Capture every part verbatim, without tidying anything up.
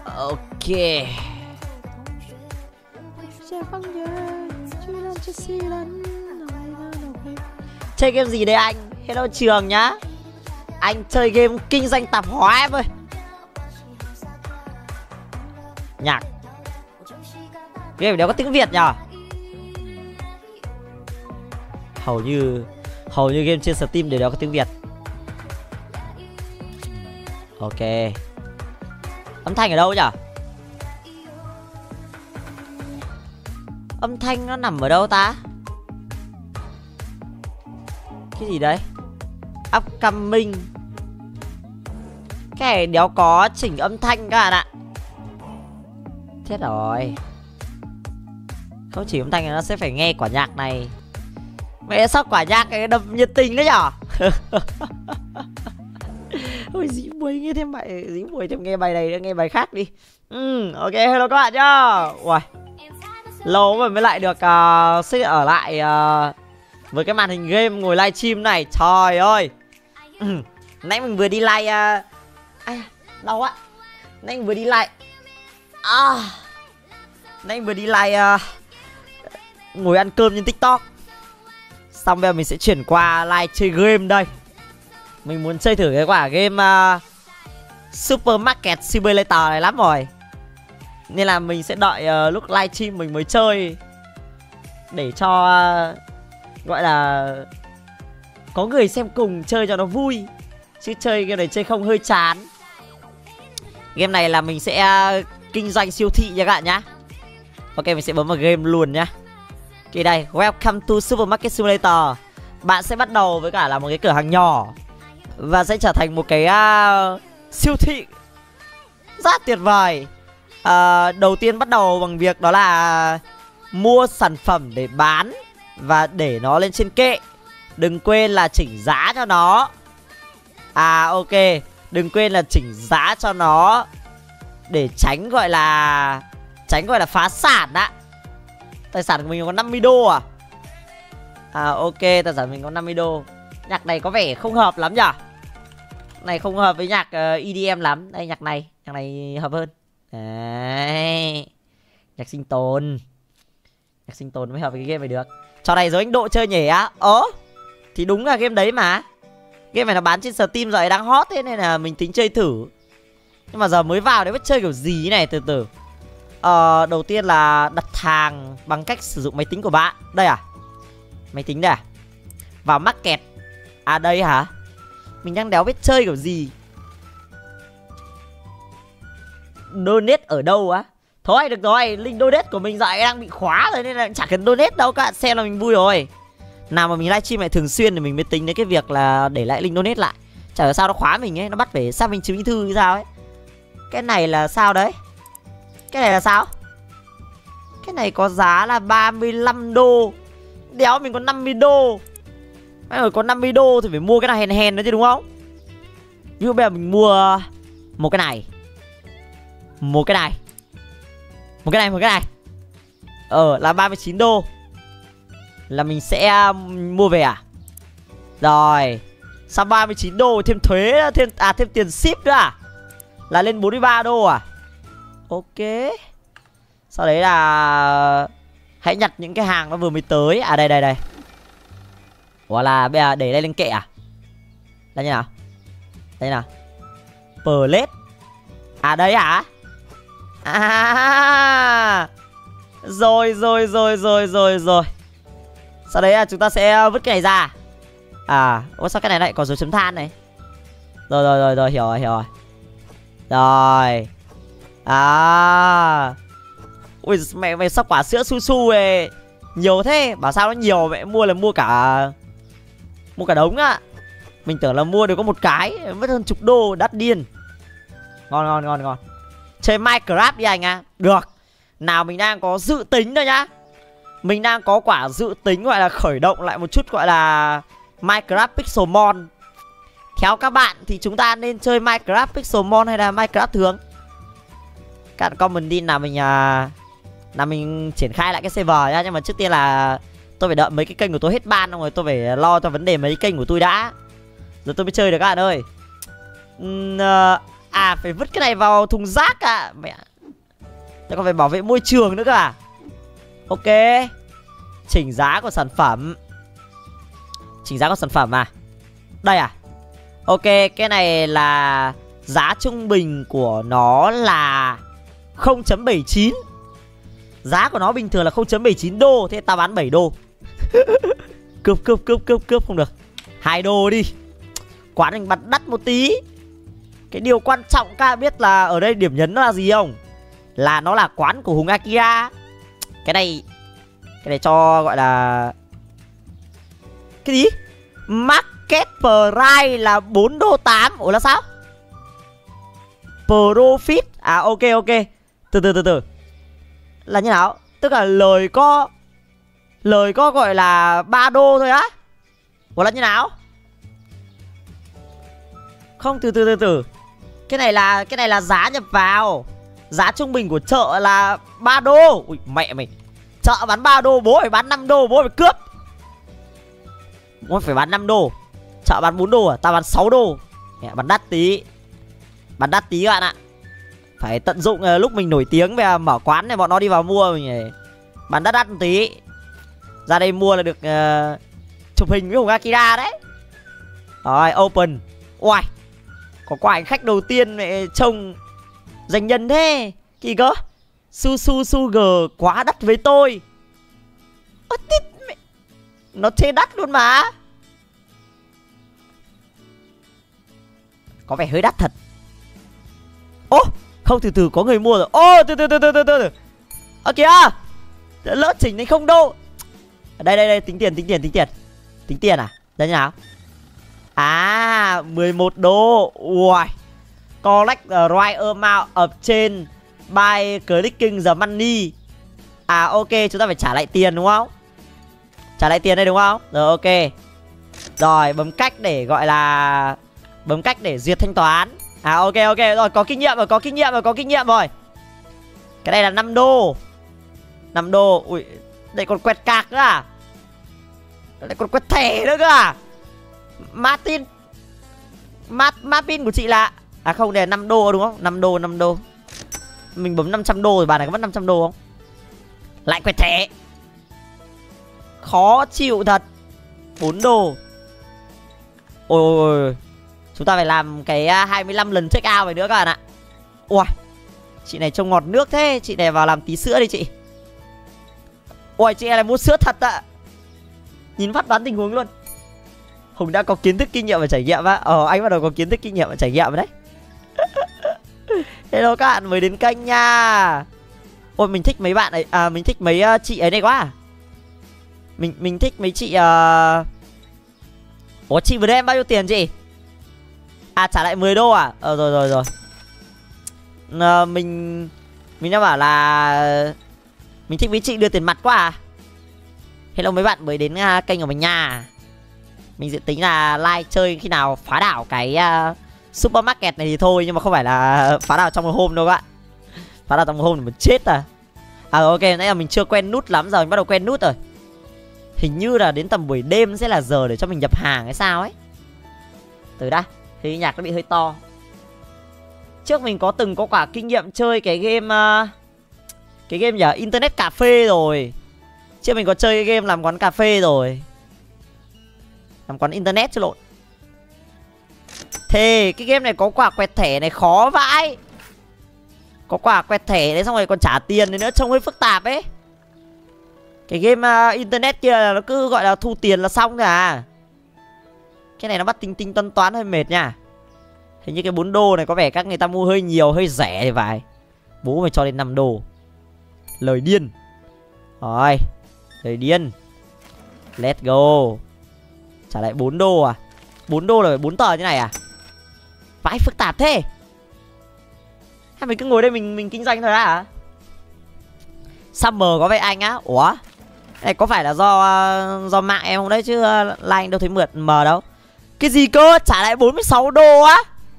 Ok. Chơi game gì đây anh? Hello Trường nhá. Anh chơi game kinh doanh tạp hóa em ơi. Nhạc game đều có tiếng Việt nhờ. Hầu như Hầu như game trên Steam đều có tiếng Việt. Ok. Âm thanh ở đâu nhỉ? Âm thanh nó nằm ở đâu ta? Cái gì đấy? Upcoming. Cái này đéo có chỉnh âm thanh các bạn ạ. Chết rồi. Không chỉ âm thanh nó sẽ phải nghe quả nhạc này. Mẹ sao quả nhạc này đập nhiệt tình đấy nhở? Ôi dĩ muối nghe thêm bài, dĩ muối thêm nghe bài này, nghe bài khác đi. Ừ, ok, hello các bạn nhá. Ui, lâu rồi mới lại được uh, xích ở lại uh, với cái màn hình game ngồi livestream này. Trời ơi. Ừ, nãy mình vừa đi live uh... ai đau quá. Nãy mình vừa đi live à, Nãy mình vừa đi live uh... ngồi ăn cơm trên TikTok. Xong bây giờ mình sẽ chuyển qua live chơi game đây. Mình muốn chơi thử cái quả game uh, Supermarket Simulator này lắm rồi. Nên là mình sẽ đợi uh, lúc livestream mình mới chơi. Để cho uh, gọi là có người xem cùng chơi cho nó vui. Chứ chơi game này chơi không hơi chán. Game này là mình sẽ uh, kinh doanh siêu thị nha các bạn nhá. Ok, mình sẽ bấm vào game luôn nhá. Ok đây, welcome to Supermarket Simulator. Bạn sẽ bắt đầu với cả là một cái cửa hàng nhỏ và sẽ trở thành một cái uh, siêu thị rất tuyệt vời. uh, Đầu tiên bắt đầu bằng việc đó là mua sản phẩm để bán và để nó lên trên kệ. Đừng quên là chỉnh giá cho nó. À ok, đừng quên là chỉnh giá cho nó để tránh gọi là Tránh gọi là phá sản á. Tài sản của mình có năm mươi đô à? À ok, tài sản mình có năm mươi đô. Nhạc này có vẻ không hợp lắm nhở? Này không hợp với nhạc uh, e đê em lắm. Đây nhạc này, nhạc này hợp hơn. Đấy. Nhạc sinh tồn. Nhạc sinh tồn mới hợp với cái game này được. Trò này giới Anh Độ chơi nhỉ á? Ớ thì đúng là game đấy mà. Game này nó bán trên Steam rồi, đang hot thế nên là mình tính chơi thử. Nhưng mà giờ mới vào đấy biết chơi kiểu gì này. Từ từ. Ờ, đầu tiên là đặt hàng bằng cách sử dụng máy tính của bạn. Đây à? Máy tính đây à? Vào market. À đây hả? Mình đang đéo biết chơi kiểu gì. Donate ở đâu á? Thôi được rồi, link donate của mình dạo đang bị khóa rồi nên là chẳng cần donate đâu, các bạn xem là mình vui rồi. Nào mà mình livestream lại thường xuyên thì mình mới tính đến cái việc là để lại link donate lại. Chả hiểu sao nó khóa mình ấy, nó bắt phải xác minh chứng minh thư hay sao ấy. Cái này là sao đấy? Cái này là sao? Cái này có giá là ba mươi lăm đô. Đéo mình có năm mươi đô. Mấy người có năm mươi đô thì phải mua cái nào hèn hèn nữa chứ đúng không? Ví dụ bây giờ mình mua một cái này, một cái này, một cái này, một cái này. Ờ là ba mươi chín đô. Là mình sẽ mua về à? Rồi. Sao ba mươi chín đô thêm thuế, thêm à thêm tiền ship nữa à? Là lên bốn mươi ba đô à? Ok. Sau đấy là hãy nhặt những cái hàng nó vừa mới tới. À đây đây đây. Ủa là bây giờ để đây lên kệ à? Đây như nào? Đây nào. Plate. À đây hả? À. Rồi rồi rồi rồi rồi rồi. Sau đấy là chúng ta sẽ vứt cái này ra. À, ủa sao cái này lại có dấu chấm than này? Rồi rồi rồi rồi, hiểu rồi, hiểu rồi. Rồi. À. Ui mẹ mày sắp quả sữa su su ấy. Nhiều thế, bảo sao nó nhiều, mẹ mua là mua cả mua cả đống á. Mình tưởng là mua được có một cái, mất hơn chục đô, đắt điên. Ngon ngon ngon ngon. Chơi Minecraft đi anh à? Được. Nào mình đang có dự tính thôi nhá. Mình đang có quả dự tính gọi là khởi động lại một chút gọi là Minecraft Pixelmon. Theo các bạn thì chúng ta nên chơi Minecraft Pixelmon hay là Minecraft thường? Các bạn comment đi nào mình à, là mình triển khai lại cái server nhá. Nhưng mà trước tiên là tôi phải đợi mấy cái kênh của tôi hết ban, xong rồi tôi phải lo cho vấn đề mấy cái kênh của tôi đã, rồi tôi mới chơi được các bạn ơi. uhm, uh, À phải vứt cái này vào thùng rác à. Mẹ, nó còn phải bảo vệ môi trường nữa cơ à. Ok. Chỉnh giá của sản phẩm. Chỉnh giá của sản phẩm à. Đây à. Ok, cái này là giá trung bình của nó là không chấm bảy chín. Giá của nó bình thường là không chấm bảy chín đô. Thế tao bán bảy đô. Cướp cướp cướp cướp cướp không được. Hai đô đi. Quán mình bắt đắt một tí. Cái điều quan trọng các biết là ở đây điểm nhấn nó là gì không? Là nó là quán của Hùng Akira. Cái này Cái này cho gọi là cái gì? Market price là bốn đô tám. Ủa là sao? Profit. À ok ok. Từ từ từ từ. Là như nào? Tức là lời có Lời có gọi là ba đô thôi á. Ủa là như nào? Không, từ từ từ từ. Cái này là Cái này là giá nhập vào. Giá trung bình của chợ là ba đô. Ui mẹ mày. Chợ bán ba đô, bố phải bán năm đô, bố phải cướp. Bố phải bán năm đô. Chợ bán bốn đô à? Tao bán sáu đô. Mẹ, bán đắt tí. Bán đắt tí các bạn ạ. Phải tận dụng uh, lúc mình nổi tiếng về mở quán này bọn nó đi vào mua mình. Bán đắt đắt một tí. Ra đây mua là được uh, chụp hình với Hùng Akira đấy. Rồi open. Uầy, có quả hành khách đầu tiên mẹ trông danh nhân thế. Kỳ cơ. Su su sugar quá đắt với tôi. Ơ tít mẹ. Nó chê đắt luôn mà. Có vẻ hơi đắt thật. Ô không, từ từ có người mua rồi. Ô từ từ từ từ từ từ. Ơ kìa, lỡ chỉnh đến không đô. Đây đây đây, tính tiền tính tiền tính tiền. Tính tiền à? Đây như nào? À mười một đô. Ui. Collect the right amount of change by clicking the money. À ok, chúng ta phải trả lại tiền đúng không? Trả lại tiền đây đúng không? Rồi ok. Rồi bấm cách để gọi là bấm cách để duyệt thanh toán. À ok ok, rồi có kinh nghiệm rồi, có kinh nghiệm rồi, có kinh nghiệm rồi. Cái này là năm đô. năm đô. Ui, đây còn quẹt cạc nữa à? Đây còn quẹt thẻ nữa cơ à? Martin Mart, Martin của chị là à không, đây là năm đô đúng không? năm đô, năm đô. Mình bấm năm trăm đô rồi, bà này có mất năm trăm đô không? Lại quẹt thẻ. Khó chịu thật. bốn đô. Ôi ôi ôi. Chúng ta phải làm cái hai mươi lăm lần check out này nữa các bạn ạ. Ui, chị này trông ngọt nước thế. Chị này vào làm tí sữa đi chị. Ui, chị này mua sữa thật ạ. Nhìn phát đoán tình huống luôn. Hùng đã có kiến thức kinh nghiệm và trải nghiệm á. Ờ, anh bắt đầu có kiến thức kinh nghiệm và trải nghiệm rồi đấy. Hello các bạn mới đến kênh nha. Ôi mình thích mấy bạn ấy. À mình thích mấy uh, chị ấy này quá à. Mình mình thích mấy chị uh... Ủa chị vừa đây em bao nhiêu tiền chị? À trả lại mười đô à? Ờ rồi rồi rồi. À, mình Mình đã bảo là mình thích mấy chị đưa tiền mặt quá à. Hello mấy bạn mới đến uh, kênh của mình nha. Mình dự tính là like chơi khi nào phá đảo cái uh, supermarket này thì thôi. Nhưng mà không phải là phá đảo trong một hôm đâu các bạn. Phá đảo trong một hôm thì mình chết à. À ok, nãy là mình chưa quen nút lắm, giờ mình bắt đầu quen nút rồi. Hình như là đến tầm buổi đêm sẽ là giờ để cho mình nhập hàng hay sao ấy. Từ đã, thì nhạc nó bị hơi to. Trước mình có từng có quả kinh nghiệm chơi cái game uh, cái game nhờ internet cà phê rồi. Trước mình có chơi cái game làm quán cà phê rồi. Làm quán internet chứ lộn. Thế cái game này có quả quẹt thẻ này khó vãi. Có quả quẹt thẻ đấy xong rồi còn trả tiền nữa, trông hơi phức tạp ấy. Cái game uh, internet kia là nó cứ gọi là thu tiền là xong rồi à. Cái này nó bắt tính tính toán toán hơi mệt nha. Hình như cái bốn đô này có vẻ các người ta mua hơi nhiều, hơi rẻ thì phải. Bố mày cho đến năm đô. Lời điên. Rồi, lời điên. Let's go. Trả lại bốn đô à? bốn đô là phải bốn tờ như này à? Vãi phức tạp thế. Hay mình cứ ngồi đây mình mình kinh doanh thôi á hả? Summer có vẻ anh á. Ủa? Cái này có phải là do do mạng em không đấy chứ like anh đâu thấy mượt mờ đâu. Cái gì cơ? Trả lại bốn mươi sáu đô á?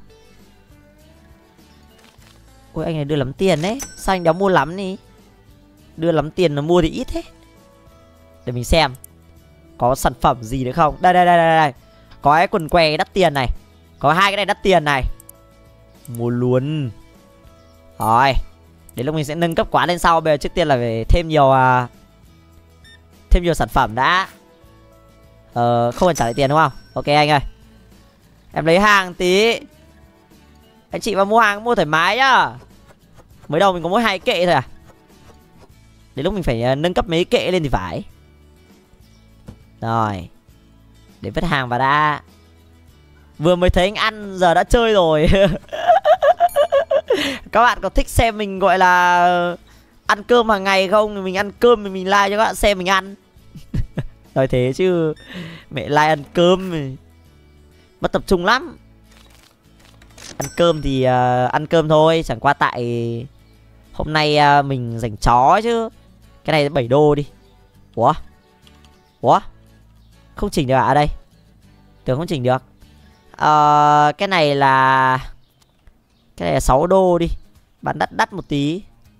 Ôi anh này đưa lắm tiền đấy. Sao anh đéo mua lắm đi? Đưa lắm tiền mà mua thì ít thế. Để mình xem có sản phẩm gì nữa không. Đây đây đây đây đây. Có cái quần què đắt tiền này. Có hai cái này đắt tiền này. Mua luôn. Rồi, đến lúc mình sẽ nâng cấp quán lên sau. Bây giờ trước tiên là phải thêm nhiều uh, thêm nhiều sản phẩm đã. Ờ, không cần trả lại tiền đúng không? Ok anh ơi. Em lấy hàng tí. Anh chị mà mua hàng mua thoải mái nhá. Mới đầu mình có mỗi hai kệ thôi à. Đến lúc mình phải uh, nâng cấp mấy kệ lên thì phải. Rồi, để vứt hàng vào đã. Vừa mới thấy anh ăn giờ đã chơi rồi. Các bạn có thích xem mình gọi là ăn cơm hàng ngày không? Mình ăn cơm thì mình like cho các bạn xem mình ăn. Nói thế chứ mẹ like ăn cơm thì mất tập trung lắm. Ăn cơm thì uh, ăn cơm thôi. Chẳng qua tại hôm nay uh, mình dành chó chứ. Cái này bảy đô đi. Ủa Ủa không chỉnh được à, à đây. Tưởng không chỉnh được. uh, Cái này là Cái này là sáu đô đi. Bán đắt đắt một tí.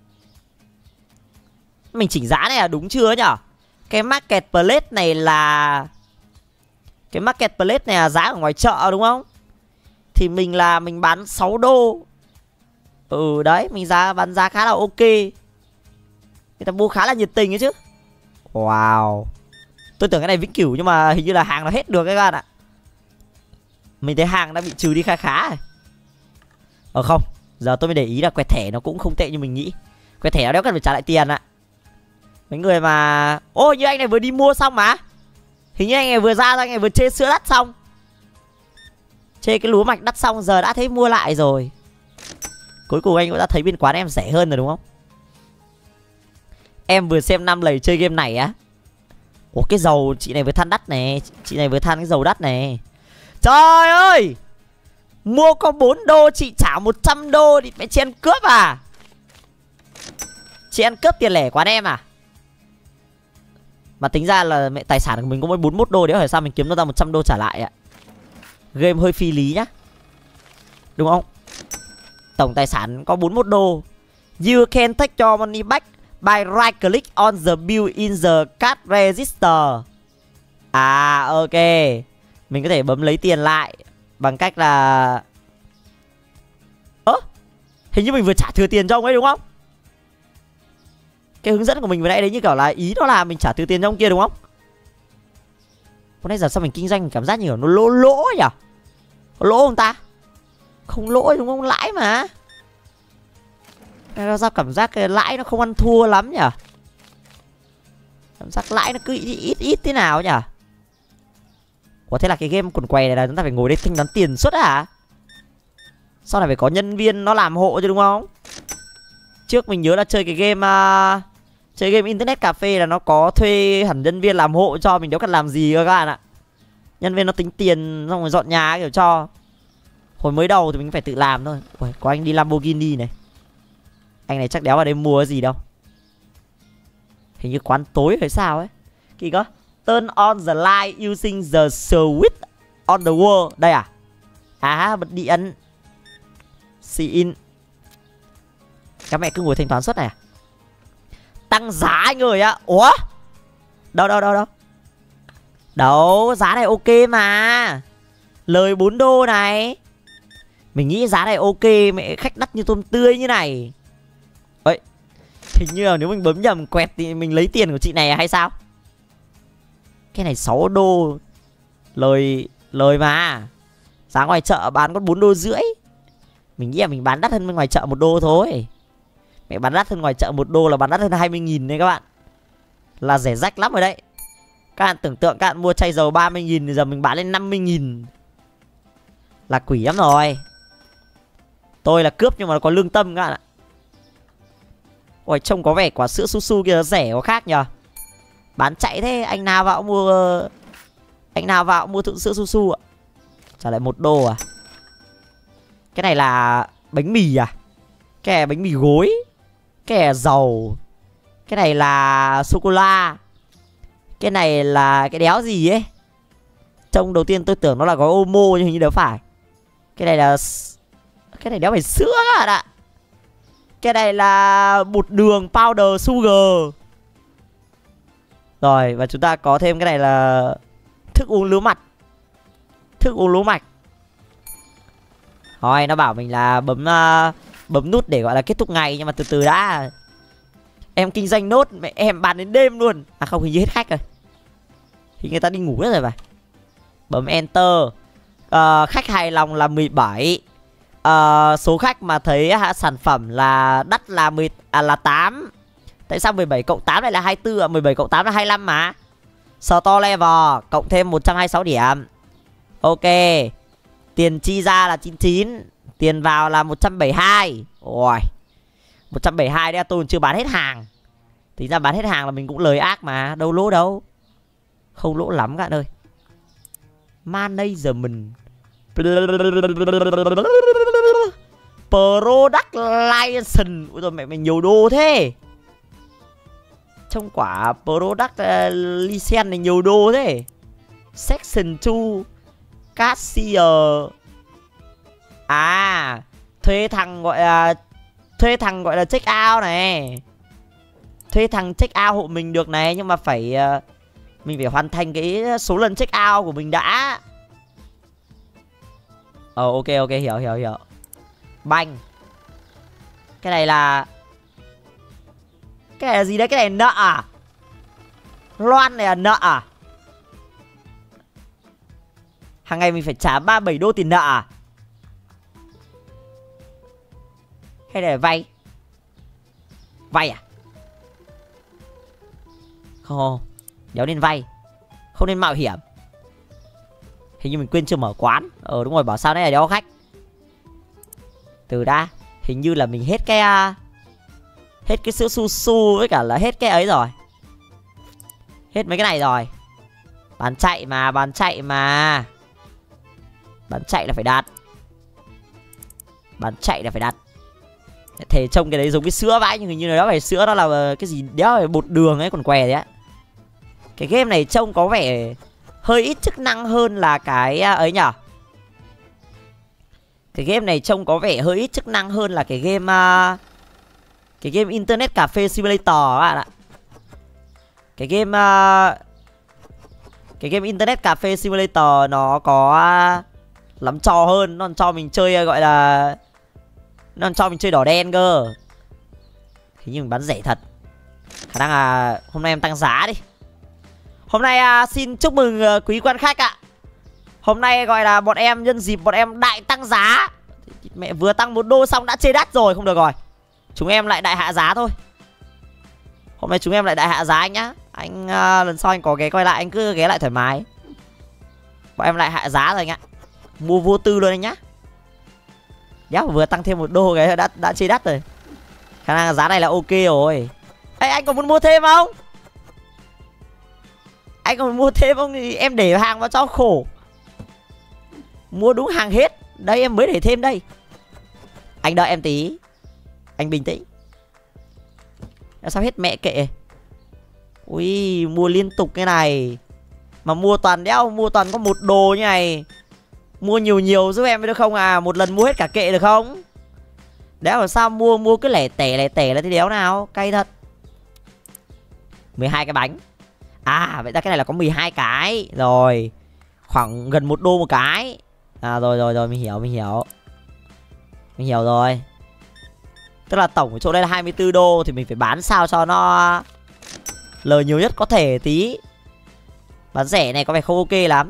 Mình chỉnh giá này là đúng chưa nhở? Cái market place này là Cái market place này là giá ở ngoài chợ đúng không? Thì mình là mình bán sáu đô. Ừ đấy, mình giá bán giá khá là ok. Người ta mua khá là nhiệt tình ấy chứ. Wow. Tôi tưởng cái này vĩnh cửu nhưng mà hình như là hàng nó hết được các bạn ạ. Mình thấy hàng đã bị trừ đi khá khá rồi. Ờ không, giờ tôi mới để ý là quẹt thẻ nó cũng không tệ như mình nghĩ. Quẹt thẻ nó đéo cần phải trả lại tiền ạ. Mấy người mà... Ô như anh này vừa đi mua xong mà. Hình như anh này vừa ra thôi, anh này vừa chê sữa đắt xong. Chê cái lúa mạch đắt xong giờ đã thấy mua lại rồi. Cuối cùng anh cũng đã thấy bên quán em rẻ hơn rồi đúng không? Em vừa xem năm lầy chơi game này á. Ủa cái dầu chị này vừa than đắt này. Chị này vừa than cái dầu đắt này. Trời ơi, mua có bốn đô chị trả một trăm đô thì mẹ chị ăn cướp à? Chị ăn cướp tiền lẻ quán em à? Mà tính ra là mẹ tài sản của mình có mỗi bốn mươi mốt đô. Đấy hỏi sao mình kiếm nó ra một trăm đô trả lại ạ. Game hơi phi lý nhá. Đúng không? Tổng tài sản có bốn mươi mốt đô. You can take your money back by right click on the bill in the cash register. À ok. Mình có thể bấm lấy tiền lại bằng cách là... Ơ à, hình như mình vừa trả thừa tiền cho ông ấy đúng không? Cái hướng dẫn của mình vừa nãy đấy như kiểu là ý đó là mình trả thừa tiền cho ông kia đúng không? Hôm nay giờ sao mình kinh doanh cảm giác như kiểu nó lỗ lỗ nhỉ? Có lỗ không ta? Không lỗ đúng không? Lãi mà. Sao cảm giác cái lãi nó không ăn thua lắm nhỉ? Cảm giác lãi nó cứ ít ít, ít thế nào nhỉ? Ủa thế là cái game quần què này là chúng ta phải ngồi đây thanh toán tiền suốt hả? Sau này phải có nhân viên nó làm hộ chứ đúng không? Trước mình nhớ là chơi cái game uh, chơi game internet cà phê là nó có thuê hẳn nhân viên làm hộ cho mình, đâu cần làm gì cơ các bạn ạ. Nhân viên nó tính tiền xong rồi dọn nhà kiểu cho. Hồi mới đầu thì mình phải tự làm thôi. Ui, có anh đi Lamborghini này. Anh này chắc đéo vào đây mua cái gì đâu. Hình như quán tối hay sao ấy. Kỳ cơ. Turn on the light using the switch on the wall. Đây à? À bật điện. See in. Các mẹ cứ ngồi thanh toán suốt này à? Tăng giá anh ơi á. Ủa? Đâu đâu đâu đâu. Đâu, giá này ok mà. Lời bốn đô này. Mình nghĩ giá này ok. Mẹ khách đắt như tôm tươi như này. Ơi, hình như là nếu mình bấm nhầm quẹt thì mình lấy tiền của chị này hay sao? Cái này sáu đô. Lời lời mà. Giá ngoài chợ bán có bốn đô rưỡi. Mình nghĩ là mình bán đắt hơn bên ngoài chợ một đô thôi. Mẹ bán đắt hơn ngoài chợ một đô là bán đắt hơn hai mươi nghìn đấy các bạn. Là rẻ rách lắm rồi đấy. Các bạn tưởng tượng các bạn mua chai dầu ba mươi nghìn thì giờ mình bán lên năm mươi nghìn. Là quỷ lắm rồi. Tôi là cướp nhưng mà nó có lương tâm các bạn ạ. Ôi trông có vẻ quả sữa su su kia nó rẻ có khác nhờ. Bán chạy thế, anh nào vào mua Anh nào vào mua sữa su su ạ. Trả lại một đô à? Cái này là bánh mì à? Cái này là bánh mì gối. Cái này là dầu. Cái này là sô-cô-la. Cái này là cái đéo gì ấy. Trông đầu tiên tôi tưởng nó là gói Omo nhưng hình như đâu phải. Cái này là... Cái này đéo phải sữa các bạn ạ. Cái này là bột đường powder sugar. Rồi và chúng ta có thêm cái này là thức uống lúa mạch. Thức uống lúa mạch. Thôi nó bảo mình là bấm uh, bấm nút để gọi là kết thúc ngày, nhưng mà từ từ đã. Em kinh doanh nốt, mẹ em bán đến đêm luôn. À không, hình như hết khách rồi. Thì người ta đi ngủ hết rồi vậy. Bấm enter. uh, Khách hài lòng là mười bảy. uh, Số khách mà thấy uh, sản phẩm là đắt là mười à, là tám. Tại sao mười bảy cộng tám lại là hai mươi tư ạ? mười bảy cộng tám là hai mươi lăm mà. Store level cộng thêm một trăm hai mươi sáu điểm. Ok. Tiền chi ra là chín mươi chín. Tiền vào là một trăm bảy mươi hai. Ôi, một trăm bảy mươi hai đấy, tôi chưa bán hết hàng. Tính ra bán hết hàng là mình cũng lời ác mà. Đâu lỗ đâu. Không lỗ lắm các bạn ơi. Management. Product license. Ui rồi mẹ mày nhiều đồ thế. Trong quả product uh, license này nhiều đồ thế. Section hai. Cashier. À, thuê thằng gọi là thuê thằng gọi là check out này. Thuê thằng check out hộ mình được này, nhưng mà phải uh, mình phải hoàn thành cái số lần check out của mình đã. Ờ oh, ok ok, hiểu hiểu hiểu. Banh. Cái này là Cái này là gì đấy? Cái này nợ à? Loan này là nợ à? Hàng ngày mình phải trả ba mươi bảy đô tiền nợ à? Hay là vay? Vay à? Không, đéo nên vay. Không nên mạo hiểm. Hình như mình quên chưa mở quán. Ờ đúng rồi, bảo sao đây là đéo khách. Từ đã. Hình như là mình hết cái uh, hết cái sữa su su với cả là hết cái ấy rồi. Hết mấy cái này rồi. Bán chạy mà, bán chạy mà. Bán chạy là phải đặt. Bán chạy là phải đặt. Thế trông cái đấy giống cái sữa vãi, nhưng hình như là đó phải sữa, đó là cái gì đéo phải bột đường ấy, còn què đấy á. Cái game này trông có vẻ hơi ít chức năng hơn là cái ấy nhở. Cái game này trông có vẻ hơi ít chức năng hơn là cái game uh, cái game Internet Cafe Simulator các bạn ạ. Cái game uh, cái game Internet Cafe Simulator nó có uh, lắm trò hơn. Nó cho mình chơi uh, gọi là nó cho mình chơi đỏ đen cơ. Thế nhưng bán rẻ thật. Khả năng là hôm nay em tăng giá đi. Hôm nay uh, xin chúc mừng uh, quý quan khách ạ. Hôm nay gọi là bọn em nhân dịp bọn em đại tăng giá. Mẹ vừa tăng một đô xong đã chê đắt rồi, không được rồi. Chúng em lại đại hạ giá thôi. Hôm nay chúng em lại đại hạ giá anh nhá. Anh uh, lần sau anh có ghé quay lại anh cứ ghé lại thoải mái. Bọn em lại hạ giá rồi anh ạ. Mua vô tư luôn anh nhá. Đéo vừa tăng thêm một đô cái đã đã chê đắt rồi. Khả năng giá này là ok rồi. Ê anh còn muốn mua thêm không? Anh còn muốn mua thêm không thì em để hàng vào cho khổ. Mua đúng hàng hết. Đây em mới để thêm đây. Anh đợi em tí. Anh bình tĩnh. Sao hết mẹ kệ. Ui, mua liên tục cái này. Mà mua toàn đéo, mua toàn có một đồ như này. Mua nhiều nhiều giúp em được không à? Một lần mua hết cả kệ được không? Đéo làm sao mua mua cứ lẻ tẻ lẻ tẻ là thế đéo nào. Cay thật. mười hai cái bánh. À vậy ra cái này là có mười hai cái. Rồi. Khoảng gần một đô một cái. À rồi rồi rồi mình hiểu mình hiểu. Mình hiểu rồi. Tức là tổng của chỗ đây là hai mươi tư đô. Thì mình phải bán sao cho nó lời nhiều nhất có thể tí. Bán rẻ này có vẻ không ok lắm.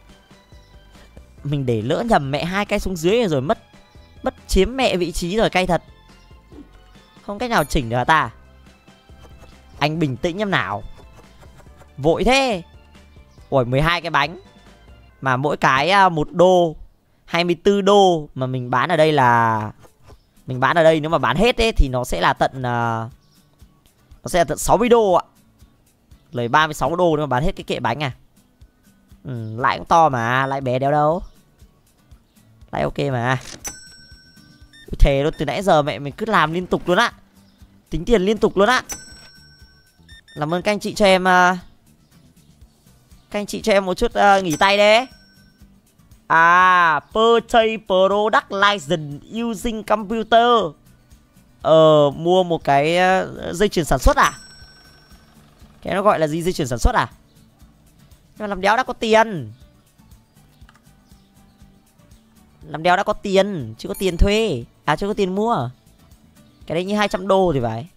Mình để lỡ nhầm mẹ hai cái xuống dưới rồi mất mất chiếm mẹ vị trí rồi, cay thật. Không cách nào chỉnh được hả ta? Anh bình tĩnh em nào. Vội thế. Ủa mười hai cái bánh mà mỗi cái một đô, hai mươi tư đô. Mà mình bán ở đây là mình bán ở đây nếu mà bán hết ấy, thì nó sẽ là tận uh, nó sẽ là tận sáu mươi đô ạ. Lời ba mươi sáu đô nếu mà bán hết cái kệ bánh à. Ừ, lãi cũng to mà, lãi bé đéo đâu. Lãi ok mà. Ui, thề luôn, từ nãy giờ mẹ mình cứ làm liên tục luôn á. Tính tiền liên tục luôn á. Làm ơn các anh chị cho em uh, các anh chị cho em một chút uh, nghỉ tay đấy. À, purchase product license using computer. Ờ, mua một cái uh, dây chuyền sản xuất à? Cái nó gọi là gì, dây chuyền sản xuất à? Nhưng mà làm đéo đã có tiền. Làm đéo đã có tiền, chưa có tiền thuê. À chưa có tiền mua. Cái đấy như hai trăm đô thì phải.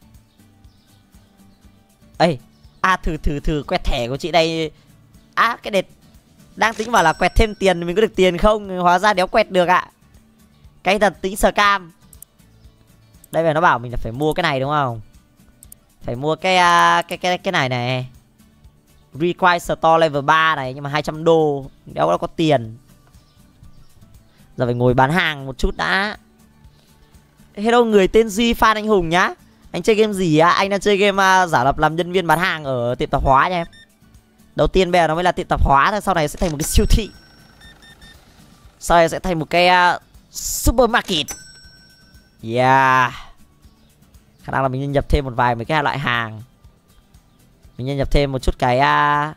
Ê, à thử thử thử quẹt thẻ của chị đây. À cái đệt đang tính bảo là quẹt thêm tiền mình có được tiền không, hóa ra đéo quẹt được ạ. À. Cái thật tính scam. Đây về nó bảo mình là phải mua cái này đúng không? Phải mua cái cái cái cái này này. Require store level ba này nhưng mà hai trăm đô, đéo có, có tiền. Giờ phải ngồi bán hàng một chút đã. Hello người tên Duy fan anh Hùng nhá. Anh chơi game gì á? Anh đang chơi game uh, giả lập làm nhân viên bán hàng ở tiệm tạp hóa nha em. Đầu tiên bây giờ nó mới là tiệm tạp hóa thôi, sau này sẽ thành một cái siêu thị. Sau này sẽ thành một cái uh, supermarket. Yeah. Khả năng là mình nhân nhập thêm một vài mấy cái loại hàng. Mình nhân nhập thêm một chút cái uh,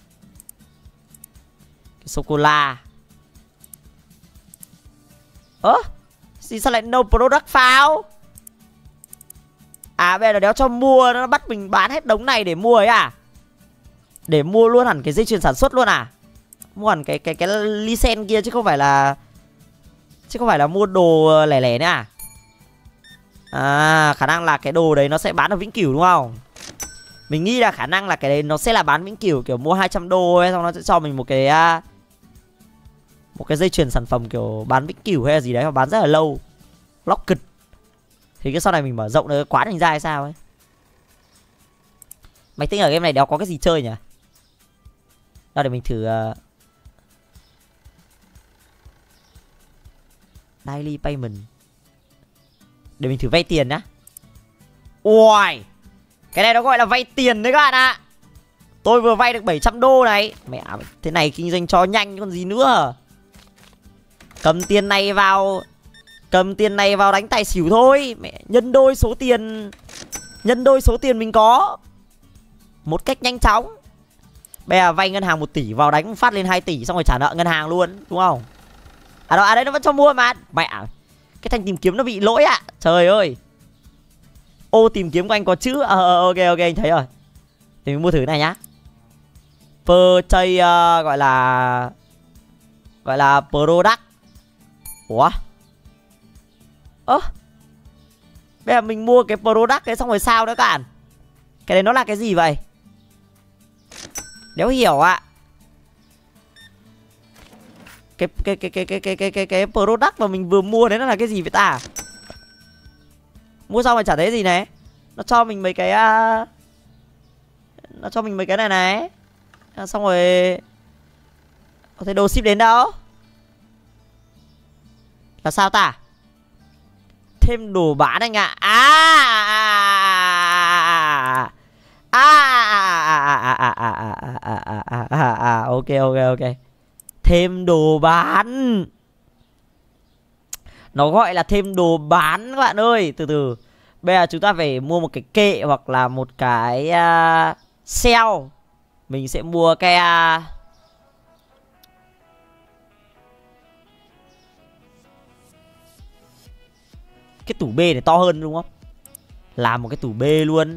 cái sô-cô-la. Ơ gì sao lại no product found? À bây giờ đéo cho mua, nó bắt mình bán hết đống này để mua ấy à? Để mua luôn hẳn cái dây chuyền sản xuất luôn à? Mua hẳn cái cái cái license kia chứ không phải là chứ không phải là mua đồ lẻ lẻ nữa à? À khả năng là cái đồ đấy nó sẽ bán ở vĩnh cửu đúng không? Mình nghĩ là khả năng là cái đấy nó sẽ là bán vĩnh cửu, kiểu mua hai trăm đô ấy, xong nó sẽ cho mình một cái uh, một cái dây chuyền sản phẩm kiểu bán vĩnh cửu hay là gì đấy mà bán rất là lâu. Locket. Thì cái sau này mình mở rộng nó quá thành ra hay sao ấy. Mày tính ở game này đéo có cái gì chơi nhỉ? Đó để mình thử uh... daily payment. Để mình thử vay tiền nhá. Ui, cái này nó gọi là vay tiền đấy các bạn ạ. Tôi vừa vay được bảy trăm đô này. Mẹ, thế này kinh doanh cho nhanh còn gì nữa. Cầm tiền này vào Cầm tiền này vào đánh tài xỉu thôi. Mẹ, nhân đôi số tiền Nhân đôi số tiền mình có một cách nhanh chóng. Bây giờ vay ngân hàng một tỷ vào đánh phát lên hai tỷ, xong rồi trả nợ ngân hàng luôn, đúng không? À, đó, à đấy nó vẫn cho mua mà. Mẹ, cái thanh tìm kiếm nó bị lỗi ạ. À. Trời ơi. Ô tìm kiếm của anh có chữ. Ờ uh, ok ok anh thấy rồi. Thì mình mua thử này nhá. Purchase uh, gọi là Gọi là product. Ủa? Ơ, bây giờ mình mua cái product đấy xong rồi sao nữa các bạn? Cái đấy nó là cái gì vậy? Đéo hiểu ạ. À. Cái cái cái cái cái cái cái cái cái product mà mình vừa mua đấy nó là cái gì vậy ta? Mua xong mà chả thấy gì này. Nó cho mình mấy cái uh... nó cho mình mấy cái này này. Xong rồi có thấy đồ ship đến đâu? Là sao ta? Thêm đồ bán anh ạ. À à ok ok ok. Thêm đồ bán. Nó gọi là thêm đồ bán các bạn ơi. Từ từ. Bây giờ chúng ta phải mua một cái kệ hoặc là một cái uh, sale. Mình sẽ mua cái uh, cái tủ B này to hơn đúng không? Làm một cái tủ B luôn.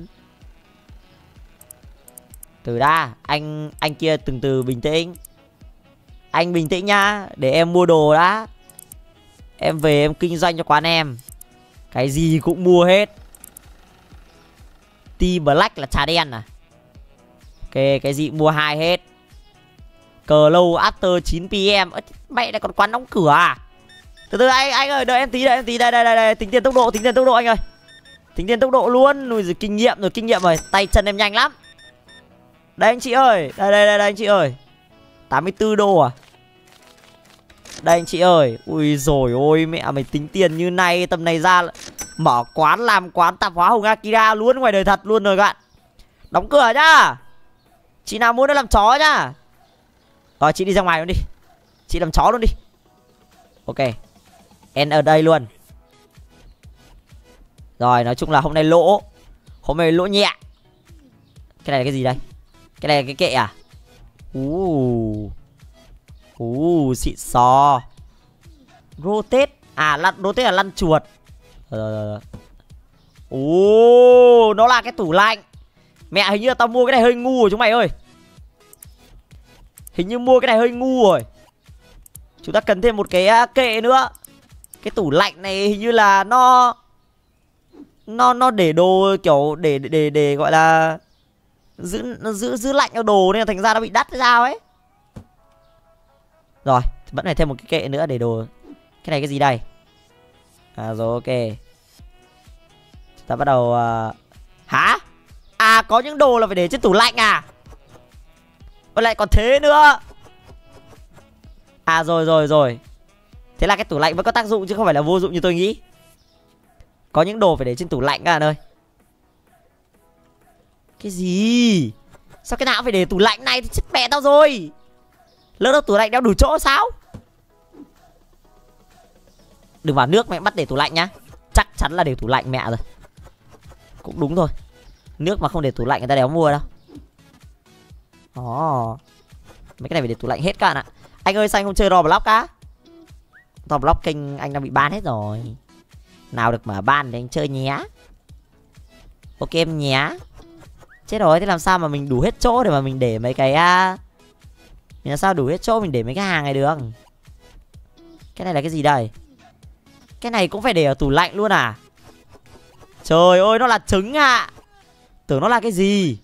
Từ đã, anh anh kia từng từ bình tĩnh. Anh bình tĩnh nhá, để em mua đồ đã. Em về em kinh doanh cho quán em. Cái gì cũng mua hết. T-Black là trà đen à? Ok, cái gì cũng mua hai hết. Cờ lâu after chín pê em. Mẹ này còn quán đóng cửa à? Từ từ anh anh ơi, đợi em tí, đợi em tí. Đây đây đây đây, tính tiền tốc độ, tính tiền tốc độ anh ơi. Tính tiền tốc độ luôn. Ui giời, kinh nghiệm rồi, kinh nghiệm rồi. Tay chân em nhanh lắm. Đây anh chị ơi, đây đây đây, đây anh chị ơi. tám mươi tư đô à? Đây anh chị ơi. Ui rồi ôi, mẹ mày tính tiền như này, tầm này ra mở quán, làm quán tạp hóa Hồng Akira luôn, ngoài đời thật luôn rồi các bạn. Đóng cửa nhá. Chị nào muốn nó làm chó nhá. Rồi chị đi ra ngoài luôn đi. Chị làm chó luôn đi. Ok. Em ở đây luôn. Rồi nói chung là hôm nay lỗ. Hôm nay lỗ nhẹ. Cái này là cái gì đây? Cái này là cái kệ à? Ú Ú xịn xò. Rotate. À lăn, rotate là lăn chuột. Ờ. Ú nó là cái tủ lạnh. Mẹ hình như là tao mua cái này hơi ngu rồi chúng mày ơi. Hình như mua cái này hơi ngu rồi. Chúng ta cần thêm một cái uh, kệ nữa. Cái tủ lạnh này hình như là nó Nó nó để đồ kiểu để để để, để gọi là giữ nó giữ giữ lạnh cho đồ nên là thành ra nó bị đắt hay sao ấy. Rồi, vẫn phải thêm một cái kệ nữa để đồ. Cái này cái gì đây? À rồi, ok. Ta bắt đầu uh... hả? À, có những đồ là phải để trên tủ lạnh à? Và lại còn thế nữa. À rồi rồi rồi. Thế là cái tủ lạnh vẫn có tác dụng chứ không phải là vô dụng như tôi nghĩ. Có những đồ phải để trên tủ lạnh các bạn ơi. Cái gì? Sao cái nào cũng phải để tủ lạnh này thì chết mẹ tao rồi. Lỡ đâu tủ lạnh đeo đủ chỗ sao? Đừng vào nước mẹ bắt để tủ lạnh nhá. Chắc chắn là để tủ lạnh mẹ rồi. Cũng đúng thôi. Nước mà không để tủ lạnh người ta đéo mua đâu. Ồ, oh. Mấy cái này phải để tủ lạnh hết các bạn ạ. Anh ơi sao anh không chơi Roblox á? Roblox kênh anh đang bị ban hết rồi. Nào được mở ban thì anh chơi nhé. Ok em nhé. Chết rồi, thế làm sao mà mình đủ hết chỗ để mà mình để mấy cái uh... mình làm sao đủ hết chỗ mình để mấy cái hàng này được? Cái này là cái gì đây? Cái này cũng phải để ở tủ lạnh luôn à? Trời ơi, nó là trứng ạ. À. Tưởng nó là cái gì?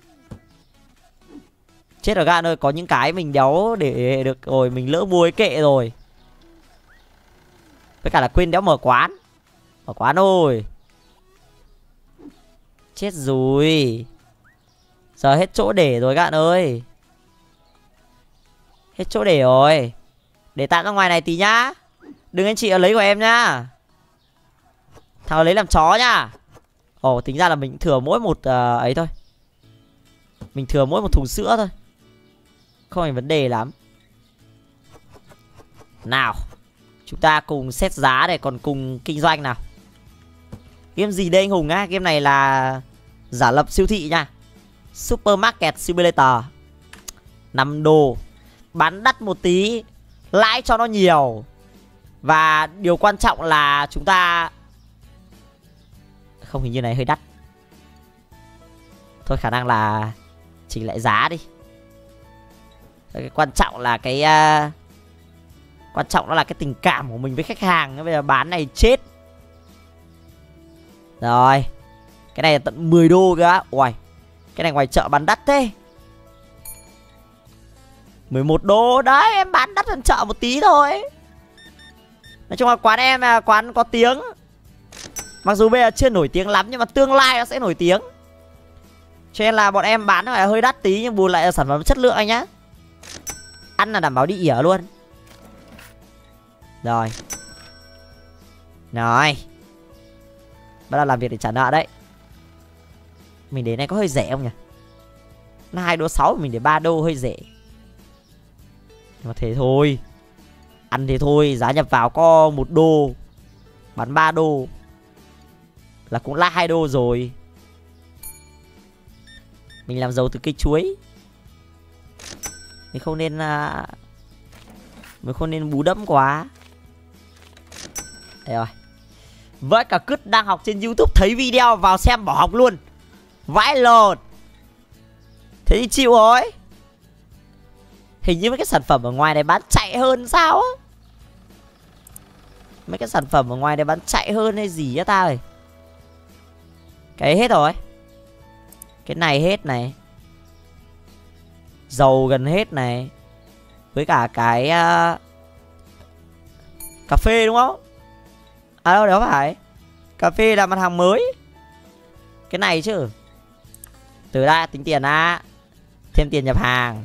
Chết rồi các bạn ơi, có những cái mình đéo để được rồi, mình lỡ mua cái kệ rồi. Với cả là quên đéo mở quán. Mở quán thôi. Chết rồi. Giờ hết chỗ để rồi các bạn ơi. Hết chỗ để rồi. Để tạm ra ngoài này tí nhá. Đừng anh chị lấy của em nhá. Thằng lấy làm chó nhá. Ồ, tính ra là mình thừa mỗi một uh, ấy thôi. Mình thừa mỗi một thùng sữa thôi. Không phải vấn đề lắm. Nào, chúng ta cùng xét giá để còn cùng kinh doanh nào. Game gì đây anh Hùng á? Game này là giả lập siêu thị nha. Supermarket Simulator. Năm đô. Bán đắt một tí, lãi cho nó nhiều. Và điều quan trọng là chúng ta... Không, hình như này hơi đắt. Thôi khả năng là chỉnh lại giá đi. Cái quan trọng là cái uh... quan trọng đó là cái tình cảm của mình với khách hàng. Bây giờ bán này chết. Rồi. Cái này là tận mười đô cơ á. Uầy, cái này ngoài chợ bán đắt thế. mười một đô. Đấy, em bán đắt hơn chợ một tí thôi. Nói chung là quán em là quán có tiếng. Mặc dù bây giờ chưa nổi tiếng lắm, nhưng mà tương lai nó sẽ nổi tiếng. Cho nên là bọn em bán là hơi đắt tí, nhưng bù lại là sản phẩm chất lượng anh nhá. Ăn là đảm bảo đi ỉa luôn. Rồi. Rồi. Bắt đầu làm việc để trả nợ đấy. Mình để này có hơi rẻ không nhỉ? Nó hai đô sáu, mình để ba đô hơi rẻ. Nhưng mà thế thôi. Ăn thế thôi, giá nhập vào có một đô, bán ba đô là cũng là hai đô rồi. Mình làm giàu từ cây chuối. Mình không nên uh, Mình không nên bú đẫm quá. Đây rồi. Với cả cứt đang học trên YouTube thấy video vào xem bỏ học luôn. Vãi lột. Thế thì chịu rồi. Hình như mấy cái sản phẩm ở ngoài này bán chạy hơn sao á. Mấy cái sản phẩm ở ngoài này bán chạy hơn hay gì á ta ơi. Cái hết rồi. Cái này hết này. Dầu gần hết này. Với cả cái uh, cà phê đúng không? À đâu đó phải. Cà phê là mặt hàng mới. Cái này chứ. Từ ra tính tiền á. Thêm tiền nhập hàng.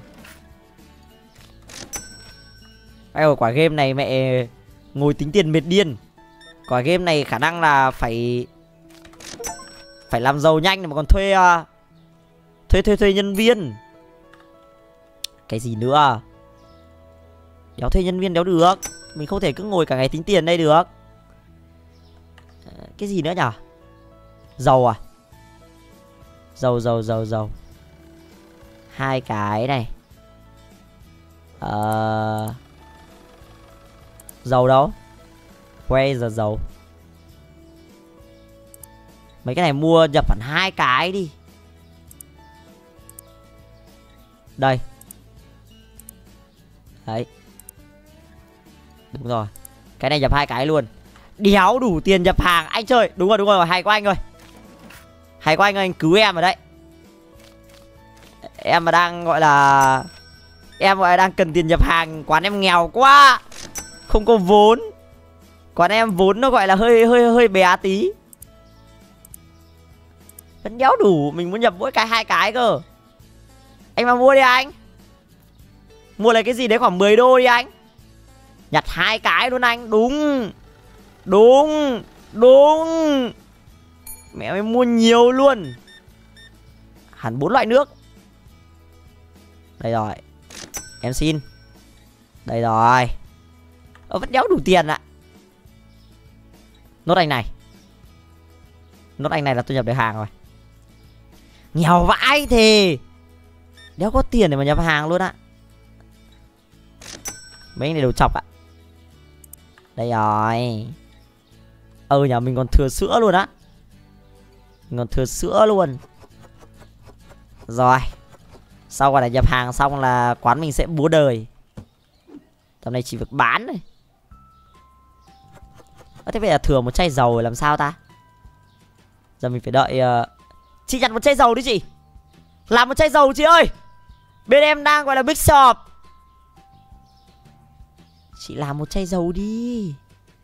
Ây, quả game này mẹ ngồi tính tiền mệt điên. Quả game này khả năng là phải Phải làm giàu nhanh mà còn thuê uh, Thuê thuê thuê nhân viên. Cái gì nữa? Đéo thuê nhân viên đéo được. Mình không thể cứ ngồi cả ngày tính tiền đây được. Cái gì nữa nhở? Dầu à? Dầu dầu dầu dầu. Hai cái này. Ờ... Dầu đâu? Quay giờ dầu. Mấy cái này mua nhập hẳn hai cái đi. Đây. Đấy. Đúng rồi. Cái này nhập hai cái luôn. Đéo đủ tiền nhập hàng anh chơi. Đúng rồi, đúng rồi, hay quá anh ơi. Hay quá anh ơi, anh cứu em ở đây. Em mà đang gọi là em gọi là đang cần tiền nhập hàng, quán em nghèo quá. Không có vốn. Quán em vốn nó gọi là hơi hơi hơi bé tí. Vẫn đéo đủ, mình muốn nhập mỗi cái hai cái cơ. Anh mà mua đi anh. Mua lấy cái gì đấy khoảng mười đô đi anh. Nhặt hai cái luôn anh. Đúng. Đúng. Đúng. Mẹ mày mua nhiều luôn. Hẳn bốn loại nước. Đây rồi. Em xin. Đây rồi. Ờ, vẫn đéo đủ tiền ạ. Nốt anh này. Nốt anh này là tôi nhập được hàng rồi. Nghèo vãi thì đéo có tiền để mà nhập hàng luôn ạ. Mấy anh này đồ chọc ạ. Đây rồi. Ừ nhà mình còn thừa sữa luôn á. Mình còn thừa sữa luôn. Rồi. Sau gọi là nhập hàng xong là quán mình sẽ búa đời. Tầm này chỉ việc bán này. Ờ, thế bây giờ thừa một chai dầu làm sao ta? Giờ mình phải đợi uh... chị nhặt một chai dầu đi chị. Làm một chai dầu chị ơi. Bên em đang gọi là big shop. Chị làm một chai dầu đi.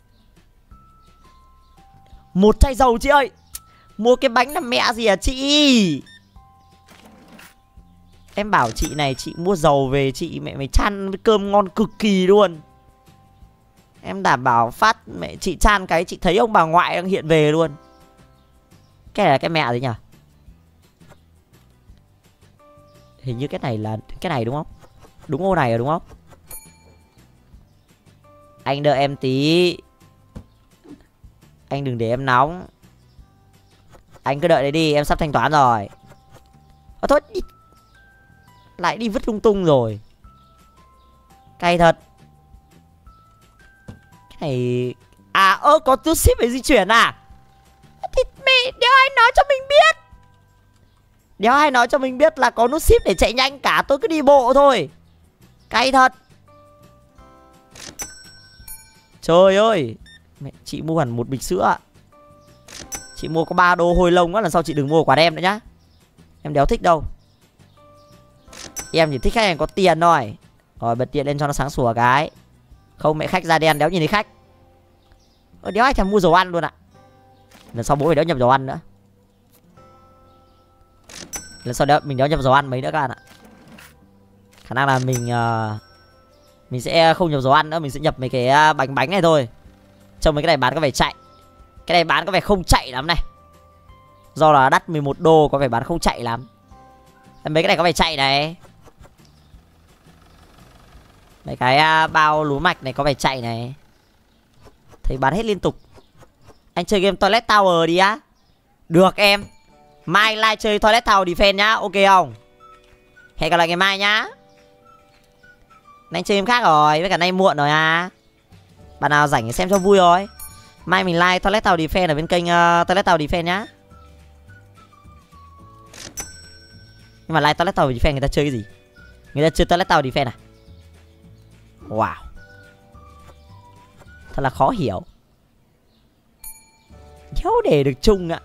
Một chai dầu chị ơi. Mua cái bánh làm mẹ gì hả chị? Em bảo chị này, chị mua dầu về chị mẹ mày chan với cơm ngon cực kỳ luôn. Em đảm bảo phát mẹ chị chan cái chị thấy ông bà ngoại đang hiện về luôn. Cái này là cái mẹ gì nhỉ? Hình như cái này là cái này đúng không? Đúng ô này rồi đúng không? Anh đợi em tí. Anh đừng để em nóng. Anh cứ đợi đấy đi, em sắp thanh toán rồi. Ơ thôi đi. Lại đi vứt lung tung rồi. Cay thật. Cái này. À ơ có túi ship phải di chuyển à? Thì mẹ đéo ai nói cho mình biết. Đéo ai nói cho mình biết là có nút ship để chạy nhanh cả. Tôi cứ đi bộ thôi. Cay thật. Trời ơi. Mẹ chị mua hẳn một bịch sữa. Chị mua có ba đô hôi lông á. Lần sau chị đừng mua quán em nữa nhá. Em đéo thích đâu. Em chỉ thích khách hàng có tiền thôi. Rồi bật điện lên cho nó sáng sủa cái. Không mẹ khách da đen đéo nhìn thấy khách. Ờ, đéo ai thèm mua dầu ăn luôn ạ. Lần sau bố phải đéo nhập dầu ăn nữa. Lần sau đéo, mình đéo nhập dầu ăn mấy nữa các bạn ạ. Khả năng là mình uh, mình sẽ không nhập dầu ăn nữa. Mình sẽ nhập mấy cái uh, bánh bánh này thôi. Trông mấy cái này bán có vẻ chạy. Cái này bán có vẻ không chạy lắm này. Do là đắt mười một đô có vẻ bán không chạy lắm. Mấy cái này có vẻ chạy này. Mấy cái uh, bao lúa mạch này có vẻ chạy này. Thấy bán hết liên tục. Anh chơi game Toilet Tower đi á. Được em. Mai live chơi Toilet Tower Defense nhá. Ok không? Hẹn gặp lại ngày mai nhá. Anh chơi game khác rồi. Với cả nay muộn rồi à. Bạn nào rảnh xem cho vui rồi. Mai mình live Toilet Tower Defense ở bên kênh uh, Toilet Tower Defense nhá. Nhưng mà live Toilet Tower Defense người ta chơi cái gì? Người ta chơi Toilet Tower Defense à? Wow. Thật là khó hiểu. Đéo để được chung ạ.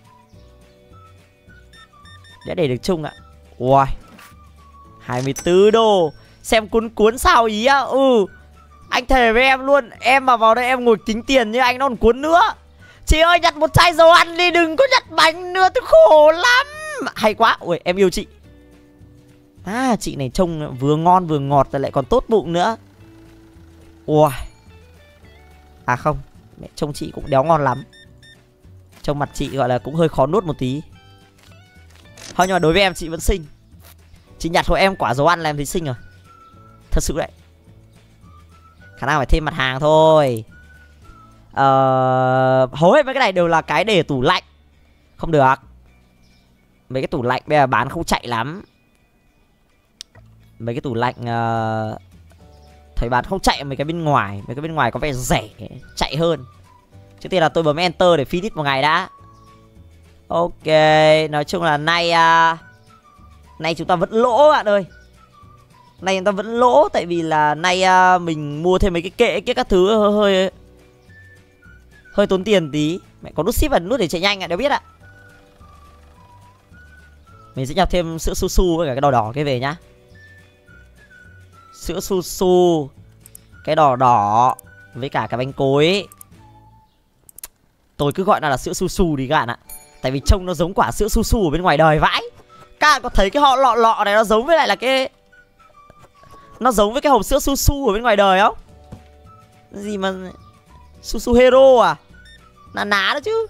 Đéo để được chung ạ. Wow. hai mươi tư đô. Xem cuốn cuốn sao ý á. Ừ. Anh thề với em luôn. Em mà vào đây em ngồi tính tiền như anh nó còn cuốn nữa. Chị ơi nhặt một chai dầu ăn đi. Đừng có nhặt bánh nữa. Tôi khổ lắm. Hay quá. Ui em yêu chị. À chị này trông vừa ngon vừa ngọt. Lại còn tốt bụng nữa. Ui. À không. Mẹ trông chị cũng đéo ngon lắm. Trông mặt chị gọi là cũng hơi khó nuốt một tí. Thôi nhưng mà đối với em chị vẫn xinh. Chị nhặt hộ em quả dầu ăn là em thấy xinh rồi. Thật sự đấy. Khả năng phải thêm mặt hàng thôi. Ờ... Hầu hết mấy cái này đều là cái để tủ lạnh. Không được. Mấy cái tủ lạnh bây giờ bán không chạy lắm. Mấy cái tủ lạnh uh... thấy bán không chạy mấy cái bên ngoài. Mấy cái bên ngoài có vẻ rẻ. Chạy hơn. Trước tiên là tôi bấm enter để finish một ngày đã. Ok. Nói chung là nay uh... nay chúng ta vẫn lỗ bạn ơi. Nay người ta vẫn lỗ. Tại vì là nay uh, mình mua thêm mấy cái kệ kia các thứ hơi hơi, hơi tốn tiền tí. Mẹ có nút ship và nút để chạy nhanh ạ, đều biết ạ. Mình sẽ nhập thêm sữa su su với cả cái đỏ đỏ cái về nhá. Sữa su su, cái đỏ đỏ với cả cái bánh cối. Tôi cứ gọi nó là sữa su su đi các bạn ạ. Tại vì trông nó giống quả sữa su su ở bên ngoài đời vãi. Các bạn có thấy cái họ lọ lọ này nó giống với lại là cái, nó giống với cái hộp sữa su su ở bên ngoài đời không? Gì mà su su hero à? Là ná đó chứ.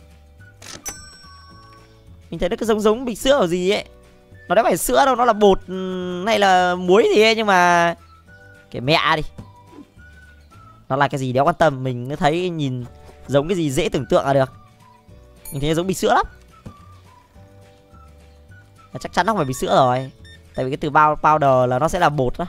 Mình thấy nó cứ giống giống bịch sữa ở gì ấy. Nó đã phải sữa đâu, nó là bột hay là muối gì ấy. Nhưng mà cái mẹ đi, nó là cái gì đéo quan tâm. Mình cứ thấy nhìn giống cái gì dễ tưởng tượng là được. Mình thấy giống bịch sữa lắm. Chắc chắn nó không phải bịch sữa rồi. Tại vì cái từ powder là nó sẽ là bột đó.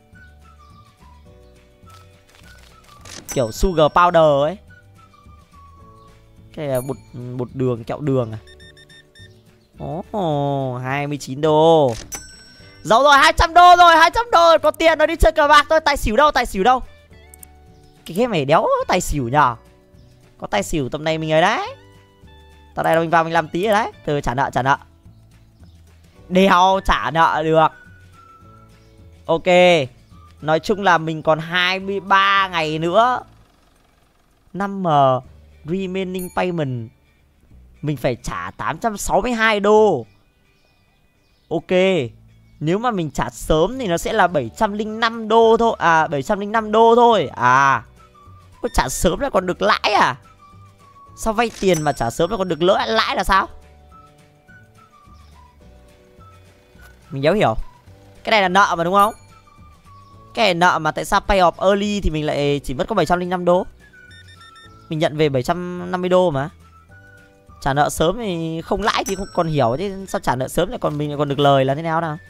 Kiểu sugar powder ấy. Cái này là bột, bột đường, kẹo đường à. Ồ, oh, hai mươi chín đô. Giấu rồi, hai trăm đô rồi, hai trăm đô rồi. Có tiền rồi, đi chơi cờ bạc thôi. Tài xỉu đâu, tài xỉu đâu. Cái game này đéo tài xỉu nhờ. Có tài xỉu tầm này mình ấy đấy. Tầm này là mình vào mình làm tí rồi đấy. Từ trả nợ, trả nợ. Đéo trả nợ được. Ok. Nói chung là mình còn hai mươi ba ngày nữa. năm M remaining payment. Mình phải trả tám trăm sáu mươi hai đô. Ok. Nếu mà mình trả sớm thì nó sẽ là bảy trăm lẻ năm đô thôi. À, bảy trăm lẻ năm đô thôi. À, có trả sớm là còn được lãi à? Sao vay tiền mà trả sớm là còn được lỡ lãi là sao? Mình đéo hiểu. Cái này là nợ mà đúng không? Cái này nợ mà tại sao pay off early thì mình lại chỉ mất có bảy trăm lẻ năm đô? Mình nhận về bảy trăm năm mươi đô mà. Trả nợ sớm thì không lãi thì không còn hiểu chứ. Sao trả nợ sớm lại còn mình lại còn được lời là thế nào nào?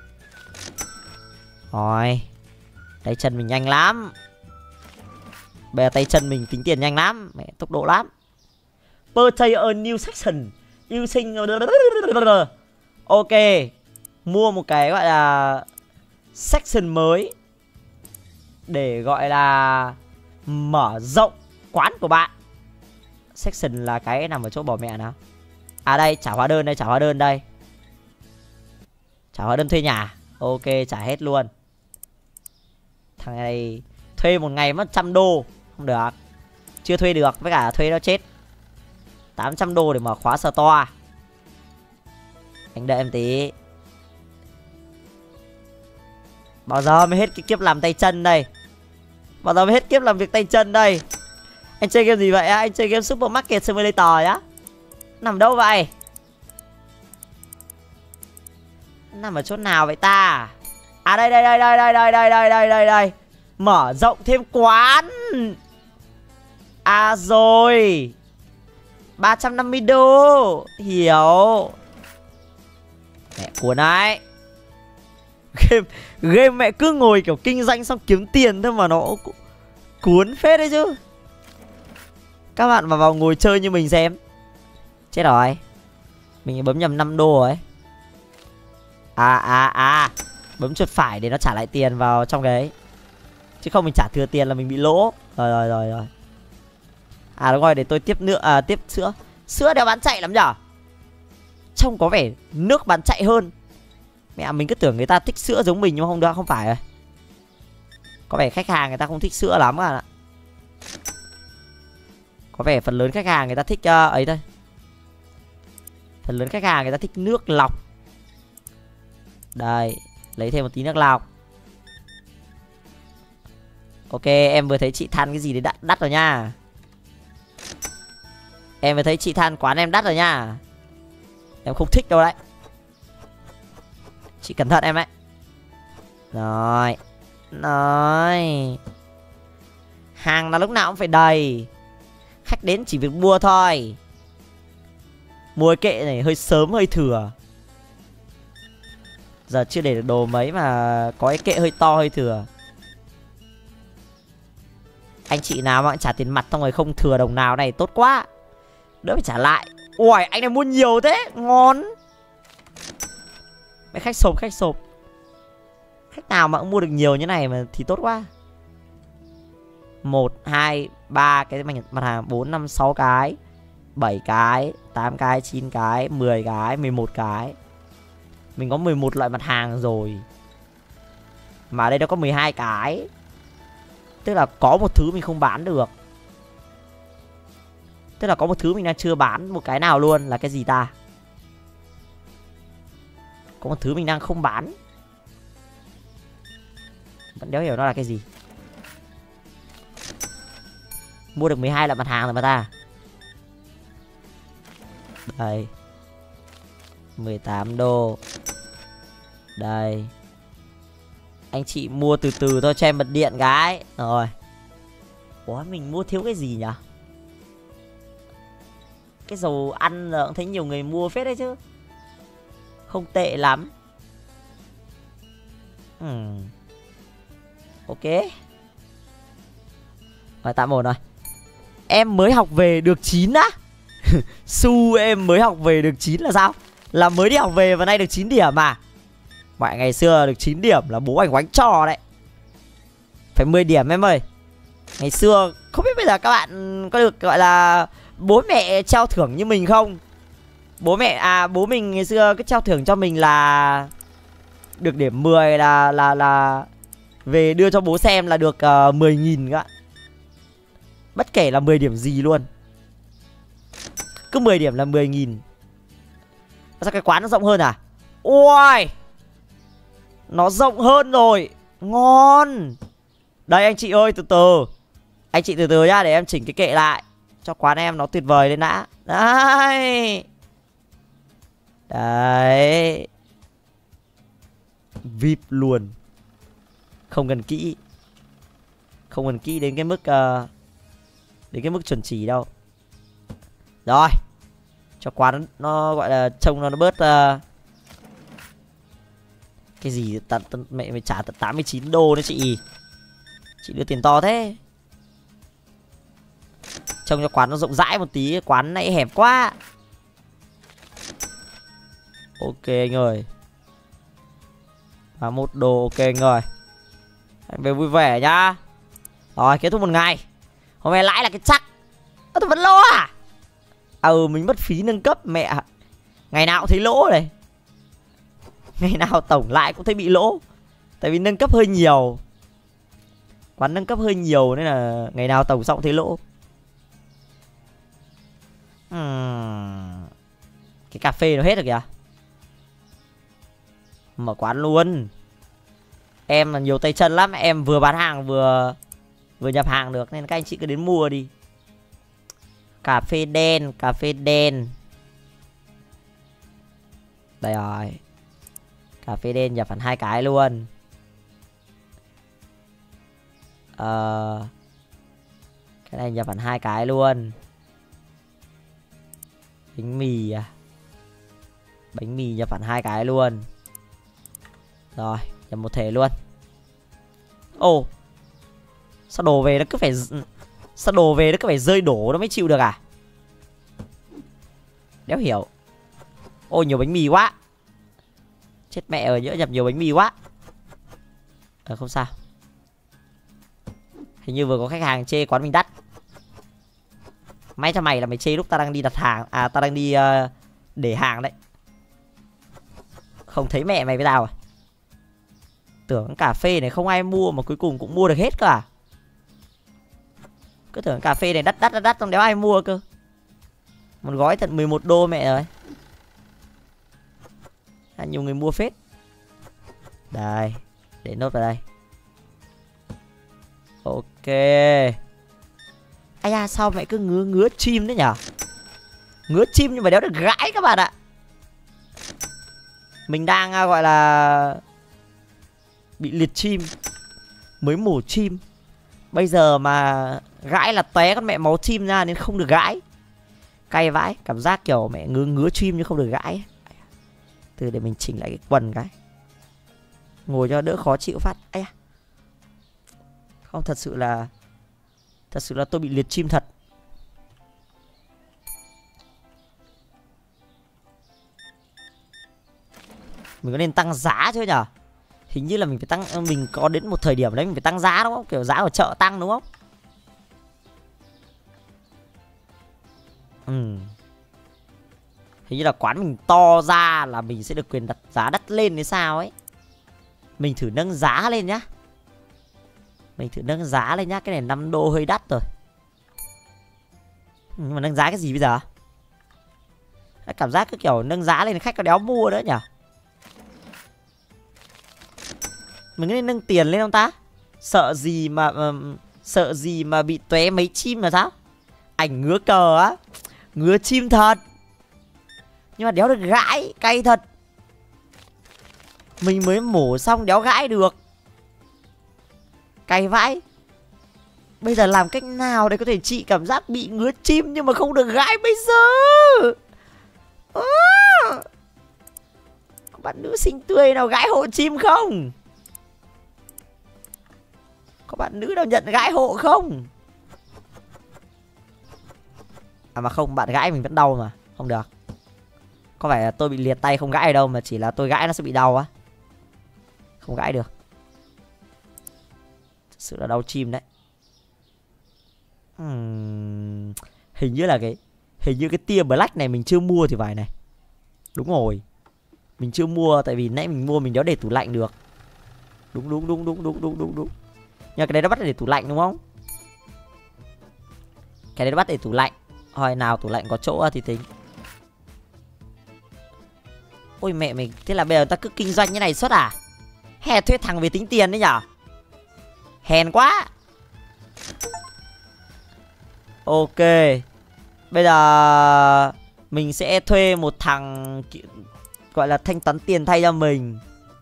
Rồi. Tay chân mình nhanh lắm. Bây giờ tay chân mình tính tiền nhanh lắm. Mẹ, tốc độ lắm. Purchase a new section using. Ok. Mua một cái gọi là section mới để gọi là mở rộng quán của bạn. Section là cái nằm ở chỗ bỏ mẹ nào. À đây, trả hóa đơn đây, trả hóa đơn đây. Trả hóa đơn thuê nhà. Ok, trả hết luôn. Thằng này thuê một ngày mất trăm đô. Không được. Chưa thuê được, với cả thuê nó chết. Tám trăm đô để mở khóa store. Anh đợi em tí. Bao giờ mới hết cái kiếp làm tay chân đây? Bao giờ mới hết kiếp làm việc tay chân đây? Anh chơi game gì vậy á? Anh chơi game Supermarket Simulator á? Nằm đâu vậy? Nằm ở chỗ nào vậy ta? À đây đây đây đây đây đây đây đây đây đây đây. Mở rộng thêm quán. À rồi. ba trăm năm mươi đô. Hiểu. Mẹ cuốn ấy. Game, game mẹ cứ ngồi kiểu kinh doanh xong kiếm tiền thôi mà nó cuốn phết đấy chứ. Các bạn mà vào ngồi chơi như mình xem. Chết rồi. Mình bấm nhầm năm đô rồi. À à à. Bấm chuột phải để nó trả lại tiền vào trong cái ấy. Chứ không mình trả thừa tiền là mình bị lỗ. Rồi rồi rồi rồi. À đúng rồi, để tôi tiếp nước à, tiếp sữa. Sữa đeo bán chạy lắm nhở. Trông có vẻ nước bán chạy hơn. Mẹ, mình cứ tưởng người ta thích sữa giống mình nhưng mà không được, không phải rồi. Có vẻ khách hàng người ta không thích sữa lắm à. Có vẻ phần lớn khách hàng người ta thích uh, ấy thôi. Phần lớn khách hàng người ta thích nước lọc. Đây, lấy thêm một tí nước lọc. Ok, em vừa thấy chị than cái gì đấy đắt, đắt rồi nha. Em vừa thấy chị than quán em đắt rồi nha. Em không thích đâu đấy. Chị cẩn thận em đấy. Rồi. Rồi. Hàng là lúc nào cũng phải đầy. Khách đến chỉ việc mua thôi. Mua kệ này hơi sớm hơi thừa. Giờ chưa để được đồ mấy mà có cái kệ hơi to hơi thừa. Anh chị nào mà trả tiền mặt xong rồi không thừa đồng nào này tốt quá. Đỡ phải trả lại. Ui, anh này mua nhiều thế. Ngon. Mấy khách sộp, khách sộp. Khách nào mà cũng mua được nhiều như này mà thì tốt quá. Một, hai, ba cái mặt hàng, bốn, năm, sáu cái, bảy cái, tám cái, chín cái, mười cái, mười một cái. Mình có mười một loại mặt hàng rồi. Mà ở đây nó có mười hai cái. Tức là có một thứ mình không bán được. Tức là có một thứ mình đang chưa bán một cái nào luôn. Là cái gì ta? Có một thứ mình đang không bán. Vẫn đéo hiểu nó là cái gì. Mua được mười hai loại mặt hàng rồi mà ta. Đây, mười tám đô. Đây. Anh chị mua từ từ thôi cho em bật điện cái. Rồi. Ủa mình mua thiếu cái gì nhỉ? Cái dầu ăn là cũng thấy nhiều người mua phết đấy chứ. Không tệ lắm. hmm. Ok. Rồi tạm ổn rồi. Em mới học về được chín á. Su em mới học về được chín là sao? Là mới đi học về và nay được chín điểm à? Mọi ngày xưa được chín điểm là bố anh quánh trò đấy. Phải mười điểm em ơi. Ngày xưa không biết bây giờ các bạn có được gọi là bố mẹ trao thưởng như mình không? Bố mẹ à bố mình ngày xưa cái trao thưởng cho mình là được điểm mười là là là về đưa cho bố xem là được uh, mười nghìn các bạn. Bất kể là mười điểm gì luôn. Cứ mười điểm là mười nghìn. Sao cái quán nó rộng hơn à? Ôi, nó rộng hơn rồi. Ngon. Đây anh chị ơi, từ từ. Anh chị từ từ nhá, để em chỉnh cái kệ lại cho quán em nó tuyệt vời lên đã. Đấy. Đấy. vê i pê luôn. Không cần kỹ. Không cần kỹ đến cái mức uh, đến cái mức chuẩn chỉ đâu. Rồi. Cho quán nó, nó gọi là trông nó, nó bớt uh, cái gì t, t, mẹ mày trả tận tám mươi chín đô nữa chị. Chị đưa tiền to thế. Trông cho quán nó rộng rãi một tí. Quán này hẹp quá. Ok anh ơi. Và một đồ ok anh ơi. Anh về vui vẻ nhá. Rồi kết thúc một ngày. Hôm nay lãi là cái chắc. Ơ tôi vẫn lỗ à? À ừ mình mất phí nâng cấp mẹ. Ngày nào cũng thấy lỗ này. Ngày nào tổng lại cũng thấy bị lỗ. Tại vì nâng cấp hơi nhiều. Quán nâng cấp hơi nhiều nên là ngày nào tổng xong thấy lỗ. uhm. Cái cà phê nó hết rồi kìa. Mở quán luôn. Em là nhiều tay chân lắm. Em vừa bán hàng vừa vừa nhập hàng được. Nên các anh chị cứ đến mua đi. Cà phê đen. Cà phê đen. Đây rồi. Cà phê đen nhập hẳn hai cái luôn. Ờ uh, cái này nhập hẳn hai cái luôn. Bánh mì à? Bánh mì nhập hẳn hai cái luôn. Rồi nhập một thể luôn. Ồ oh. Sao đồ về nó cứ phải Sao đồ về nó cứ phải rơi đổ nó mới chịu được à? Đéo hiểu. Ôi nhiều bánh mì quá. Chết mẹ rồi, nhỡ nhập nhiều bánh mì quá. Ờ không sao. Hình như vừa có khách hàng chê quán mình đắt. May cho mày là mày chê lúc ta đang đi đặt hàng. À ta đang đi uh, để hàng đấy. Không thấy mẹ mày với tao à? Tưởng cà phê này không ai mua mà cuối cùng cũng mua được hết cơ à? Cứ tưởng cà phê này đắt đắt đắt đắt xong đéo ai mua cơ. Một gói tận mười một đô mẹ rồi. À, nhiều người mua phết. Đây. Để nốt vào đây. Ok. Ai da sao mẹ cứ ngứa ngứa chim đấy nhở? Ngứa chim nhưng mà đéo được gãi các bạn ạ. Mình đang uh, gọi là bị liệt chim. Mới mổ chim. Bây giờ mà gãi là tóe con mẹ máu chim ra nên không được gãi. Cay vãi. Cảm giác kiểu mẹ ngứa ngứa chim nhưng không được gãi. Từ để mình chỉnh lại cái quần cái. Ngồi cho đỡ khó chịu phát. Ây da. Không thật sự là Thật sự là tôi bị liệt chim thật. Mình có nên tăng giá chứ nhở? Hình như là mình phải tăng, mình có đến một thời điểm đấy mình phải tăng giá đúng không? Kiểu giá ở chợ tăng đúng không? Ừ. Hình như là quán mình to ra là mình sẽ được quyền đặt giá đắt lên hay sao ấy. Mình thử nâng giá lên nhá. Mình thử nâng giá lên nhá. Cái này năm đô hơi đắt rồi. Nhưng mà nâng giá cái gì bây giờ? Cảm giác cứ kiểu nâng giá lên khách có đéo mua nữa nhỉ. Mình nên nâng tiền lên không ta? Sợ gì mà uh, sợ gì mà bị tóe mấy chim là sao? Ảnh ngứa cờ á. Ngứa chim thật. Nhưng mà đéo được gãi. Cay thật. Mình mới mổ xong đéo gãi được. Cay vãi. Bây giờ làm cách nào để có thể trị cảm giác bị ngứa chim nhưng mà không được gãi bây giờ? À, có bạn nữ xinh tươi nào gãi hộ chim không? Có bạn nữ nào nhận gãi hộ không? À mà không, bạn gãi mình vẫn đau mà. Không được. Có phải là tôi bị liệt tay không gãi đâu, mà chỉ là tôi gãi nó sẽ bị đau á. Không gãi được. Thật sự là đau chim đấy. Hmm, hình như là cái Hình như cái tia black này mình chưa mua thì phải này. Đúng rồi. Mình chưa mua tại vì nãy mình mua mình đéo để tủ lạnh được. Đúng đúng đúng đúng đúng đúng đúng đúng. Nhưng cái đấy nó bắt để tủ lạnh đúng không? Cái đấy nó bắt để tủ lạnh. Hồi nào tủ lạnh có chỗ thì tính. Ôi mẹ mình. Thế là bây giờ ta cứ kinh doanh như này suốt à? Hè thuê thằng về tính tiền đấy nhở? Hèn quá. Ok. Bây giờ mình sẽ thuê một thằng gọi là thanh toán tiền thay cho mình.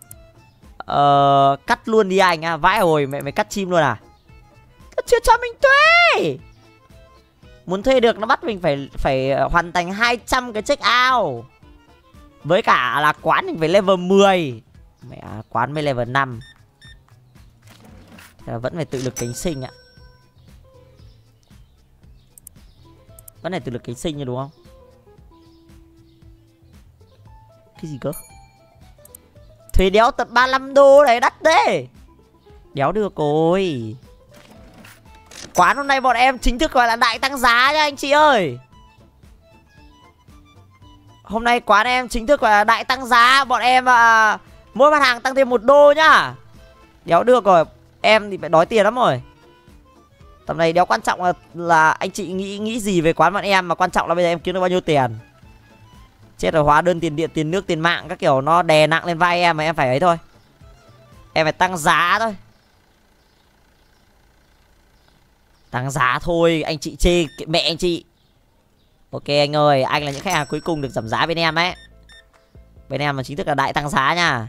Ờ, cắt luôn đi anh à. Vãi hồi mẹ mày cắt chim luôn à? Nó chưa cho mình thuê. Muốn thuê được nó bắt mình phải phải hoàn thành hai trăm cái check out. Với cả là quán mình phải level mười. Mẹ à, quán mới level năm. Thế là vẫn phải tự lực cánh sinh ạ. Vẫn phải tự lực cánh sinh như đúng không? Cái gì cơ? Thuê đéo tận ba mươi lăm đô này đắt thế. Đéo được rồi. Quán hôm nay bọn em chính thức gọi là đại tăng giá nha anh chị ơi. Hôm nay quán em chính thức gọi là đại tăng giá. Bọn em à, mỗi mặt hàng tăng thêm một đô nhá. Đéo được rồi. Em thì phải đói tiền lắm rồi. Tầm này đéo quan trọng là, là anh chị nghĩ nghĩ gì về quán bọn em, mà quan trọng là bây giờ em kiếm được bao nhiêu tiền. Chết rồi, hóa đơn tiền điện, tiền nước, tiền mạng các kiểu nó đè nặng lên vai em mà em phải ấy thôi. Em phải tăng giá thôi. Tăng giá thôi, anh chị chê mẹ anh chị. Ok anh ơi, anh là những khách hàng cuối cùng được giảm giá bên em ấy. Bên em là chính thức là đại tăng giá nha.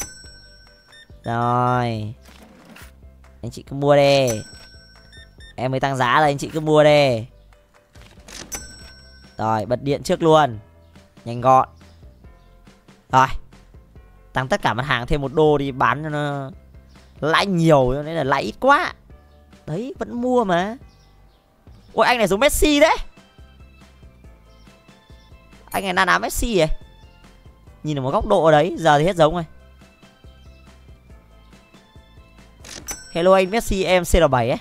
Rồi. Anh chị cứ mua đi. Em mới tăng giá rồi, anh chị cứ mua đi. Rồi, bật điện trước luôn. Nhanh gọn. Rồi. Tăng tất cả mặt hàng thêm một đô đi, bán cho nó lãi nhiều, nên là lãi ít quá. Đấy, vẫn mua mà. Ôi, anh này giống Messi đấy. Anh này na ná Messi ấy. Nhìn ở một góc độ ở đấy, giờ thì hết giống rồi. Hello anh Messi, em xê lờ bảy ấy.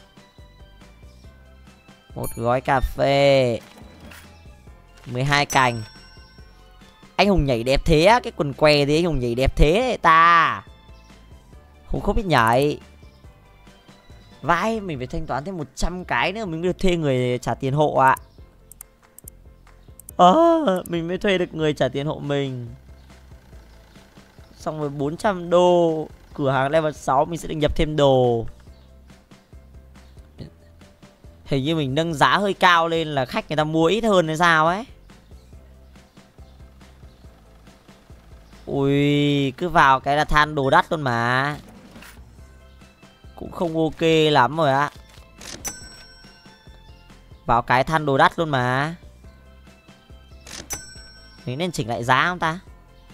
Một gói cà phê, mười hai cành. Anh Hùng nhảy đẹp thế á. Cái quần què thì anh Hùng nhảy đẹp thế đấy ta. Hùng không biết nhảy. Vãi, mình phải thanh toán thêm một trăm cái nữa mình mới được thuê người trả tiền hộ ạ. Ờ, à, mình mới thuê được người trả tiền hộ mình. Xong rồi bốn trăm đô. Cửa hàng level sáu mình sẽ được nhập thêm đồ. Hình như mình nâng giá hơi cao lên là khách người ta mua ít hơn hay sao ấy. Ui, cứ vào cái là than đồ đắt luôn mà. Cũng không ok lắm rồi á. Vào cái than đồ đắt luôn mà. Mình nên chỉnh lại giá không ta?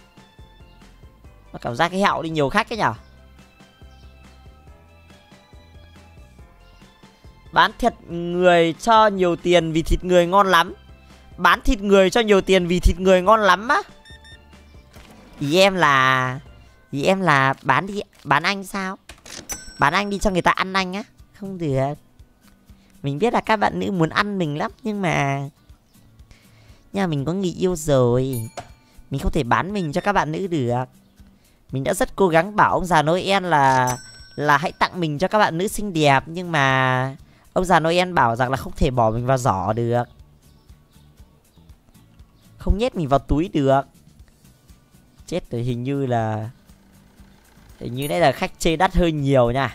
Mà cảm giác cái hẹo đi nhiều khách ấy nhở. Bán thịt người cho nhiều tiền vì thịt người ngon lắm. Bán thịt người cho nhiều tiền vì thịt người ngon lắm á. Ý em là Ý em là bán đi, bán anh sao? Bán anh đi cho người ta ăn anh á? Không được. Mình biết là các bạn nữ muốn ăn mình lắm, nhưng mà nhưng mà mình có người yêu rồi, mình không thể bán mình cho các bạn nữ được. Mình đã rất cố gắng bảo ông già Noel là là hãy tặng mình cho các bạn nữ xinh đẹp, nhưng mà ông già Noel bảo rằng là không thể bỏ mình vào giỏ được, không nhét mình vào túi được. Chết rồi, hình như là hình như đây là khách chê đắt hơi nhiều nha.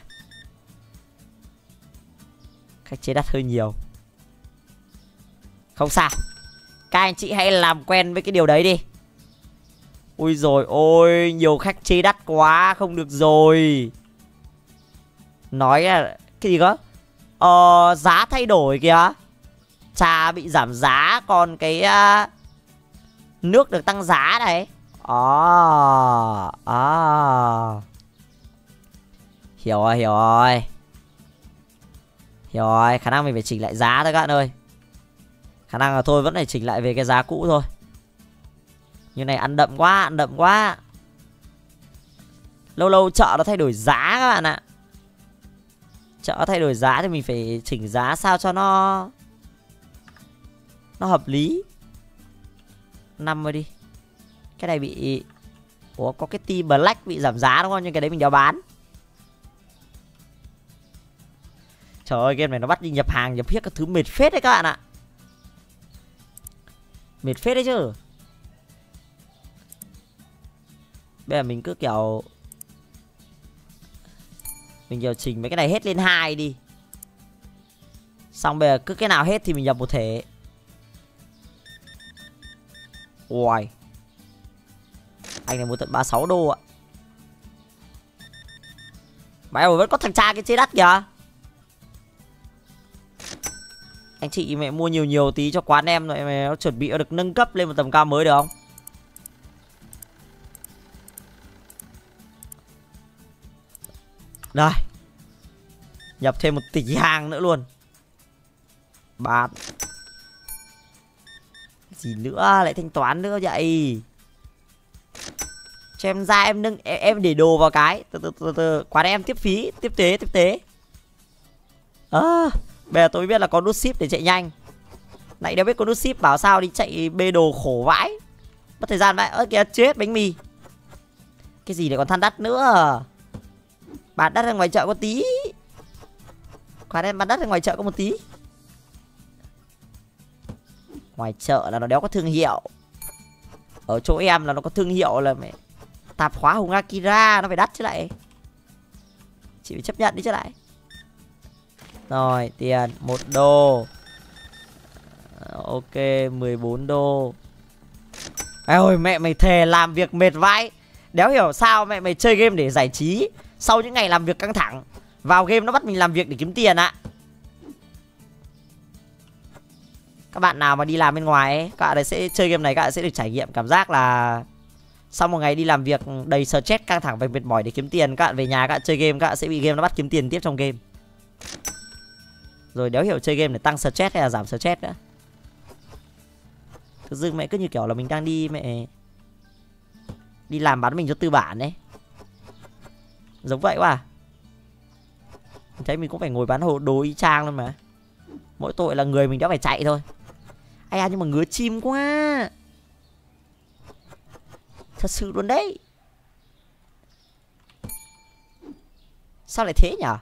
Khách chế đắt hơi nhiều. Không sao, các anh chị hãy làm quen với cái điều đấy đi. Ui rồi ôi, nhiều khách chế đắt quá, không được rồi. Nói là cái gì cơ? Ờ, giá thay đổi kìa. Trà bị giảm giá, còn cái uh, nước được tăng giá này. Ờ, à, à. Hiểu rồi, hiểu rồi. Hiểu rồi, khả năng mình phải chỉnh lại giá thôi các bạn ơi. Khả năng là thôi vẫn phải chỉnh lại về cái giá cũ thôi. Như này ăn đậm quá, ăn đậm quá. Lâu lâu chợ nó thay đổi giá các bạn ạ. Chợ thay đổi giá thì mình phải chỉnh giá sao cho nó Nó hợp lý. Năm rồi đi. Cái này bị Ủa, có cái T Black bị giảm giá đúng không? Nhưng cái đấy mình đéo bán. Trời ơi, game này nó bắt đi nhập hàng, nhập hiếc các thứ mệt phết đấy các bạn ạ. Mệt phết đấy chứ. Bây giờ mình cứ kiểu Mình điều chỉnh mấy cái này hết lên hai đi. Xong bây giờ cứ cái nào hết thì mình nhập một thể. Ui, anh này mua tận ba mươi sáu đô ạ. Mày ơi, vẫn có thằng cha cái chế đắt kìa. Anh chị mẹ mua nhiều nhiều tí cho quán em rồi mày nó chuẩn bị được nâng cấp lên một tầm cao mới được không? Đây, nhập thêm một tỷ hàng nữa luôn. Bán gì nữa, lại thanh toán nữa vậy. Cho em ra em nâng em, em để đồ vào cái từ từ từ từ quán em tiếp phí, tiếp tế tiếp tế. À, bây giờ tôi mới biết là có nút ship để chạy nhanh. Nãy đéo biết có nút ship, bảo sao đi chạy bê đồ khổ vãi, mất thời gian vậy. Ơ kìa, chết bánh mì. Cái gì lại còn than đắt nữa. Bán đắt ở ngoài chợ có tí. Quán em bán đắt ở ngoài chợ có một tí. Ngoài chợ là nó đéo có thương hiệu. Ở chỗ em là nó có thương hiệu là mẹ tạp hóa Hùng Akira, nó phải đắt chứ lại. Chị phải chấp nhận đi chứ lại. Rồi, tiền một đô. Ok, mười bốn đô. Ê ôi, mẹ mày thề làm việc mệt vãi. Đéo hiểu sao mẹ mày chơi game để giải trí. Sau những ngày làm việc căng thẳng, vào game nó bắt mình làm việc để kiếm tiền ạ. Các bạn nào mà đi làm bên ngoài ấy, các bạn ấy sẽ chơi game này, các bạn sẽ được trải nghiệm cảm giác là sau một ngày đi làm việc đầy stress căng thẳng và mệt mỏi để kiếm tiền, các bạn về nhà các bạn chơi game, các bạn sẽ bị game nó bắt kiếm tiền tiếp trong game. Rồi đéo hiểu chơi game để tăng stress hay là giảm stress nữa. Tự dưng mẹ cứ như kiểu là mình đang đi mẹ đi làm bán mình cho tư bản đấy. Giống vậy quá à. Mình thấy mình cũng phải ngồi bán hồ đồ y chang luôn mà. Mỗi tội là người mình đã phải chạy thôi. Ai à, nhưng mà ngứa chim quá. Thật sự luôn đấy. Sao lại thế nhở?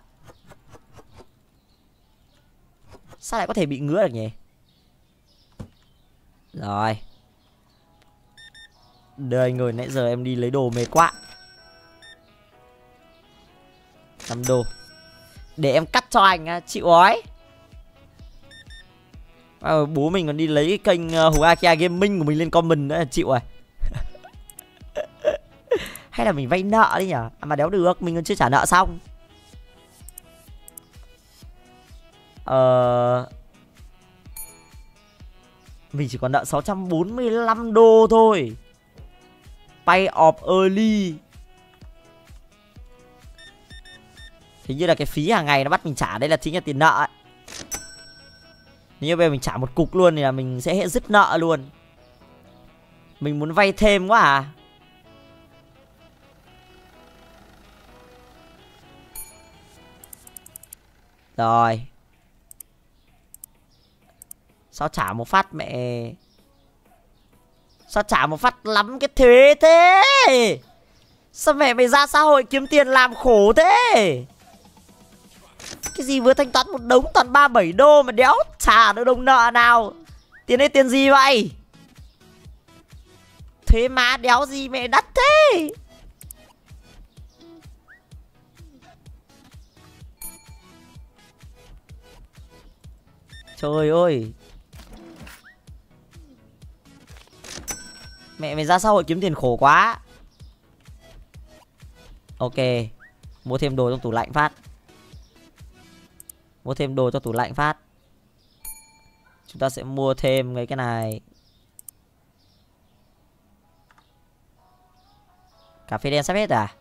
Sao lại có thể bị ngứa được nhỉ? Rồi. Đời người, nãy giờ em đi lấy đồ mệt quá. năm đô. Để em cắt cho anh á, chịu ói. À, bố mình còn đi lấy cái kênh uh, Hùng Akia Gaming của mình lên comment nữa, chịu rồi. Hay là mình vay nợ đi nhở? À, mà đéo được, mình còn chưa trả nợ xong. Ờ... Mình chỉ còn nợ sáu trăm bốn mươi lăm đô thôi. Pay off early. Hình như là cái phí hàng ngày nó bắt mình trả, đây là chính là tiền nợ ấy. Nếu như bây giờ mình trả một cục luôn thì là mình sẽ hết dứt nợ luôn. Mình muốn vay thêm quá à. Rồi. Sao trả một phát mẹ. Sao trả một phát lắm cái thế thế. Sao mẹ mày ra xã hội kiếm tiền làm khổ thế. Cái gì vừa thanh toán một đống toàn ba bảy đô mà đéo trả được đồng nợ nào. Tiền ấy tiền gì vậy? Thuế má đéo gì mẹ đắt thế. Trời ơi. Mẹ mày ra xã hội kiếm tiền khổ quá. Ok. Mua thêm đồ trong tủ lạnh phát. Mua thêm đồ cho tủ lạnh phát. Chúng ta sẽ mua thêm mấy cái này. Cà phê đen sắp hết à?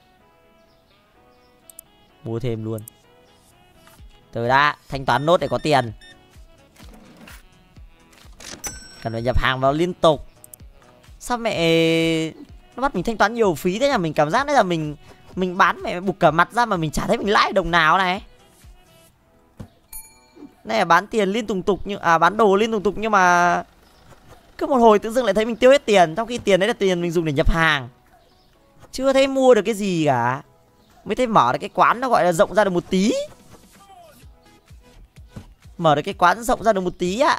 Mua thêm luôn. Từ đã, thanh toán nốt để có tiền. Cần phải nhập hàng vào liên tục. Sao mẹ nó bắt mình thanh toán nhiều phí thế nhỉ? Mình cảm giác đấy là mình mình bán mẹ bục cả mặt ra mà mình chả thấy mình lãi đồng nào này. Này là bán tiền liên tục tục nhưng à bán đồ liên tục tục nhưng mà cứ một hồi tự dưng lại thấy mình tiêu hết tiền, trong khi tiền đấy là tiền mình dùng để nhập hàng. Chưa thấy mua được cái gì cả. Mới thấy mở được cái quán nó gọi là rộng ra được một tí. Mở được cái quán rộng ra được một tí ạ.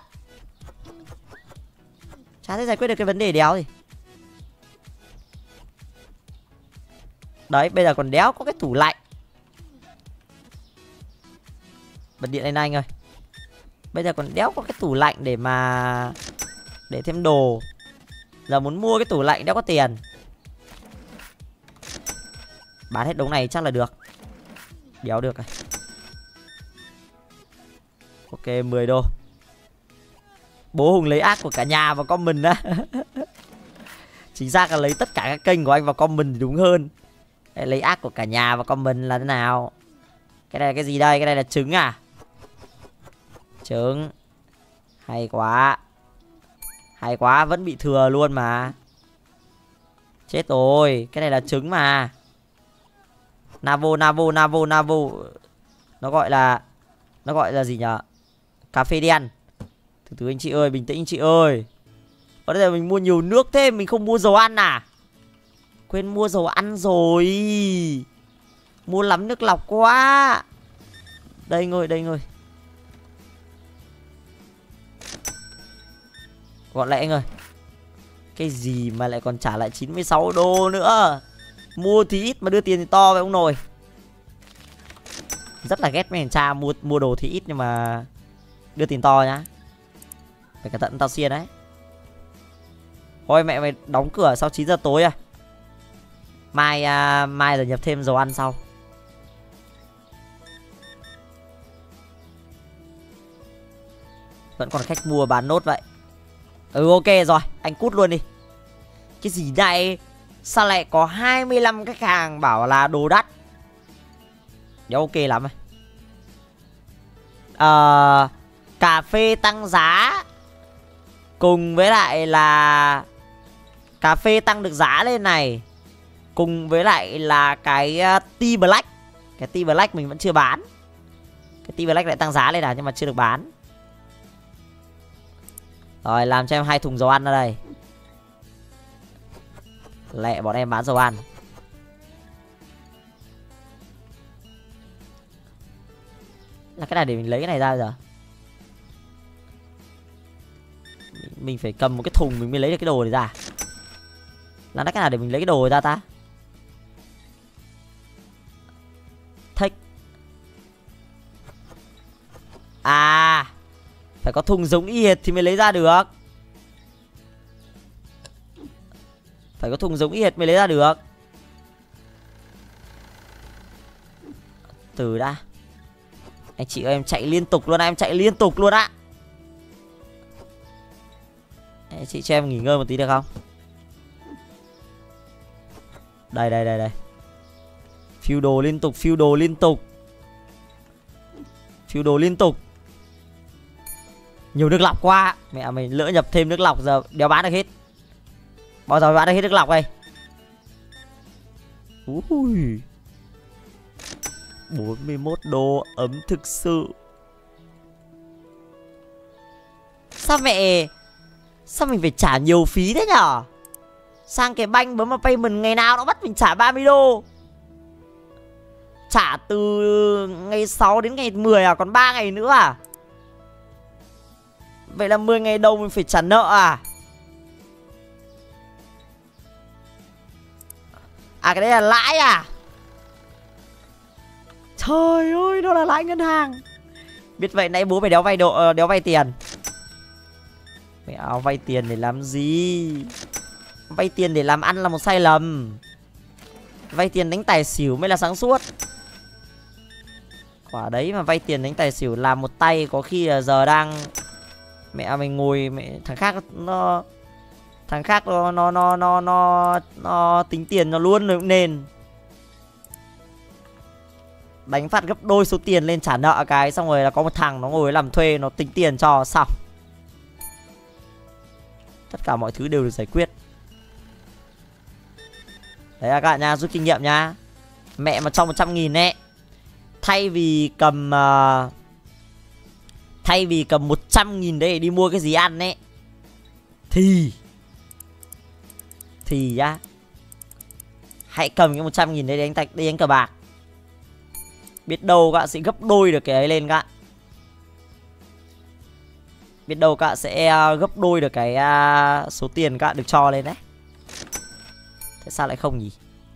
Chả thấy giải quyết được cái vấn đề đéo gì. Đấy bây giờ còn đéo có cái tủ lạnh. Bật điện lên anh ơi. Bây giờ còn đéo có cái tủ lạnh để mà để thêm đồ. Giờ muốn mua cái tủ lạnh đéo có tiền. Bán hết đống này chắc là được. Đéo được rồi. Ok mười đô. Bố Hùng lấy ác của cả nhà vào comment á. Chính xác là lấy tất cả các kênh của anh vào comment thì đúng hơn. Lấy ác của cả nhà vào comment là thế nào? Cái này là cái gì đây? Cái này là trứng à? Trứng. Hay quá. Hay quá, vẫn bị thừa luôn mà. Chết rồi, cái này là trứng mà. Navo, Navo, Navo, Navo. Nó gọi là Nó gọi là gì nhở? Cà phê đen. Từ từ anh chị ơi, bình tĩnh anh chị ơi. Ở đây là mình mua nhiều nước thế, mình không mua dầu ăn à? Quên mua dầu ăn rồi. Mua lắm nước lọc quá. Đây anh ơi, đây anh ơi. Gọi lại anh ơi. Cái gì mà lại còn trả lại chín mươi sáu đô nữa. Mua thì ít mà đưa tiền thì to vậy ông nội. Rất là ghét mấy thằng cha mua mua đồ thì ít nhưng mà đưa tiền to nhá. Phải cẩn thận tao xiên đấy. Thôi mẹ mày đóng cửa sau chín giờ tối à. Mai à, mai rồi nhập thêm dầu ăn sau. Vẫn còn khách mua bán nốt vậy. Ừ ok rồi, anh cút luôn đi. Cái gì đây? Sao lại có hai mươi lăm khách hàng bảo là đồ đắt? Dạ ok lắm rồi. Ờ, cà phê tăng giá cùng với lại là cà phê tăng được giá lên này, cùng với lại là cái uh, tea black. Cái tea black mình vẫn chưa bán. Cái tea black lại tăng giá lên nào nhưng mà chưa được bán. Rồi làm cho em hai thùng dầu ăn ở đây. Lẹ bọn em bán dầu ăn. Là cái này để mình lấy cái này ra giờ. Mình phải cầm một cái thùng mình mới lấy được cái đồ này ra. Là cái nào để mình lấy cái đồ này ra ta? Thích. À, phải có thùng giống y hệt thì mới lấy ra được. Phải có thùng giống y hệt mới lấy ra được. Từ đã. Anh chị ơi em chạy liên tục luôn á, em chạy liên tục luôn á. Anh chị cho em nghỉ ngơi một tí được không? Đây đây đây đây. Phiêu đồ liên tục, phiêu đồ liên tục. Phiêu đồ liên tục. Nhiều nước lọc quá. Mẹ mày lỡ nhập thêm nước lọc giờ đéo bán được hết. Bao giờ bán được hết nước lọc đây? Ui. bốn mươi mốt đô ấm thực sự. Sao mẹ, sao mình phải trả nhiều phí thế nhở? Sang cái banh bấm vào payment ngày nào nó bắt mình trả ba mươi đô. Trả từ ngày sáu đến ngày mười à, còn ba ngày nữa à? Vậy là mười ngày đầu mình phải trả nợ à? À cái đấy là lãi à? Trời ơi, đó là lãi ngân hàng. Biết vậy nãy bố phải đéo vay độ đéo vay tiền. Mẹ áo vay tiền để làm gì? Vay tiền để làm ăn là một sai lầm. Vay tiền đánh tài xỉu mới là sáng suốt. Quả đấy mà vay tiền đánh tài xỉu làm một tay có khi là giờ đang mẹ mình ngồi mẹ thằng khác nó thằng khác nó nó nó nó nó, nó tính tiền nó luôn rồi cũng nên. Đánh phát gấp đôi số tiền lên trả nợ cái xong rồi là có một thằng nó ngồi làm thuê nó tính tiền cho xong. Tất cả mọi thứ đều được giải quyết. Đấy là các bạn nha, rút kinh nghiệm nha. Mẹ mà cho một trăm nghìn ấy, thay vì cầm uh, thay vì cầm một trăm nghìn để đi mua cái gì ăn ấy, Thì Thì nhá, hãy cầm cái một trăm nghìn đấy để đánh tạch đi đánh cờ bạc. Biết đâu các bạn sẽ gấp đôi được cái ấy lên các bạn. Biết đâu các bạn sẽ uh, gấp đôi được cái uh, số tiền các bạn được cho lên đấy. Tại sao lại không nhỉ?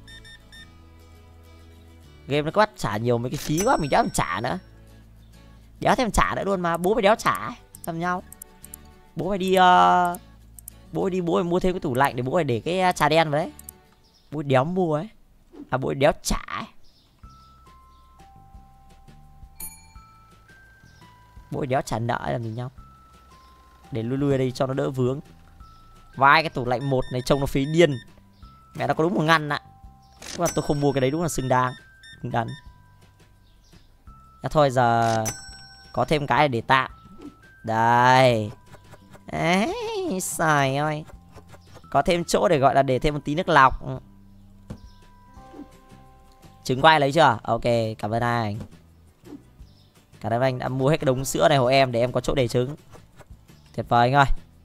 Game nó có bắt trả nhiều mấy cái phí quá, mình đéo phải trả nữa. Đéo thêm trả nữa luôn mà, bố phải đéo trả tầm nhau. Bố phải đi uh, Bố phải đi bố phải mua thêm cái tủ lạnh để bố phải để cái trà đen vào đấy. Bố đéo mua ấy. À bố đéo trả ấy. Bố đéo trả nợ làm gì nhau. Để lui lui ở đây cho nó đỡ vướng. Vai cái tủ lạnh một này trông nó phí điên. Mẹ nó có đúng một ngăn ạ. Đúng là tôi không mua cái đấy đúng là xứng đáng. Xứng đáng. À, thôi giờ có thêm cái để tạm. Đây. Ấy, xài ơi. Có thêm chỗ để gọi là để thêm một tí nước lọc. Trứng quay lấy chưa? Ok, cảm ơn anh. Cảm ơn anh đã mua hết cái đống sữa này hộ em để em có chỗ để trứng. Tuyệt vời anh ơi.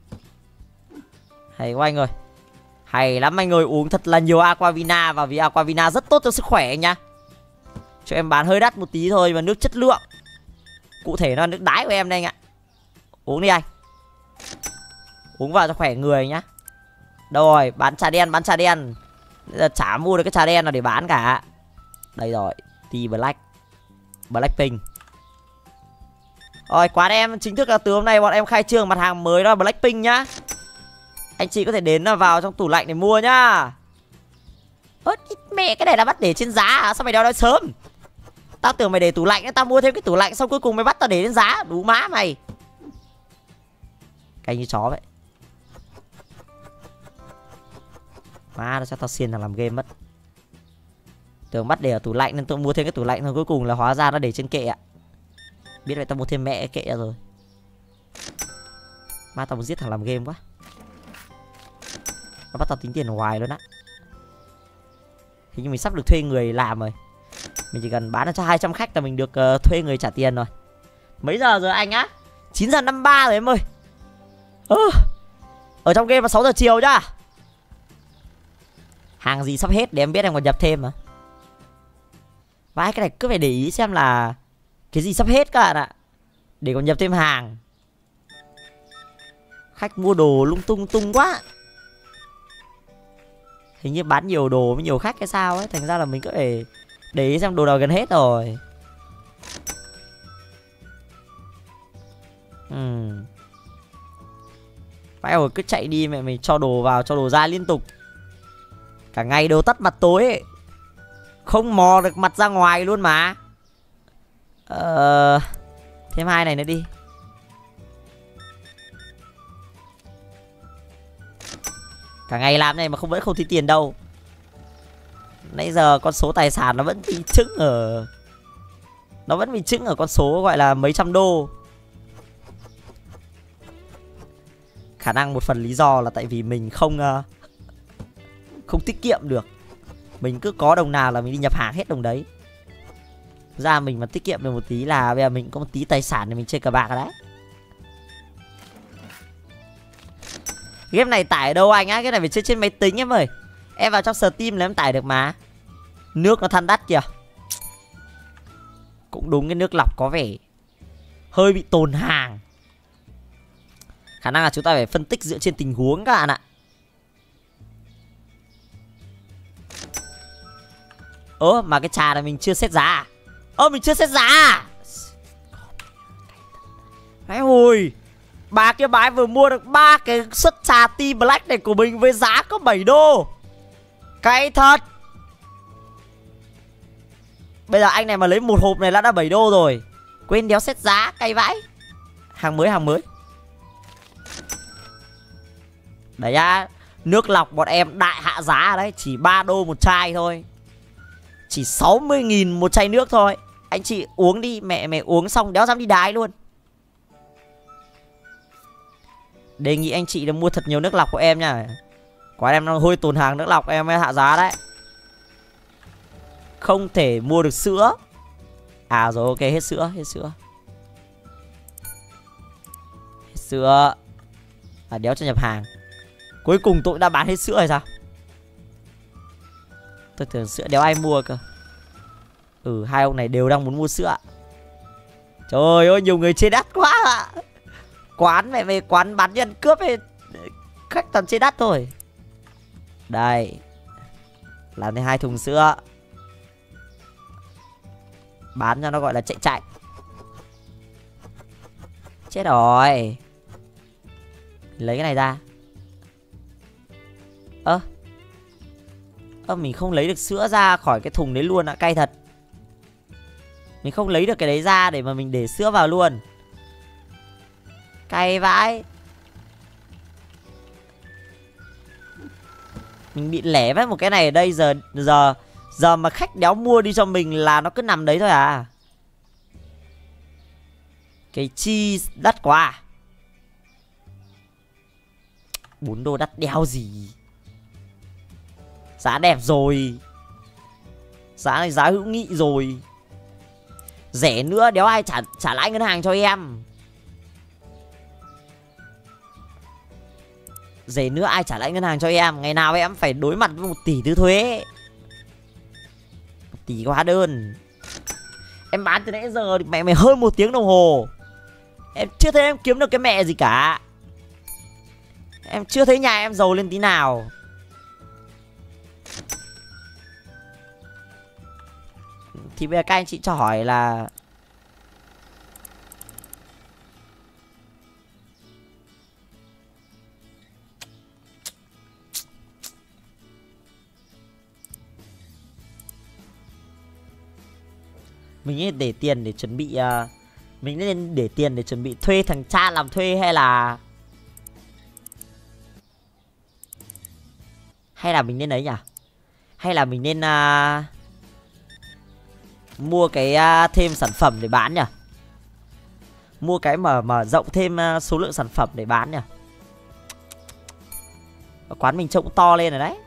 Hay quá anh ơi. Hay lắm anh ơi, uống thật là nhiều Aquavina. Và vì Aquavina rất tốt cho sức khỏe anh nhá. Cho em bán hơi đắt một tí thôi mà nước chất lượng. Cụ thể nó là nước đái của em đây anh ạ. Uống đi anh. Uống vào cho khỏe người nhá. Đâu rồi, bán trà đen, bán trà đen. Bây giờ chả mua được cái trà đen nào để bán cả. Đây rồi, T-Black Blackpink. Rồi, quán em chính thức là từ hôm nay bọn em khai trương mặt hàng mới đó là Blackpink nhá. Anh chị có thể đến vào trong tủ lạnh để mua nhá. Ơ, mẹ cái này là bắt để trên giá à? Sao mày đéo nói sớm? Tao tưởng mày để tủ lạnh, tao mua thêm cái tủ lạnh xong cuối cùng mày bắt tao để lên giá. Đủ má mày. Cay như chó vậy. Má nó cho tao xiên là làm game mất. Tưởng bắt để ở tủ lạnh nên tôi mua thêm cái tủ lạnh thôi, cuối cùng là hóa ra nó để trên kệ ạ. Biết vậy tao mua thêm mẹ cái kệ rồi. Má tao muốn giết thằng làm game quá. Nó bắt tao tính tiền hoài luôn á. Thế nhưng mình sắp được thuê người làm rồi. Mình chỉ cần bán cho hai trăm khách là mình được uh, thuê người trả tiền rồi. Mấy giờ rồi anh á? chín giờ năm mươi ba rồi em ơi. Ờ, ở trong game là sáu giờ chiều nhá. Hàng gì sắp hết để em biết em còn nhập thêm mà. Vãi, cái này cứ phải để ý xem là cái gì sắp hết các bạn ạ, để còn nhập thêm hàng. Khách mua đồ lung tung tung quá. Hình như bán nhiều đồ với nhiều khách hay sao ấy. Thành ra là mình cứ phải để ý xem đồ nào gần hết rồi. Ừm Phải rồi, cứ chạy đi mẹ mình cho đồ vào cho đồ ra liên tục. Cả ngày đều tắt mặt tối ấy. Không mò được mặt ra ngoài luôn mà. Ờ Thêm hai này nữa đi. Cả ngày làm này mà không vẫn không thấy tiền đâu. Nãy giờ con số tài sản nó vẫn bị trứng ở Nó vẫn bị trứng ở con số gọi là mấy trăm đô. Khả năng một phần lý do là tại vì mình không uh, Không tiết kiệm được. Mình cứ có đồng nào là mình đi nhập hàng hết đồng đấy. Ra mình mà tiết kiệm được một tí là bây giờ mình có một tí tài sản để mình chơi cờ bạc rồi đấy. Game này tải ở đâu anh á? Cái này phải chơi trên máy tính em ơi. Em vào trong Steam là em tải được mà. Nước nó than đắt kìa. Cũng đúng, cái nước lọc có vẻ hơi bị tồn hàng. Khả năng là chúng ta phải phân tích dựa trên tình huống các bạn ạ. Ơ mà cái trà này mình chưa xét giá à? Ơ mình chưa xét giá à? Đấy ôi, bà kia bà ấy vừa mua được ba cái suất trà tea black này của mình với giá có bảy đô. Cay thật. Bây giờ anh này mà lấy một hộp này là đã bảy đô rồi. Quên đéo xét giá, cay vãi. Hàng mới, hàng mới. Đấy nhá, nước lọc bọn em đại hạ giá đấy, chỉ ba đô một chai thôi. Chỉ sáu mươi nghìn một chai nước thôi. Anh chị uống đi, mẹ mẹ uống xong đéo dám đi đái luôn. Đề nghị anh chị là mua thật nhiều nước lọc của em nha. Quán em đang hôi tồn hàng nước lọc, em mới hạ giá đấy. Không thể mua được sữa. À rồi ok, hết sữa, hết sữa. Hết sữa. À đéo cho nhập hàng. Cuối cùng tôi đã bán hết sữa rồi sao? Tôi tưởng sữa đéo ai mua cơ. Ừ, hai ông này đều đang muốn mua sữa. Trời ơi, nhiều người chê đắt quá ạ. Quán mẹ về quán bán nhân cướp ấy, khách toàn chê đắt thôi. Đây, làm thêm hai thùng sữa. Bán cho nó gọi là chạy chạy. Chết rồi. Lấy cái này ra. Ơ Ơ mình không lấy được sữa ra khỏi cái thùng đấy luôn ạ, cay thật. Mình không lấy được cái đấy ra để mà mình để sữa vào luôn. Cay vãi. Mình bị lẻ với một cái này ở đây. Giờ Giờ Giờ mà khách đéo mua đi cho mình là nó cứ nằm đấy thôi à. Cái cheese đắt quá à? bốn đô đắt đéo gì. Giá đẹp rồi. Giá này giá hữu nghị rồi. Rẻ nữa đéo ai trả, trả lãi ngân hàng cho em. Rẻ nữa ai trả lãi ngân hàng cho em. Ngày nào em phải đối mặt với một tỷ thứ thuế, một tỷ hóa đơn. Em bán từ nãy giờ mẹ mày hơn một tiếng đồng hồ. Em chưa thấy em kiếm được cái mẹ gì cả. Em chưa thấy nhà em giàu lên tí nào. Thì bây giờ các anh chị cho hỏi là mình nên để tiền để chuẩn bị uh, mình nên để tiền để chuẩn bị thuê thằng cha làm thuê, hay là hay là mình nên ấy nhỉ? Hay là mình nên uh, mua cái uh, thêm sản phẩm để bán nhỉ? Mua cái mở mở rộng thêm uh, số lượng sản phẩm để bán nhỉ? Quán mình trông cũng to lên rồi đấy.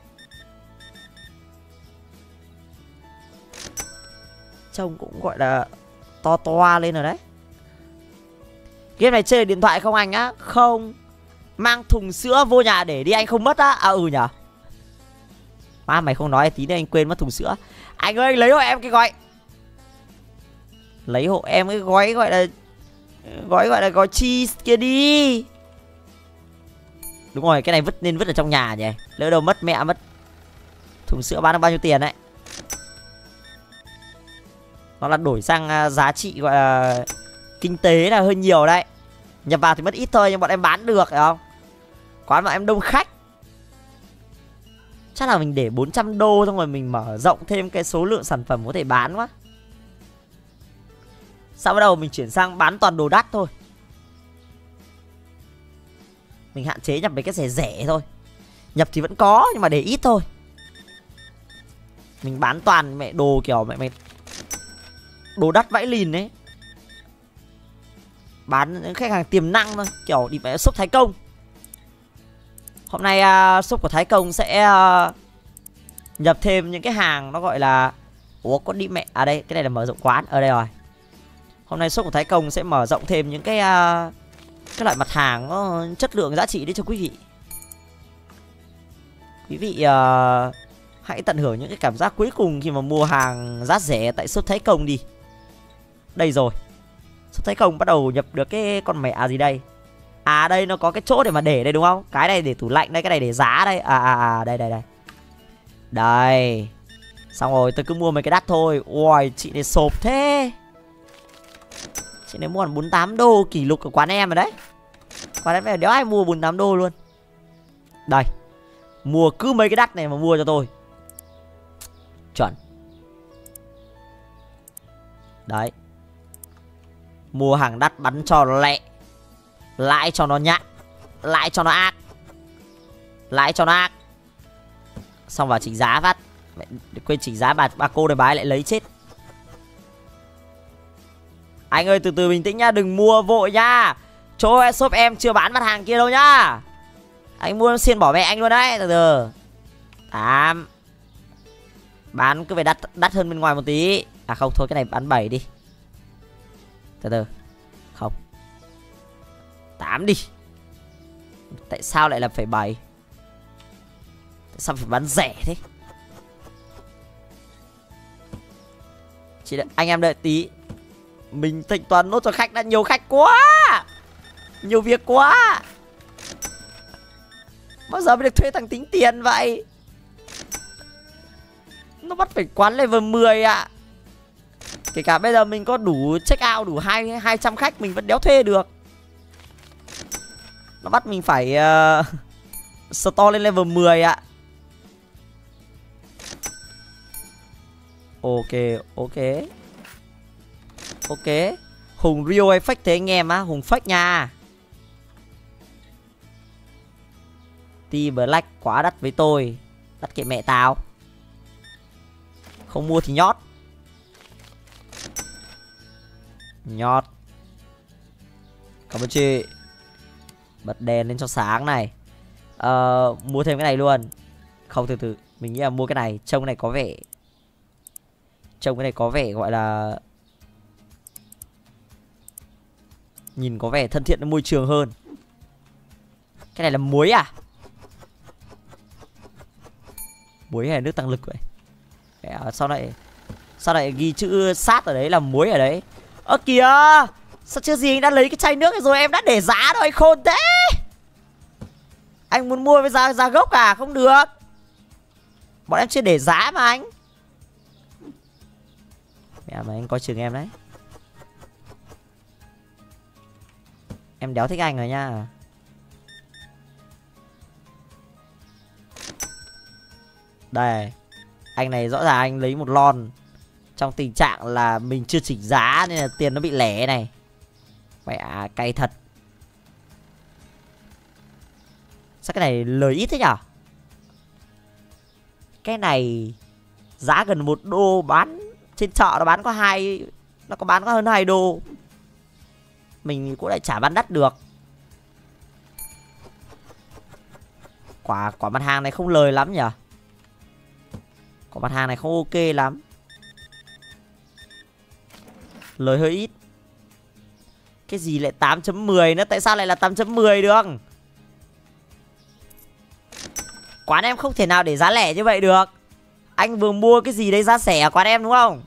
Trông cũng gọi là to toa lên rồi đấy. Game này chơi điện thoại không anh á? Không. Mang thùng sữa vô nhà để đi anh không mất á? À ừ nhở. Má mày không nói tí nữa anh quên mất thùng sữa. Anh ơi lấy hộ em cái gói. Lấy hộ em cái gói gọi là gói gọi là gói cheese kia đi. Đúng rồi, cái này vứt nên vứt ở trong nhà nhỉ. Lỡ đâu mất mẹ mất. Thùng sữa bán được bao nhiêu tiền đấy? Nó là đổi sang uh, giá trị gọi là kinh tế là hơi nhiều đấy. Nhập vào thì mất ít thôi nhưng bọn em bán được, phải không? Quán bọn em đông khách. Chắc là mình để bốn trăm đô xong rồi mình mở rộng thêm cái số lượng sản phẩm có thể bán quá. Sau bắt đầu mình chuyển sang bán toàn đồ đắt thôi. Mình hạn chế nhập mấy cái rẻ rẻ thôi. Nhập thì vẫn có nhưng mà để ít thôi. Mình bán toàn mẹ đồ kiểu mẹ mẹ đồ đắt vãi lìn đấy. Bán những khách hàng tiềm năng thôi. Kiểu đi mẹ shop Thái Công. Hôm nay uh, shop của Thái Công sẽ uh, nhập thêm những cái hàng nó gọi là Ủa có đi mẹ. À đây, cái này là mở rộng quán. Ở đây rồi. Hôm nay shop của Thái Công sẽ mở rộng thêm những cái uh, cái loại mặt hàng có chất lượng giá trị đấy cho quý vị. Quý vị uh, hãy tận hưởng những cái cảm giác cuối cùng khi mà mua hàng giá rẻ tại shop Thái Công đi. Đây rồi. Shop Thái Công bắt đầu nhập được cái con mẹ à gì đây? À đây nó có cái chỗ để mà để đây đúng không? Cái này để tủ lạnh đây, cái này để giá đây. À à à đây đây đây. Đây. Xong rồi tôi cứ mua mấy cái đắt thôi. Ui chị này sộp thế. Chị này mua hẳn bốn mươi tám đô, kỷ lục của quán em rồi đấy. Quán em phải đéo ai mua bốn mươi tám đô luôn. Đây. Mua cứ mấy cái đắt này mà mua cho tôi. Chuẩn. Đấy. Mua hàng đắt bắn cho nó lẹ. Lãi cho nó nhạn. Lãi cho nó ác. Lãi cho nó ác. Xong vào chỉnh giá phát. Mẹ, quên chỉnh giá bà, bà cô này bà ấy lại lấy chết. Anh ơi từ từ bình tĩnh nhá. Đừng mua vội nha. Chỗ shop em chưa bán mặt hàng kia đâu nhá. Anh mua xiên bỏ mẹ anh luôn đấy. Từ từ. Tám. Bán cứ phải đắt, đắt hơn bên ngoài một tí. À không thôi cái này bán bảy đi. Từ từ. Không. Tám đi. Tại sao lại là phải bảy? Tại sao phải bán rẻ thế? Chị đợi, anh em đợi tí. Mình thanh toán nốt cho khách đã, nhiều khách quá. Nhiều việc quá. Bao giờ mới được thuê thằng tính tiền vậy? Nó bắt phải quán level mười ạ. À. Kể cả bây giờ mình có đủ check out đủ hai hai trăm khách mình vẫn đéo thuê được. Nó bắt mình phải uh, store lên level mười ạ. À. Ok, ok. Ok. Hùng real hay fake thế anh em á? Hùng fake nha. T-Black quá đắt với tôi. Đắt kệ mẹ tao. Không mua thì nhót. Nhót. Cảm ơn chị. Bật đèn lên cho sáng này. Ờ, mua thêm cái này luôn. Không từ từ. Mình nghĩ là mua cái này. Trông cái này có vẻ. Trông cái này có vẻ gọi là. Nhìn có vẻ thân thiện với môi trường hơn. Cái này là muối à? Muối hay là nước tăng lực vậy? Mẹ, sao lại sao lại ghi chữ sát ở đấy là muối ở đấy? Ơ kìa, sao chưa gì anh đã lấy cái chai nước này rồi, em đã để giá rồi, khôn thế. Anh muốn mua với giá giá gốc à? Không được. Bọn em chưa để giá mà anh. Mẹ mà anh coi chừng em đấy. Em đéo thích anh rồi nha. Đây. Anh này rõ ràng anh lấy một lon. Trong tình trạng là mình chưa chỉnh giá nên là tiền nó bị lẻ này. Mẹ cay thật. Sao cái này lời ít thế nhở? Cái này giá gần một đô, bán trên chợ nó bán có hai, nó có bán có hơn hai đô. Mình cũng lại chả bán đắt được. Quả quả mặt hàng này không lời lắm nhỉ? Quả mặt hàng này không ok lắm. Lời hơi ít. Cái gì lại tám chấm mười nữa? Tại sao lại là tám chấm mười được? Quán em không thể nào để giá lẻ như vậy được. Anh vừa mua cái gì đấy giá rẻ ở quán em đúng không?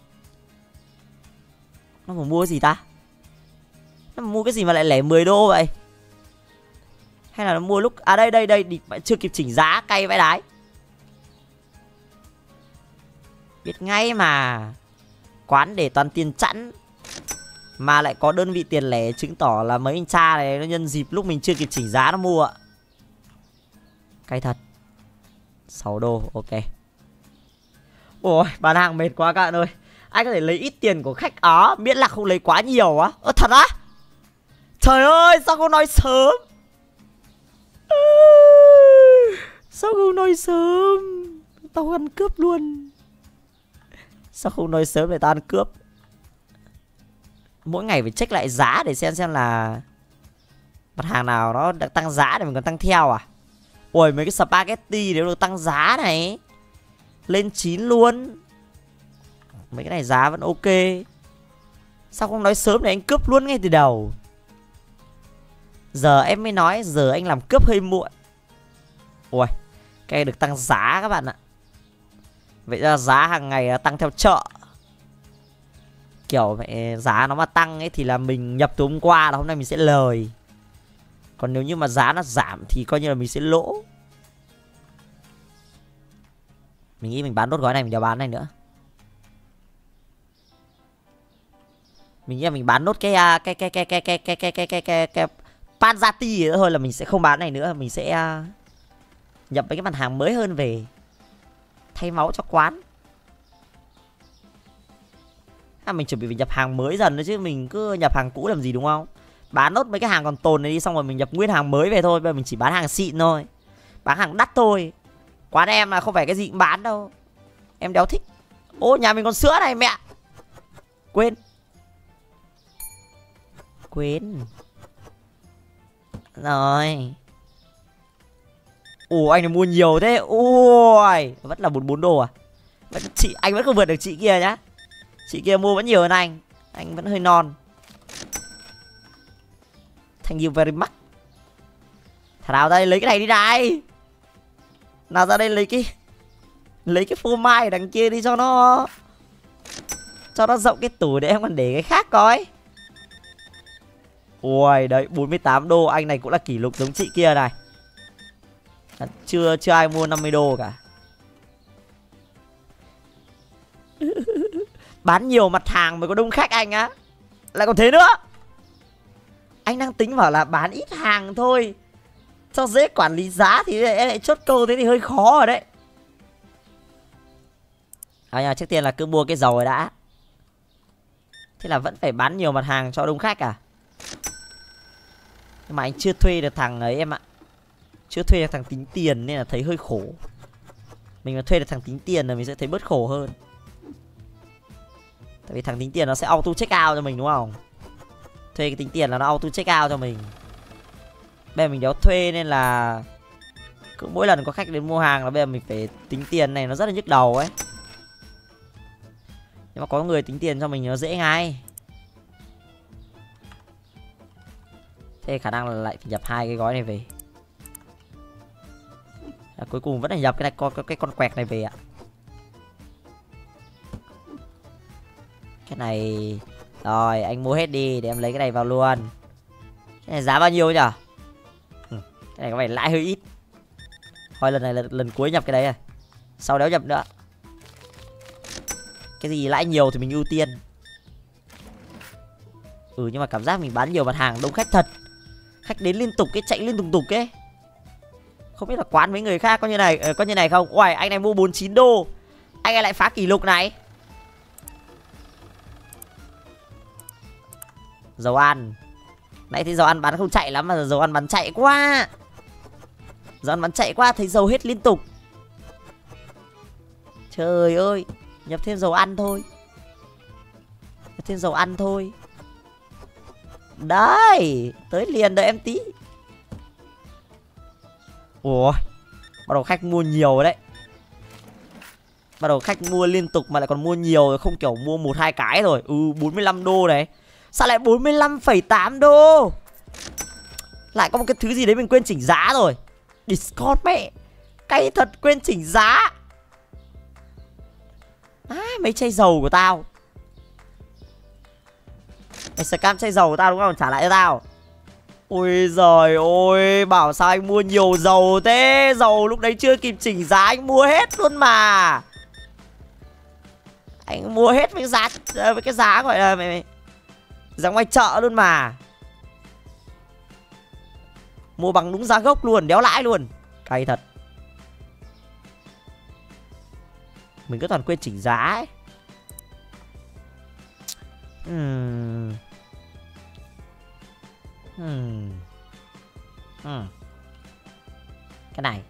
Nó vừa mua cái gì ta? Nó mua cái gì mà lại lẻ mười đô vậy? Hay là nó mua lúc. À đây đây đây, chưa kịp chỉnh giá, cay vãi đái. Biết ngay mà. Quán để toàn tiền chẵn mà lại có đơn vị tiền lẻ, chứng tỏ là mấy anh cha này nó nhân dịp lúc mình chưa kịp chỉnh giá nó mua ạ. Cay thật. Sáu đô, ok. Ôi, bán hàng mệt quá các bạn ơi. Anh có thể lấy ít tiền của khách ó, miễn là không lấy quá nhiều á. Ơ thật á? Trời ơi, sao không nói sớm? Sao không nói sớm? Tao ăn cướp luôn. Sao không nói sớm để tao ăn cướp? Mỗi ngày phải check lại giá để xem xem là mặt hàng nào nó đã tăng giá để mình còn tăng theo à? Ôi mấy cái spaghetti nếu được tăng giá này lên chín luôn. Mấy cái này giá vẫn ok. Sao không nói sớm để anh cướp luôn ngay từ đầu? Giờ em mới nói, giờ anh làm cướp hơi muộn. Ui, cái này được tăng giá các bạn ạ. Vậy ra giá hàng ngày tăng theo chợ. Kiểu mẹ giá nó mà tăng ấy thì là mình nhập từ hôm qua là hôm nay mình sẽ lời. Còn nếu như mà giá nó giảm thì coi như là mình sẽ lỗ. Mình nghĩ mình bán nốt gói này, mình đéo bán này nữa. Mình nghĩ là mình bán nốt cái cái cái cái cái cái cái cái cái cái cái cái Panzati nữa thôi, là mình sẽ không bán này nữa, mình sẽ nhập mấy cái mặt hàng mới hơn về thay máu cho quán. À, mình chuẩn bị nhập hàng mới dần nữa chứ mình cứ nhập hàng cũ làm gì đúng không? Bán nốt mấy cái hàng còn tồn này đi, xong rồi mình nhập nguyên hàng mới về thôi. Bây giờ mình chỉ bán hàng xịn thôi, bán hàng đắt thôi. Quán em là không phải cái gì cũng bán đâu, em đéo thích. Ô, nhà mình còn sữa này mẹ. Quên Quên Rồi. Ồ, anh này mua nhiều thế. Ôi, vẫn là bốn mươi bốn đô à? Vẫn, chị, anh vẫn không vượt được chị kia nhá. Chị kia mua vẫn nhiều hơn anh. Anh vẫn hơi non. Thank you very much. Thả nào ra đây lấy cái này đi này. Nào ra đây lấy cái lấy cái phô mai ở đằng kia đi cho nó cho nó rộng cái tủ để em còn để cái khác coi. Ui, đấy bốn mươi tám đô. Anh này cũng là kỷ lục giống chị kia này. Chưa chưa ai mua năm mươi đô cả. Bán nhiều mặt hàng mới có đông khách anh á. Lại còn thế nữa. Anh đang tính bảo là bán ít hàng thôi cho dễ quản lý giá, thì em lại chốt câu thế thì hơi khó rồi đấy. À, nhà trước tiên là cứ mua cái dầu rồi đã. Thế là vẫn phải bán nhiều mặt hàng cho đông khách à? Nhưng mà anh chưa thuê được thằng ấy em ạ. Chưa thuê được thằng tính tiền nên là thấy hơi khổ. Mình mà thuê được thằng tính tiền là mình sẽ thấy bớt khổ hơn. Tại vì thằng tính tiền nó sẽ auto check out cho mình đúng không? Thuê cái tính tiền là nó auto check out cho mình. Bây giờ mình đéo thuê nên là cứ mỗi lần có khách đến mua hàng là bây giờ mình phải tính tiền này, nó rất là nhức đầu ấy. Nhưng mà có người tính tiền cho mình nó dễ ngay. Thế khả năng là lại phải nhập hai cái gói này về. À, cuối cùng vẫn là nhập cái này, con cái con quẹt này về ạ. Cái này rồi anh mua hết đi để em lấy cái này vào luôn. Cái này giá bao nhiêu nhỉ? Ừ, cái này có vẻ lãi hơi ít. Thôi lần này là lần cuối nhập cái đấy à. Sau đéo nhập nữa. Cái gì lãi nhiều thì mình ưu tiên. Ừ, nhưng mà cảm giác mình bán nhiều mặt hàng đông khách thật. Khách đến liên tục cái chạy liên tục tục ấy. Không biết là quán mấy người khác có như này ờ, có như này không? Uầy, anh này mua bốn mươi chín đô. Anh ấy lại phá kỷ lục này. Dầu ăn. Nãy thấy dầu ăn bán không chạy lắm mà dầu ăn bán chạy quá. Dầu ăn bán chạy quá, thấy dầu hết liên tục. Trời ơi, nhập thêm dầu ăn thôi. Nhập thêm dầu ăn thôi. Đấy, tới liền đợi em tí. Ủa, bắt đầu khách mua nhiều rồi đấy. Bắt đầu khách mua liên tục mà lại còn mua nhiều rồi, không kiểu mua một hai cái rồi. Ừ, bốn mươi lăm đô đấy. Sao lại bốn mươi lăm phẩy tám đô? Lại có một cái thứ gì đấy mình quên chỉnh giá rồi. Discord mẹ. Cay thật, quên chỉnh giá. À, mấy chai dầu của tao. Mày scam chai dầu của tao đúng không? Trả lại cho tao. Ôi giời ơi, bảo sao anh mua nhiều dầu thế. Dầu lúc đấy chưa kịp chỉnh giá anh mua hết luôn mà. Anh mua hết với giá với cái giá gọi là mày giá ngoài chợ luôn mà. Mua bằng đúng giá gốc luôn, đéo lãi luôn. Cay thật. Mình cứ toàn quên chỉnh giá ấy. Hmm. Hmm. Hmm. Cái này.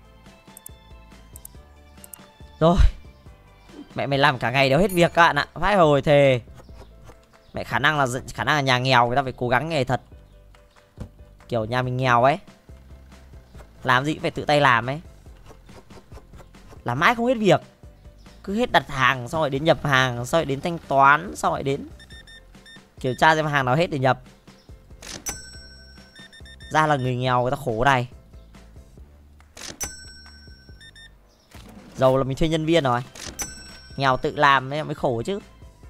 Rồi. Mẹ mày làm cả ngày đéo hết việc các bạn ạ. Vãi hồi thề. Mẹ khả năng là khả năng là nhà nghèo người ta phải cố gắng nghề thật. Kiểu nhà mình nghèo ấy. Làm gì cũng phải tự tay làm ấy. Làm mãi không hết việc. Cứ hết đặt hàng xong rồi đến nhập hàng, xong rồi đến thanh toán, xong rồi đến kiểm tra xem hàng nào hết để nhập. Ra là người nghèo người ta khổ này. Giàu là mình thuê nhân viên rồi, nghèo tự làm mới mới khổ chứ.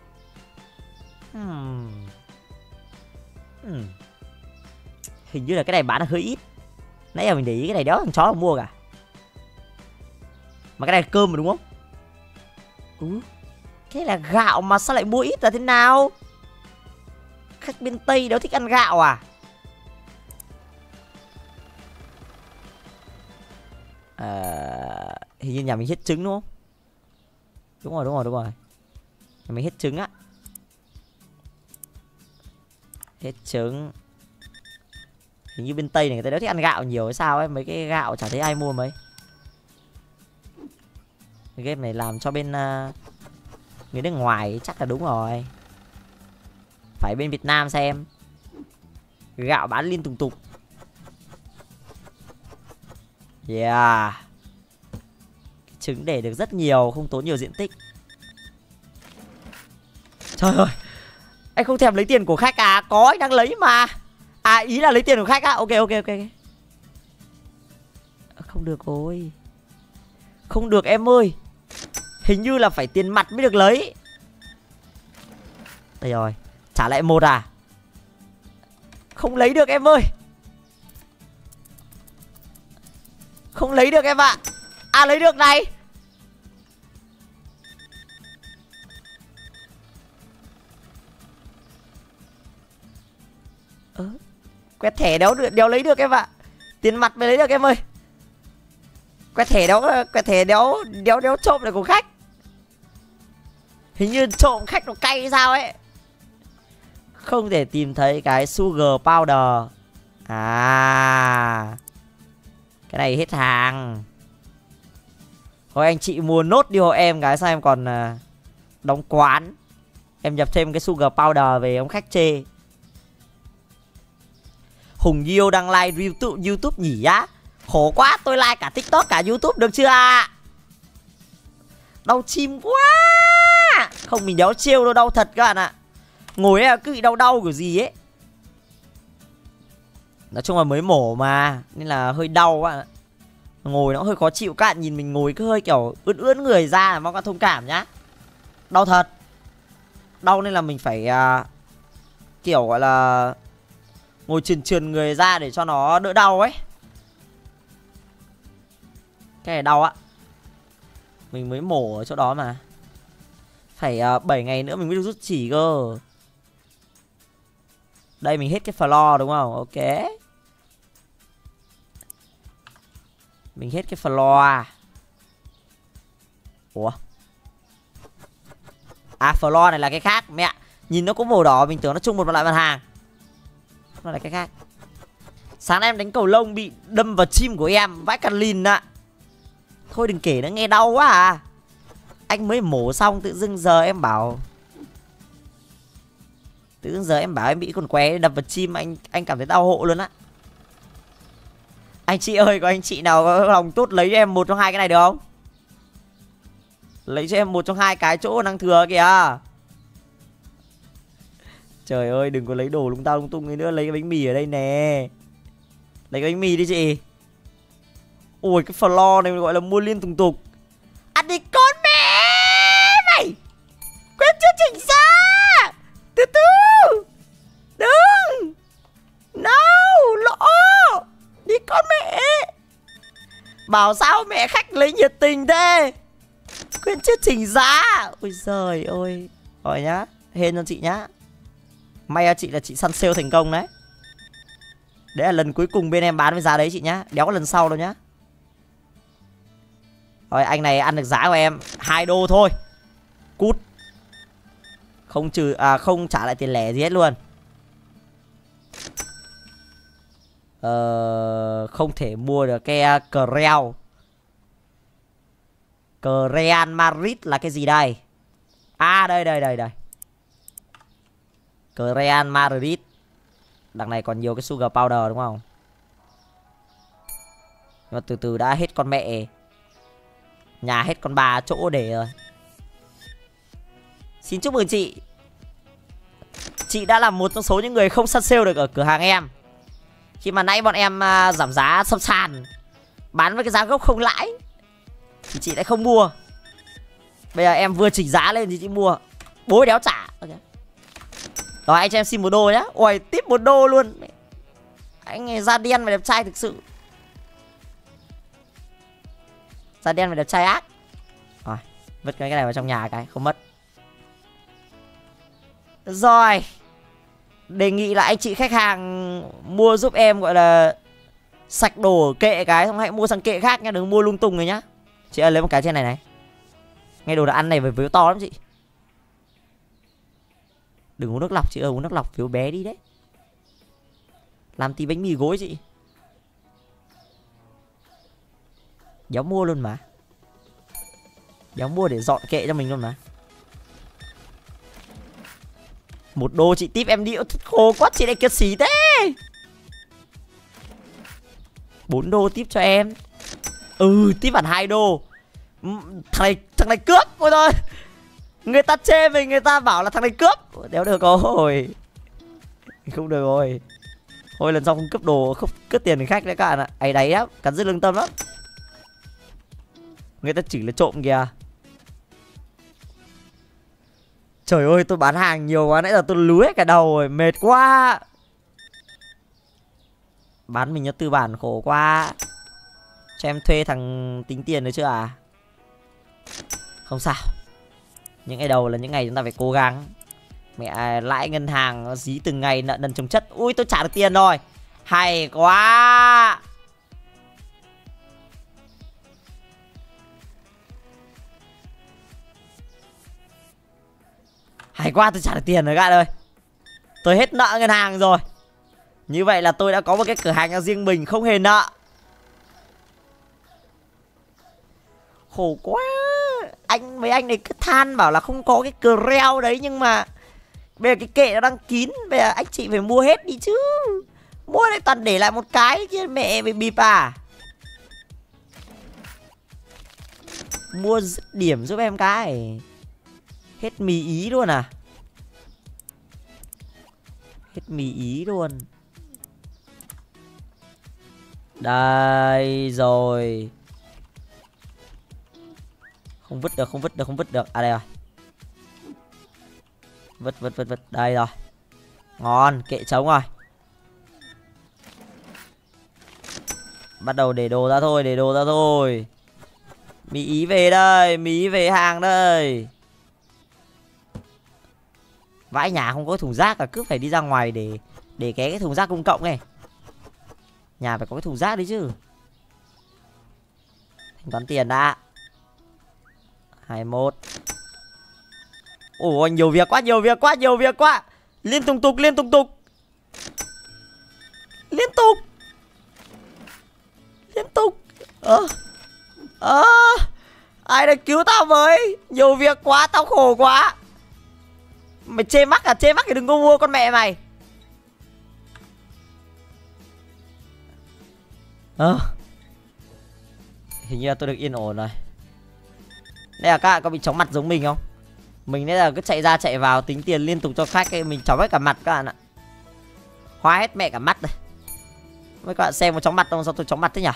hmm. Hmm. Hình như là cái này bán là hơi ít. Nãy giờ mình để ý cái này đéo thằng chó nào mua cả. Mà cái này là cơm mà đúng không? Ừ. Cái là gạo mà sao lại mua ít là thế nào? Khách bên Tây đéo thích ăn gạo à? À, hình như nhà mình hết trứng đúng không? Đúng rồi, đúng rồi, đúng rồi. Nhà mình hết trứng á. Hết trứng. Hình như bên Tây này người ta đéo thích ăn gạo nhiều hay sao ấy. Mấy cái gạo chả thấy ai mua mấy. Cái game này làm cho bên uh, người nước ngoài chắc là đúng rồi. Phải bên Việt Nam xem. Gạo bán liên tục tục. Yeah. Cái trứng để được rất nhiều, không tốn nhiều diện tích. Trời ơi, anh không thèm lấy tiền của khách à? Có, anh đang lấy mà. À, ý là lấy tiền của khách á. Ok, ok, ok. Không được rồi. Không được em ơi. Hình như là phải tiền mặt mới được lấy. Đây rồi. Trả lại một à? Không lấy được em ơi. Không lấy được em ạ. À, lấy được này. Ơ, quẹt thẻ đéo được, đéo lấy được em ạ. Tiền mặt mới lấy được em ơi. Quẹt thẻ đéo, quẹt thẻ đéo đéo đéo trộm được của khách. Hình như trộm khách nó cay sao ấy. Không thể tìm thấy cái sugar powder. À, cái này hết hàng. Thôi anh chị mua nốt đi hộ em cái, sao em còn uh, đóng quán. Em nhập thêm cái sugar powder về ông khách chê. Hùng Diêu đăng like YouTube, YouTube nhỉ á. Khổ quá, tôi like cả TikTok cả YouTube được chưa ạ? Đau chim quá. Không, mình đéo trêu đâu, đau thật các bạn ạ. Ngồi ấy cứ bị đau đau kiểu gì ấy. Nói chung là mới mổ mà, nên là hơi đau á. Ngồi nó hơi khó chịu, các bạn nhìn mình ngồi cứ hơi kiểu ướn ướn người ra, mong các thông cảm nhá. Đau thật. Đau nên là mình phải uh, kiểu gọi là ngồi trườn trườn người ra để cho nó đỡ đau ấy. Cái này đau á. Mình mới mổ ở chỗ đó mà. Phải uh, bảy ngày nữa mình mới được rút chỉ cơ. Đây mình hết cái floor đúng không? Ok. Mình hết cái floor. Ủa? À, floor này là cái khác. Mẹ, nhìn nó có màu đỏ, mình tưởng nó chung một loại mặt hàng. Nó là cái khác. Sáng nay em đánh cầu lông bị đâm vào chim của em, vãi cả lìn ạ. Thôi đừng kể nữa, nghe đau quá à. Anh mới mổ xong tự dưng giờ em bảo Tự dưng giờ em bảo em bị con què đập vào chim, anh anh cảm thấy đau hộ luôn á. Anh chị ơi, có anh chị nào có lòng tốt lấy cho em một trong hai cái này được không? Lấy cho em một trong hai cái chỗ đang thừa kìa. Trời ơi, đừng có lấy đồ lung tao lung tung ấy nữa. Lấy cái bánh mì ở đây nè. Lấy cái bánh mì đi chị. Ôi, cái floor này gọi là mua liên tục tục. Ăn đi con mẹ mày. Quên chưa chỉnh ra. Từ từ. Đừng. No, lỗ. Đi con mẹ. Bảo sao mẹ khách lấy nhiệt tình thế. Quên chưa chỉnh giá. Ôi giời ơi. Rồi nhá, hên cho chị nhá. May cho chị là chị săn sale thành công đấy. Đấy là lần cuối cùng bên em bán với giá đấy chị nhá. Đéo có lần sau đâu nhá. Rồi anh này ăn được giá của em hai đô thôi. Cút. Không trừ à, không trả lại tiền lẻ gì hết luôn. Ờ, không thể mua được cái uh, Creo. Real Madrid là cái gì đây? À, đây đây đây đây. Real Madrid. Đằng này còn nhiều cái sugar powder đúng không? Nhưng mà từ từ đã hết con mẹ. Nhà hết con bà chỗ để rồi. Xin chúc mừng chị. Chị đã là một trong số những người không săn sale được ở cửa hàng em. Khi mà nãy bọn em uh, giảm giá sập sàn, bán với cái giá gốc không lãi, thì chị lại không mua. Bây giờ em vừa chỉnh giá lên thì chị mua. Bố đéo trả. Okay. Rồi anh cho em xin một đô nhá. Ôi tiếp một đô luôn. Anh này da đen và đẹp trai thực sự. Da đen và đẹp trai ác. Rồi vứt cái này vào trong nhà cái không mất. Rồi, đề nghị là anh chị khách hàng mua giúp em gọi là sạch đồ kệ cái, xong hãy mua sang kệ khác nhá, đừng mua lung tung rồi nhá. Chị ơi lấy một cái trên này này. Ngay đồ đã ăn này với phiếu to lắm chị. Đừng uống nước lọc chị ơi, uống nước lọc phiếu bé đi đấy. Làm tí bánh mì gối chị. Đéo mua luôn mà. Đéo mua để dọn kệ cho mình luôn mà. Một đô chị tip em đi. Khổ quá chị lại kiệt xí thế. Bốn đô tip cho em. Ừ tip hẳn hai đô. Thằng này, thằng này cướp. Ôi thôi. Người ta chê mình, người ta bảo là thằng này cướp. Đéo được rồi. Không được rồi. Thôi lần sau không cướp đồ, không cướp tiền người khách nữa các bạn ạ. Ấy đấy á, cắn dứt lương tâm lắm. Người ta chỉ là trộm kìa. Trời ơi tôi bán hàng nhiều quá, nãy giờ tôi lúi hết cả đầu rồi, mệt quá. Bán mình cho tư bản khổ quá. Cho em thuê thằng tính tiền nữa chưa à? Không sao. Những ngày đầu là những ngày chúng ta phải cố gắng. Mẹ lãi ngân hàng dí từng ngày, nợ nần chồng chất. Ui tôi trả được tiền rồi. Hay quá. Hay quá tôi trả được tiền rồi các bạn ơi. Tôi hết nợ ngân hàng rồi. Như vậy là tôi đã có một cái cửa hàng cho riêng mình, không hề nợ. Khổ quá. Anh mấy anh này cứ than bảo là không có cái cờ reo đấy, nhưng mà bây giờ cái kệ nó đang kín. Bây giờ anh chị phải mua hết đi chứ. Mua lại toàn để lại một cái chứ mẹ bị bịp à. Mua dứt điểm giúp em cái. Hết mì ý luôn à. Hết mì ý luôn. Đây rồi. Không vứt được, không vứt được, không vứt được. À đây rồi. Vứt, vứt, vứt, vứt. Đây rồi. Ngon, kệ trống rồi. Bắt đầu để đồ ra thôi, để đồ ra thôi. Mì ý về đây, mì ý về hàng đây. Vãi nhà không có thùng rác à, cứ phải đi ra ngoài để để cái, cái thùng rác công cộng này. Nhà phải có cái thùng rác đấy chứ. Thanh toán tiền đã. hai mươi mốt. Ôi nhiều việc quá, nhiều việc quá, nhiều việc quá. Liên tục tục, liên tục tục. Liên tục. Liên tục. Ơ Ơ ai đã cứu tao với. Nhiều việc quá, tao khổ quá. Mày chê mắc à, chê mắc thì đừng có mua con mẹ mày. Ờ à, hình như là tôi được yên ổn rồi. Đây là các bạn có bị chóng mặt giống mình không? Mình đấy là cứ chạy ra chạy vào tính tiền liên tục cho khách ấy, mình chóng hết cả mặt các bạn ạ. Hóa hết mẹ cả mắt đây. Mấy các bạn xem có chóng mặt không? Sao tôi chóng mặt thế nhỉ?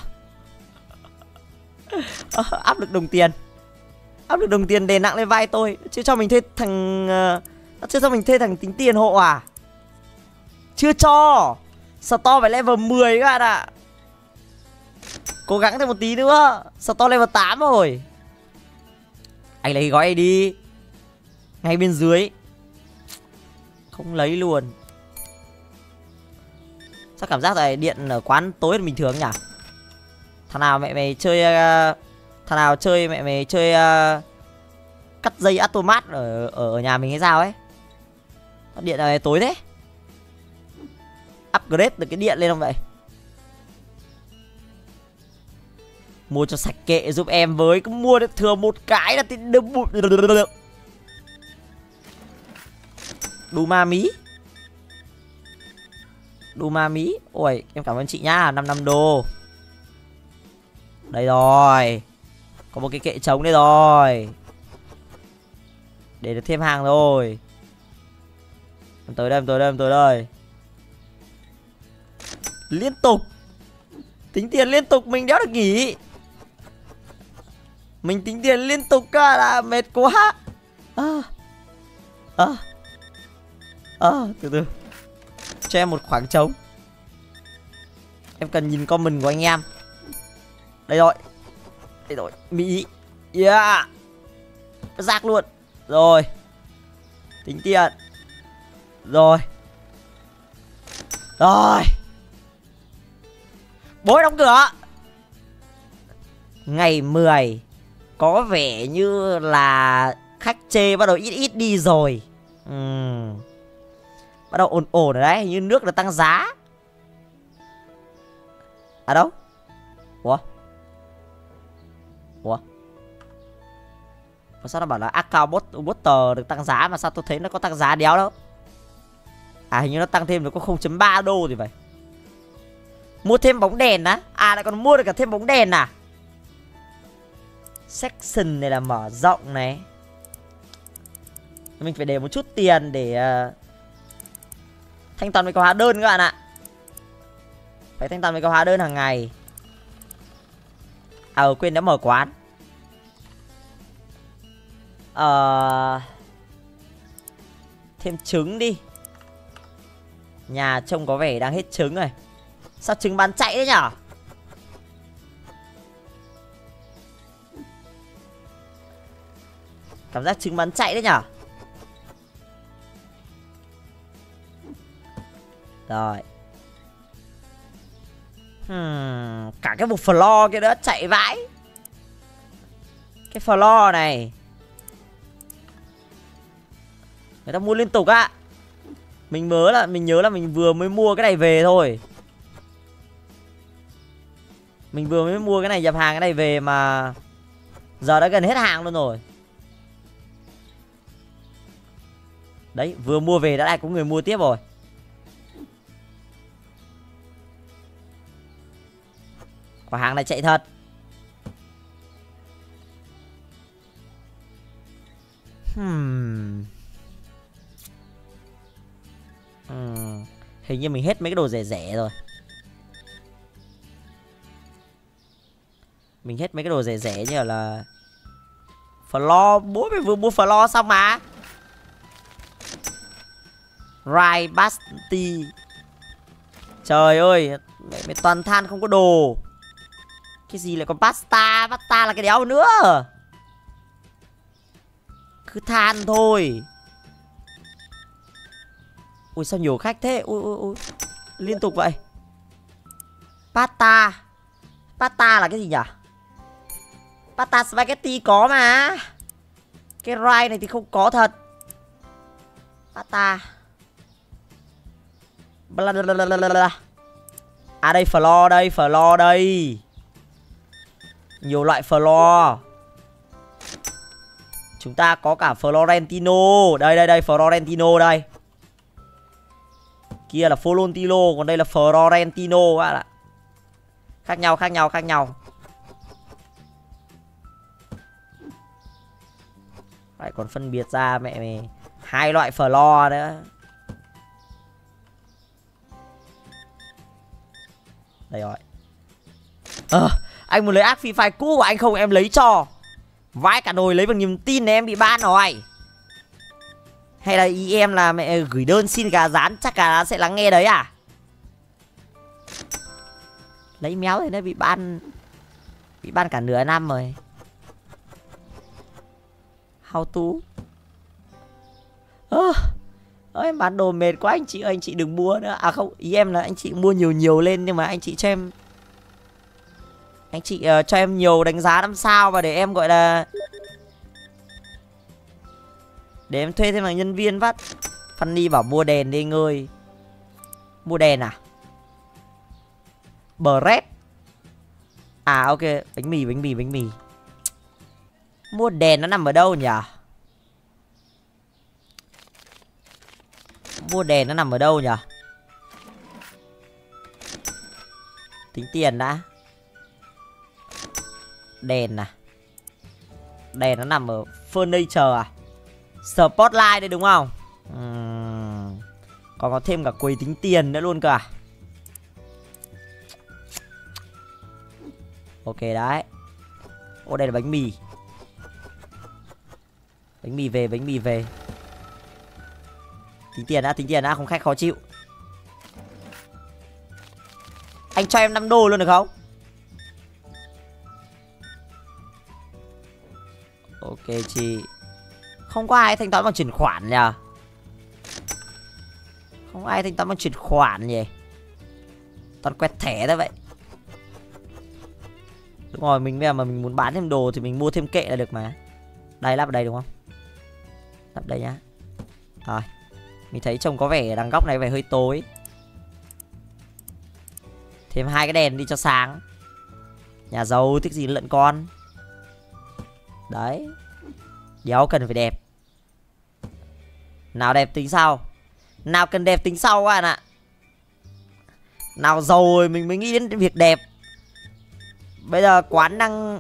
À, áp lực đồng tiền. Áp lực đồng tiền đè nặng lên vai tôi. Chứ cho mình thuê thằng uh, Chứ cho mình thuê thằng tính tiền hộ à? Chưa cho. Store phải level mười các bạn ạ. Cố gắng thêm một tí nữa. Store level tám rồi. Anh lấy gói này đi. Ngay bên dưới. Không lấy luôn. Sao cảm giác là điện ở quán tối hơn bình thường nhỉ? Thằng nào mẹ mày chơi uh, Thằng nào chơi mẹ mày chơi uh, cắt dây automat ở, ở nhà mình hay sao ấy. Điện này tối thế. Upgrade được cái điện lên không vậy? Mua cho sạch kệ giúp em với. Cứ mua được thừa một cái là thì đù ma mí. Đù ma mí. Ôi em cảm ơn chị nhá. năm năm đô. Đây rồi. Có một cái kệ trống đây rồi. Để được thêm hàng rồi. Em tới đây, em tới đây, em tới đây. Liên tục. Tính tiền liên tục mình đéo được nghỉ. Mình tính tiền liên tục cả là mệt quá. À. À. À, từ từ. Cho em một khoảng trống. Em cần nhìn comment của anh em. Đây rồi. Đây rồi, Mỹ. Yeah. Rác luôn. Rồi. Tính tiền. Rồi. Rồi. Bố đóng cửa. Ngày mười. Có vẻ như là khách chê bắt đầu ít ít đi rồi. uhm. Bắt đầu ổn ổn rồi đấy. Hình như nước đã tăng giá. À đâu? Ủa? Ủa? Sao nó bảo là account bot butter được tăng giá mà sao tôi thấy nó có tăng giá đéo đâu. À hình như nó tăng thêm được có không chấm ba đô thì phải. Mua thêm bóng đèn á. À lại còn mua được cả thêm bóng đèn à. Section này là mở rộng này. Mình phải để một chút tiền để uh, thanh toán với cái hóa đơn các bạn ạ. Phải thanh toán với cái hóa đơn hàng ngày. À quên đã mở quán. Ờ... Thêm trứng đi. Nhà trông có vẻ đang hết trứng rồi. Sao trứng bán chạy đấy nhở? Cảm giác trứng bán chạy đấy nhở? Rồi. hmm, Cả cái bộ floor kia nữa chạy vãi. Cái floor này người ta mua liên tục á. Mình nhớ là mình nhớ là mình vừa mới mua cái này về thôi. Mình vừa mới mua cái này nhập hàng cái này về mà giờ đã gần hết hàng luôn rồi. Đấy, vừa mua về đã lại có người mua tiếp rồi. Quả hàng này chạy thật. Hmm. Hmm. Hình như mình hết mấy cái đồ rẻ rẻ rồi. Mình hết mấy cái đồ rẻ rẻ như là floor. Bố mày vừa mua floor xong mà. Rye Basti. Trời ơi, mẹ, mẹ toàn than không có đồ. Cái gì lại còn pasta. Pasta là cái đéo nữa. Cứ than thôi. Ui sao nhiều khách thế. Ui ui ui. Liên tục vậy. Pasta. Pasta là cái gì nhỉ? Pasta spaghetti có mà. Cái rye này thì không có thật. Pasta. À đây floor đây. Floor đây. Nhiều loại floor. Chúng ta có cả Florentino. Đây đây đây Florentino đây. Kia là Florentino. Còn đây là Florentino các bạn ạ. Khác nhau khác nhau khác nhau. Lại còn phân biệt ra mẹ mày hai loại floor nữa. Đây rồi. Ờ à, anh muốn lấy ác phi phai cũ của anh không em lấy cho. Vãi cả nồi lấy bằng niềm tin này em bị ban rồi. Hay là ý em là mẹ gửi đơn xin gà rán. Chắc gà rán sẽ lắng nghe đấy à. Lấy méo thì nó bị ban. Bị ban cả nửa năm rồi. How to. Ơ à, em bán đồ mệt quá anh chị ơi. Anh chị đừng mua nữa. À không, ý em là anh chị mua nhiều nhiều lên. Nhưng mà anh chị cho em Anh chị uh, cho em nhiều đánh giá năm sao. Và để em gọi là để em thuê thêm là nhân viên phát. Funny bảo mua đèn đi anh ơi. Mua đèn à? Bread. À ok, bánh mì bánh mì bánh mì. Mua đèn nó nằm ở đâu nhỉ? Mua đèn nó nằm ở đâu nhỉ? Tính tiền đã. Đèn à? Đèn nó nằm ở furniture à? Spotlight đây đúng không? uhm. Còn có thêm cả quầy tính tiền nữa luôn cơ à? Ok đấy. Ô đây là bánh mì. Bánh mì về, bánh mì về. Tính tiền đã, tính tiền đã, không khách khó chịu. Anh cho em năm đô luôn được không? Ok chị. Không có ai thanh toán bằng chuyển khoản nhỉ? Không có ai thanh toán bằng chuyển khoản nhỉ? Toàn quẹt thẻ thôi vậy. Đúng rồi, mình bây giờ mà mình muốn bán thêm đồ thì mình mua thêm kệ là được mà. Đây, lắp ở đây đúng không? Lắp đây nhá. Rồi. Mình thấy trông có vẻ đằng góc này vẻ hơi tối. Thêm hai cái đèn đi cho sáng. Nhà giàu thích gì lợn con. Đấy. Đéo cần phải đẹp. Nào đẹp tính sau. Nào cần đẹp tính sau các bạn ạ. Nào giàu rồi mình mới nghĩ đến việc đẹp. Bây giờ quán đang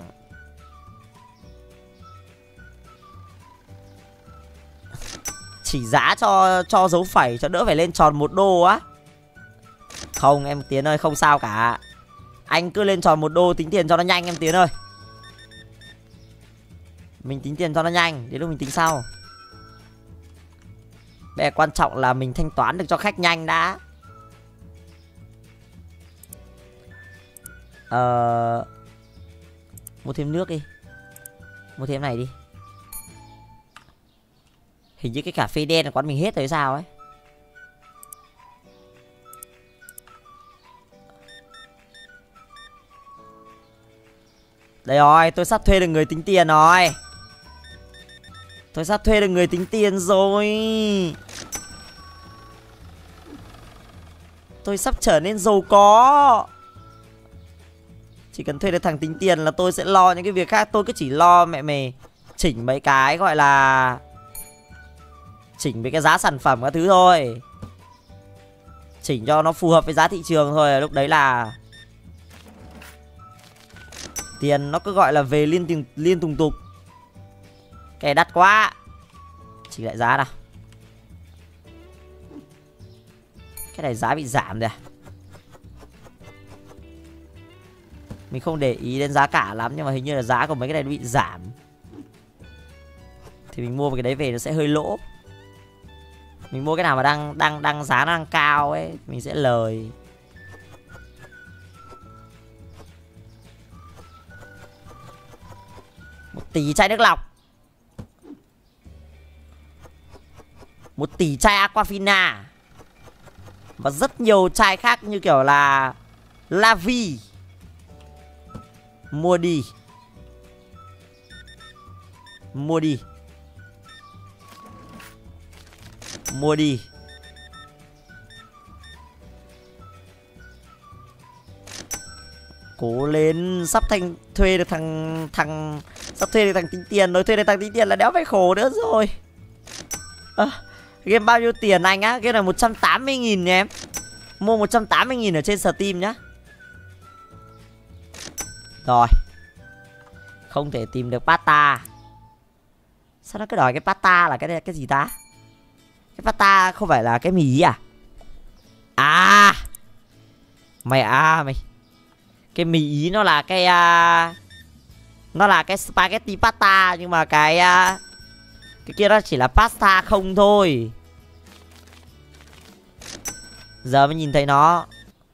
chỉ giá cho cho dấu phẩy cho đỡ phải lên tròn một đô á. Không em Tiến ơi, không sao cả. Anh cứ lên tròn một đô tính tiền cho nó nhanh em Tiến ơi. Mình tính tiền cho nó nhanh, đến lúc mình tính sau. Bây giờ quan trọng là mình thanh toán được cho khách nhanh đã. Ờ... Mua thêm nước đi. Mua thêm này đi. Hình như cái cà phê đen quán mình hết rồi sao ấy. Đây rồi, tôi sắp thuê được người tính tiền rồi. Tôi sắp thuê được người tính tiền rồi. Tôi sắp trở nên giàu có. Chỉ cần thuê được thằng tính tiền là tôi sẽ lo những cái việc khác. Tôi cứ chỉ lo mẹ mày chỉnh mấy cái gọi là chỉnh mấy cái giá sản phẩm các thứ thôi. Chỉnh cho nó phù hợp với giá thị trường thôi. Lúc đấy là tiền nó cứ gọi là về liên tùng, liên tùng tục. Cái đắt quá. Chỉ lại giá nào. Cái này giá bị giảm rồi à? Mình không để ý đến giá cả lắm, nhưng mà hình như là giá của mấy cái này nó bị giảm. Thì mình mua cái đấy về nó sẽ hơi lỗ. Mình mua cái nào mà đang đang đang giá nó đang cao ấy, mình sẽ lời. Một tỷ chai nước lọc. Một tỷ chai Aquafina. Và rất nhiều chai khác như kiểu là La Vie. Mua đi. Mua đi. Mua đi. Cố lên, sắp thành thuê được thằng thằng sắp thuê được thằng tính tiền rồi, thuê được thằng tính tiền là đéo phải khổ nữa rồi. À, game bao nhiêu tiền anh á? Game này một trăm tám mươi nghìn nha em. Mua một trăm tám mươi nghìn ở trên Steam nhá. Rồi. Không thể tìm được pasta. Sao nó cứ đòi cái pasta là cái cái gì ta? Cái pasta không phải là cái mì à? À. Mày à mày. Cái mì Ý nó là cái uh, nó là cái spaghetti pasta. Nhưng mà cái uh, cái kia nó chỉ là pasta không thôi. Giờ mới nhìn thấy nó.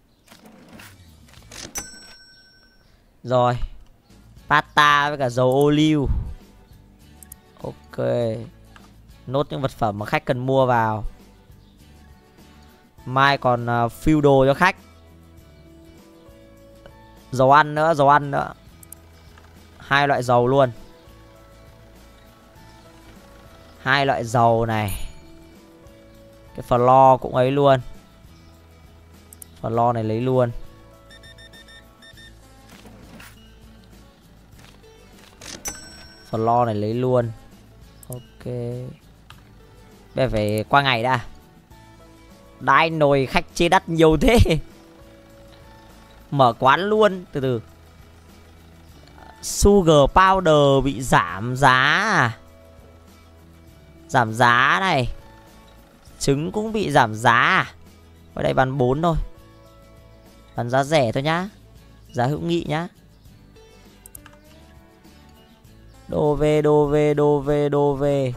Rồi. Pasta với cả dầu ô liu. Ok. Nốt những vật phẩm mà khách cần mua vào. Mai còn uh, fill đồ cho khách. Dầu ăn nữa, dầu ăn nữa. Hai loại dầu luôn. Hai loại dầu này. Cái floor cũng ấy luôn. Floor này lấy luôn. Floor này lấy luôn. Ok. Bây giờ phải qua ngày đã. Đai nồi khách chế đắt nhiều thế. Mở quán luôn. Từ từ. Sugar powder bị giảm giá à? Giảm giá này. Trứng cũng bị giảm giá à? Ở đây bán bốn thôi. Bán giá rẻ thôi nhá. Giá hữu nghị nhá. Đô về, đô về, đô về, đô về.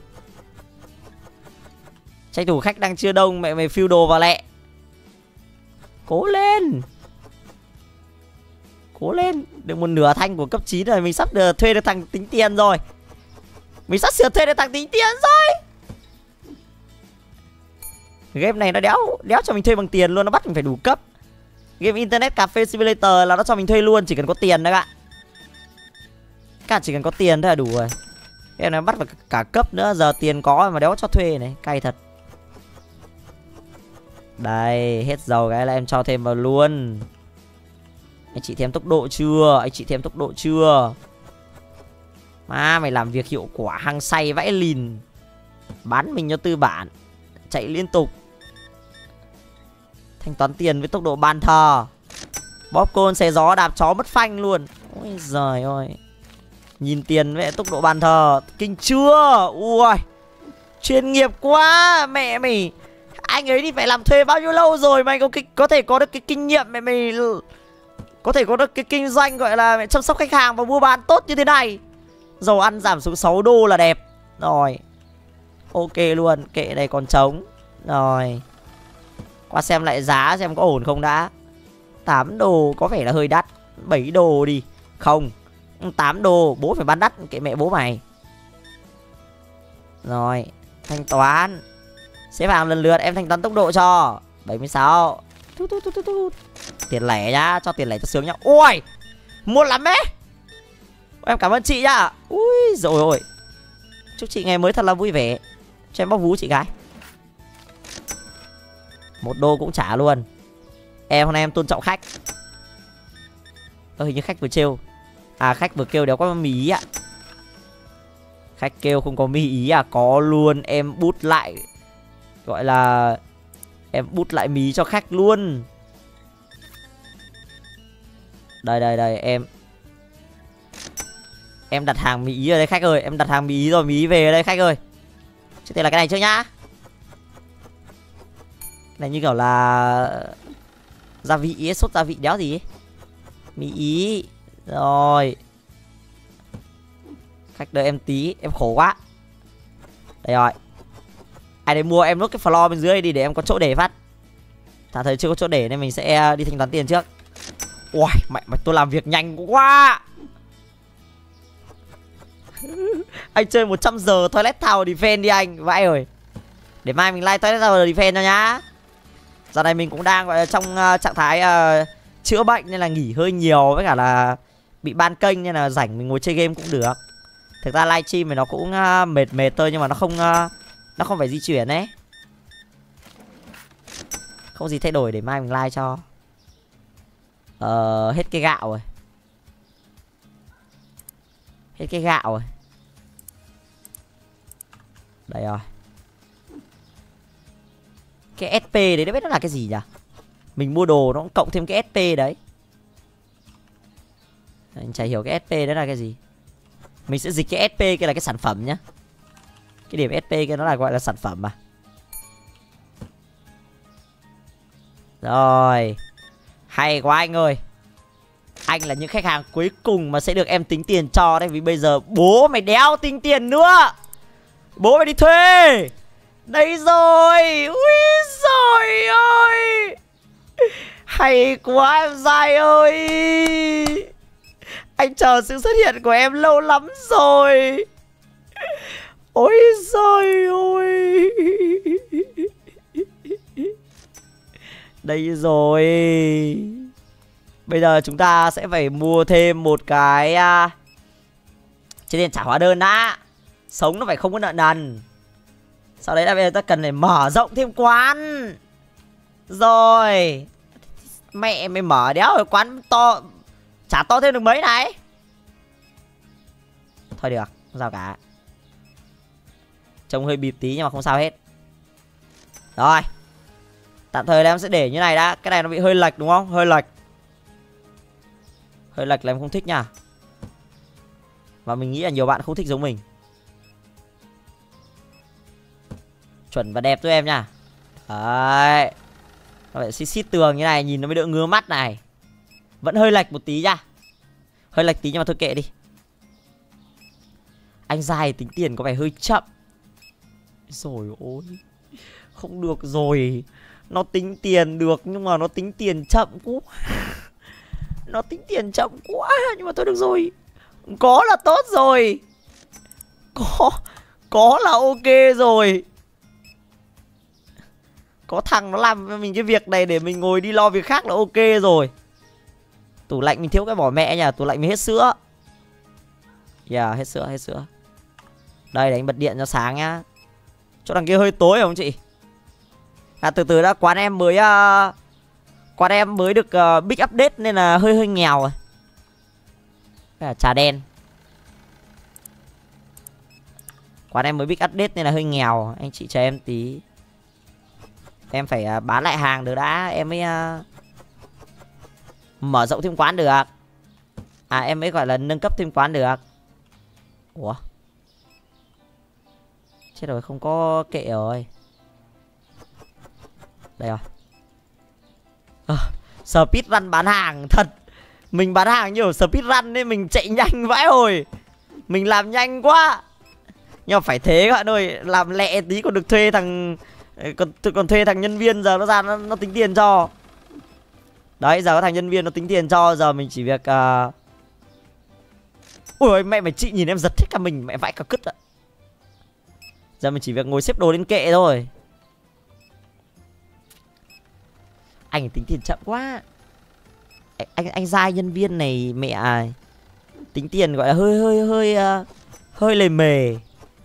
Tranh thủ khách đang chưa đông. Mẹ mày phiêu đồ vào lẹ. Cố lên. Cố lên. Được một nửa thanh của cấp chín rồi. Mình sắp được thuê được thằng tính tiền rồi. Mình sắp sửa thuê được thằng tính tiền rồi. Game này nó đéo đéo cho mình thuê bằng tiền luôn. Nó bắt mình phải đủ cấp. Game Internet Cafe Simulator là nó cho mình thuê luôn. Chỉ cần có tiền đấy các bạn. Các bạn chỉ cần có tiền thôi là đủ rồi. Game này bắt vào cả cấp nữa. Giờ tiền có mà đéo cho thuê này. Cay thật. Đây, hết dầu cái là em cho thêm vào luôn. Anh chị thêm tốc độ chưa? Anh chị thêm tốc độ chưa? Mà mày làm việc hiệu quả hăng say vãi lìn. Bán mình cho tư bản. Chạy liên tục. Thanh toán tiền với tốc độ bàn thờ. Bóp côn xé gió đạp chó mất phanh luôn. Ôi giời ơi. Nhìn tiền với tốc độ bàn thờ. Kinh chưa? Ui, chuyên nghiệp quá. Mẹ mày. Anh ấy thì phải làm thuê bao nhiêu lâu rồi mày có, có thể có được cái kinh nghiệm mẹ mày có thể có được cái kinh doanh gọi là mẹ chăm sóc khách hàng và mua bán tốt như thế này. Dầu ăn giảm xuống sáu đô là đẹp. Rồi. Ok luôn. Kệ này còn trống. Rồi. Qua xem lại giá xem có ổn không đã. Tám đô có vẻ là hơi đắt. Bảy đô đi. Không, tám đô. Bố phải bán đắt. Kệ mẹ bố mày. Rồi. Thanh toán. Xếp hàng lần lượt em thanh toán tốc độ cho. Bảy mươi sáu. Tút, tút, tút, tút. Tiền lẻ nhá. Cho tiền lẻ cho sướng nhá. Ui, mua lắm ấy. Em cảm ơn chị nhá. Ui rồi ôi. Chúc chị ngày mới thật là vui vẻ. Cho em bóc vú chị gái. Một đô cũng trả luôn. Em hôm nay em tôn trọng khách. Ơ hình như khách vừa trêu. À khách vừa kêu đéo có mì ý ạ. Khách kêu không có mì ý à? Có luôn. Em bút lại. Gọi là em bút lại mí cho khách luôn. Đây đây đây em. Em đặt hàng mì ý ở đây khách ơi. Em đặt hàng mì ý rồi, mì ý về ở đây khách ơi. Trước tiên là cái này trước nhá. Này như kiểu là gia vị ấy, sốt gia vị đéo gì ấy. Mì ý. Rồi. Khách đợi em tí, em khổ quá. Đây rồi. Ai đấy mua em nốt cái floor bên dưới đi để em có chỗ để phát. Thà thời chưa có chỗ để nên mình sẽ đi thanh toán tiền trước. Ui mẹ mày tôi làm việc nhanh quá. Anh chơi một trăm giờ Toilet Tower Defense đi anh. Vãi rồi. Để mai mình like Toilet Tower Defense cho nhá. Giờ này mình cũng đang gọi là trong uh, trạng thái uh, chữa bệnh nên là nghỉ hơi nhiều. Với cả là bị ban kênh nên là rảnh mình ngồi chơi game cũng được. Thực ra livestream thì nó cũng uh, mệt mệt thôi. Nhưng mà nó không uh, nó không phải di chuyển ấy. Không gì thay đổi để mai mình like cho. Ờ, hết cái gạo rồi. Hết cái gạo rồi. Đây rồi. Cái ét pê đấy, nó biết nó là cái gì nhỉ? Mình mua đồ nó cũng cộng thêm cái ét pê đấy. Anh chả hiểu cái ét pê đấy là cái gì. Mình sẽ dịch cái ét pê kia là cái sản phẩm nhá. Cái điểm ét pê kia nó là gọi là sản phẩm mà. Rồi. Hay quá anh ơi. Anh là những khách hàng cuối cùng mà sẽ được em tính tiền cho đấy. Vì bây giờ bố mày đéo tính tiền nữa. Bố mày đi thuê. Đây rồi. Ui giời ơi. Hay quá em dai ơi. Anh chờ sự xuất hiện của em lâu lắm rồi. Ôi giời ơi. Đây rồi. Bây giờ chúng ta sẽ phải mua thêm một cái uh, trên tiền trả hóa đơn đã. Sống nó phải không có nợ nần. Sau đấy là bây giờ ta cần phải mở rộng thêm quán. Rồi. Mẹ mày mở đéo rồi quán to. Chả to thêm được mấy này. Thôi được, không sao cả. Trông hơi bịp tí nhưng mà không sao hết. Rồi. Tạm thời là em sẽ để như này đã. Cái này nó bị hơi lệch đúng không? Hơi lệch. Hơi lệch là em không thích nha. Và mình nghĩ là nhiều bạn không thích giống mình. Chuẩn và đẹp cho em nha. Đấy. Nó phải xít xít tường như này, nhìn nó mới đỡ ngứa mắt này. Vẫn hơi lệch một tí nha. Hơi lệch tí nhưng mà thôi kệ đi. Anh Dài tính tiền có vẻ hơi chậm. Rồi ôi. Không được rồi. Nó tính tiền được nhưng mà nó tính tiền chậm quá. Nó tính tiền chậm quá. Nhưng mà thôi được rồi. Có là tốt rồi. Có Có là ok rồi. Có thằng nó làm cho mình cái việc này để mình ngồi đi lo việc khác là ok rồi. Tủ lạnh mình thiếu cái bỏ mẹ nhỉ. Tủ lạnh mình hết sữa. Yeah, hết sữa, hết sữa. Đây để anh bật điện cho sáng nhá. Chỗ đằng kia hơi tối không chị? À từ từ đã, quán em mới uh, quán em mới được uh, big update nên là hơi hơi nghèo rồi. Đây là trà đen. Quán em mới big update nên là hơi nghèo. Anh chị chờ em tí. Em phải uh, bán lại hàng được đã. Em mới uh, mở rộng thêm quán được. À em mới gọi là nâng cấp thêm quán được. Ủa? Chết rồi, không có kệ rồi. Đây rồi. à, Speed run bán hàng thật. Mình bán hàng nhiều speed run nên mình chạy nhanh vãi hồi. Mình làm nhanh quá. Nhưng mà phải thế các bạn ơi. Làm lẹ tí còn được thuê thằng Còn, còn thuê thằng nhân viên giờ nó ra nó, nó tính tiền cho. Đấy giờ có thằng nhân viên nó tính tiền cho. Giờ mình chỉ việc uh... ui mẹ mày chị nhìn em giật hết cả mình. Mẹ vãi cả cứt ạ. Giờ mình chỉ việc ngồi xếp đồ lên kệ thôi. Anh tính tiền chậm quá. Anh anh, anh Giai nhân viên này mẹ à, tính tiền gọi là hơi hơi hơi uh, hơi lề mề.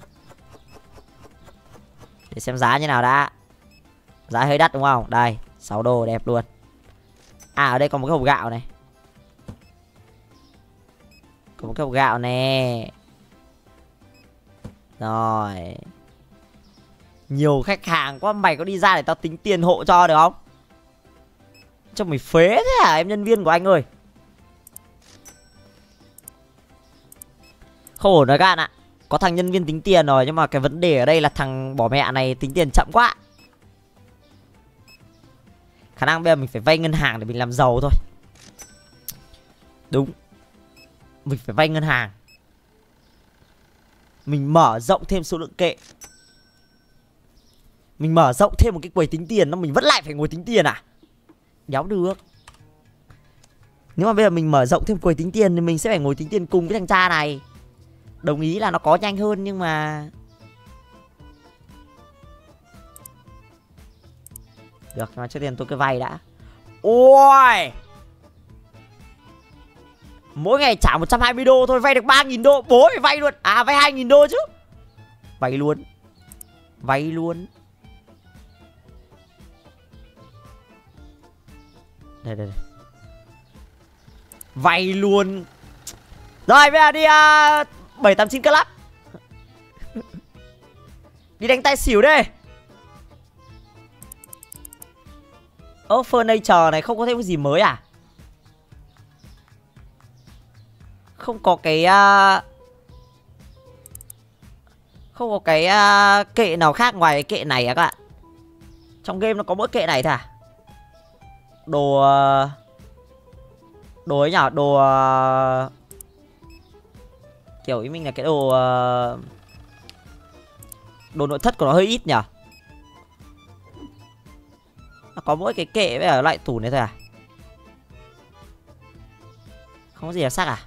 Để xem giá như nào đã. Giá hơi đắt đúng không? Đây, sáu đô đẹp luôn. À ở đây còn một cái hộp gạo này. Có một cái hộp gạo nè. Rồi. Nhiều khách hàng quá, mày có đi ra để tao tính tiền hộ cho được không? Cho mày phế thế hả em nhân viên của anh ơi. Không ổn rồi các bạn ạ. Có thằng nhân viên tính tiền rồi. Nhưng mà cái vấn đề ở đây là thằng bỏ mẹ này tính tiền chậm quá. Khả năng bây giờ mình phải vay ngân hàng để mình làm giàu thôi. Đúng. Mình phải vay ngân hàng. Mình mở rộng thêm số lượng kệ. Mình mở rộng thêm một cái quầy tính tiền. Nó mình vẫn lại phải ngồi tính tiền à? Đéo được. Nếu mà bây giờ mình mở rộng thêm quầy tính tiền thì mình sẽ phải ngồi tính tiền cùng với thằng cha này. Đồng ý là nó có nhanh hơn nhưng mà được, nhưng mà trước tiên tôi cứ vay đã. Ôi, mỗi ngày trả một trăm hai mươi đô thôi, vay được ba nghìn đô. Bố phải vay luôn. À vay hai nghìn đô chứ. Vay luôn. Vay luôn. Đây đây đây. Vay luôn. Rồi bây giờ đi uh, bảy tám chín club. Đi đánh tay xỉu đây. Ơ furniture này không có thêm cái gì mới à? Không có cái uh, không có cái uh, kệ nào khác ngoài cái kệ này à các bạn? Trong game nó có mỗi kệ này thôi à? Đồ uh, đồ ấy nhỉ? Đồ uh, kiểu ý mình là cái đồ uh, đồ nội thất của nó hơi ít nhỉ? Nó có mỗi cái kệ với ở loại tủ này thôi à? Không có gì đặc sắc à?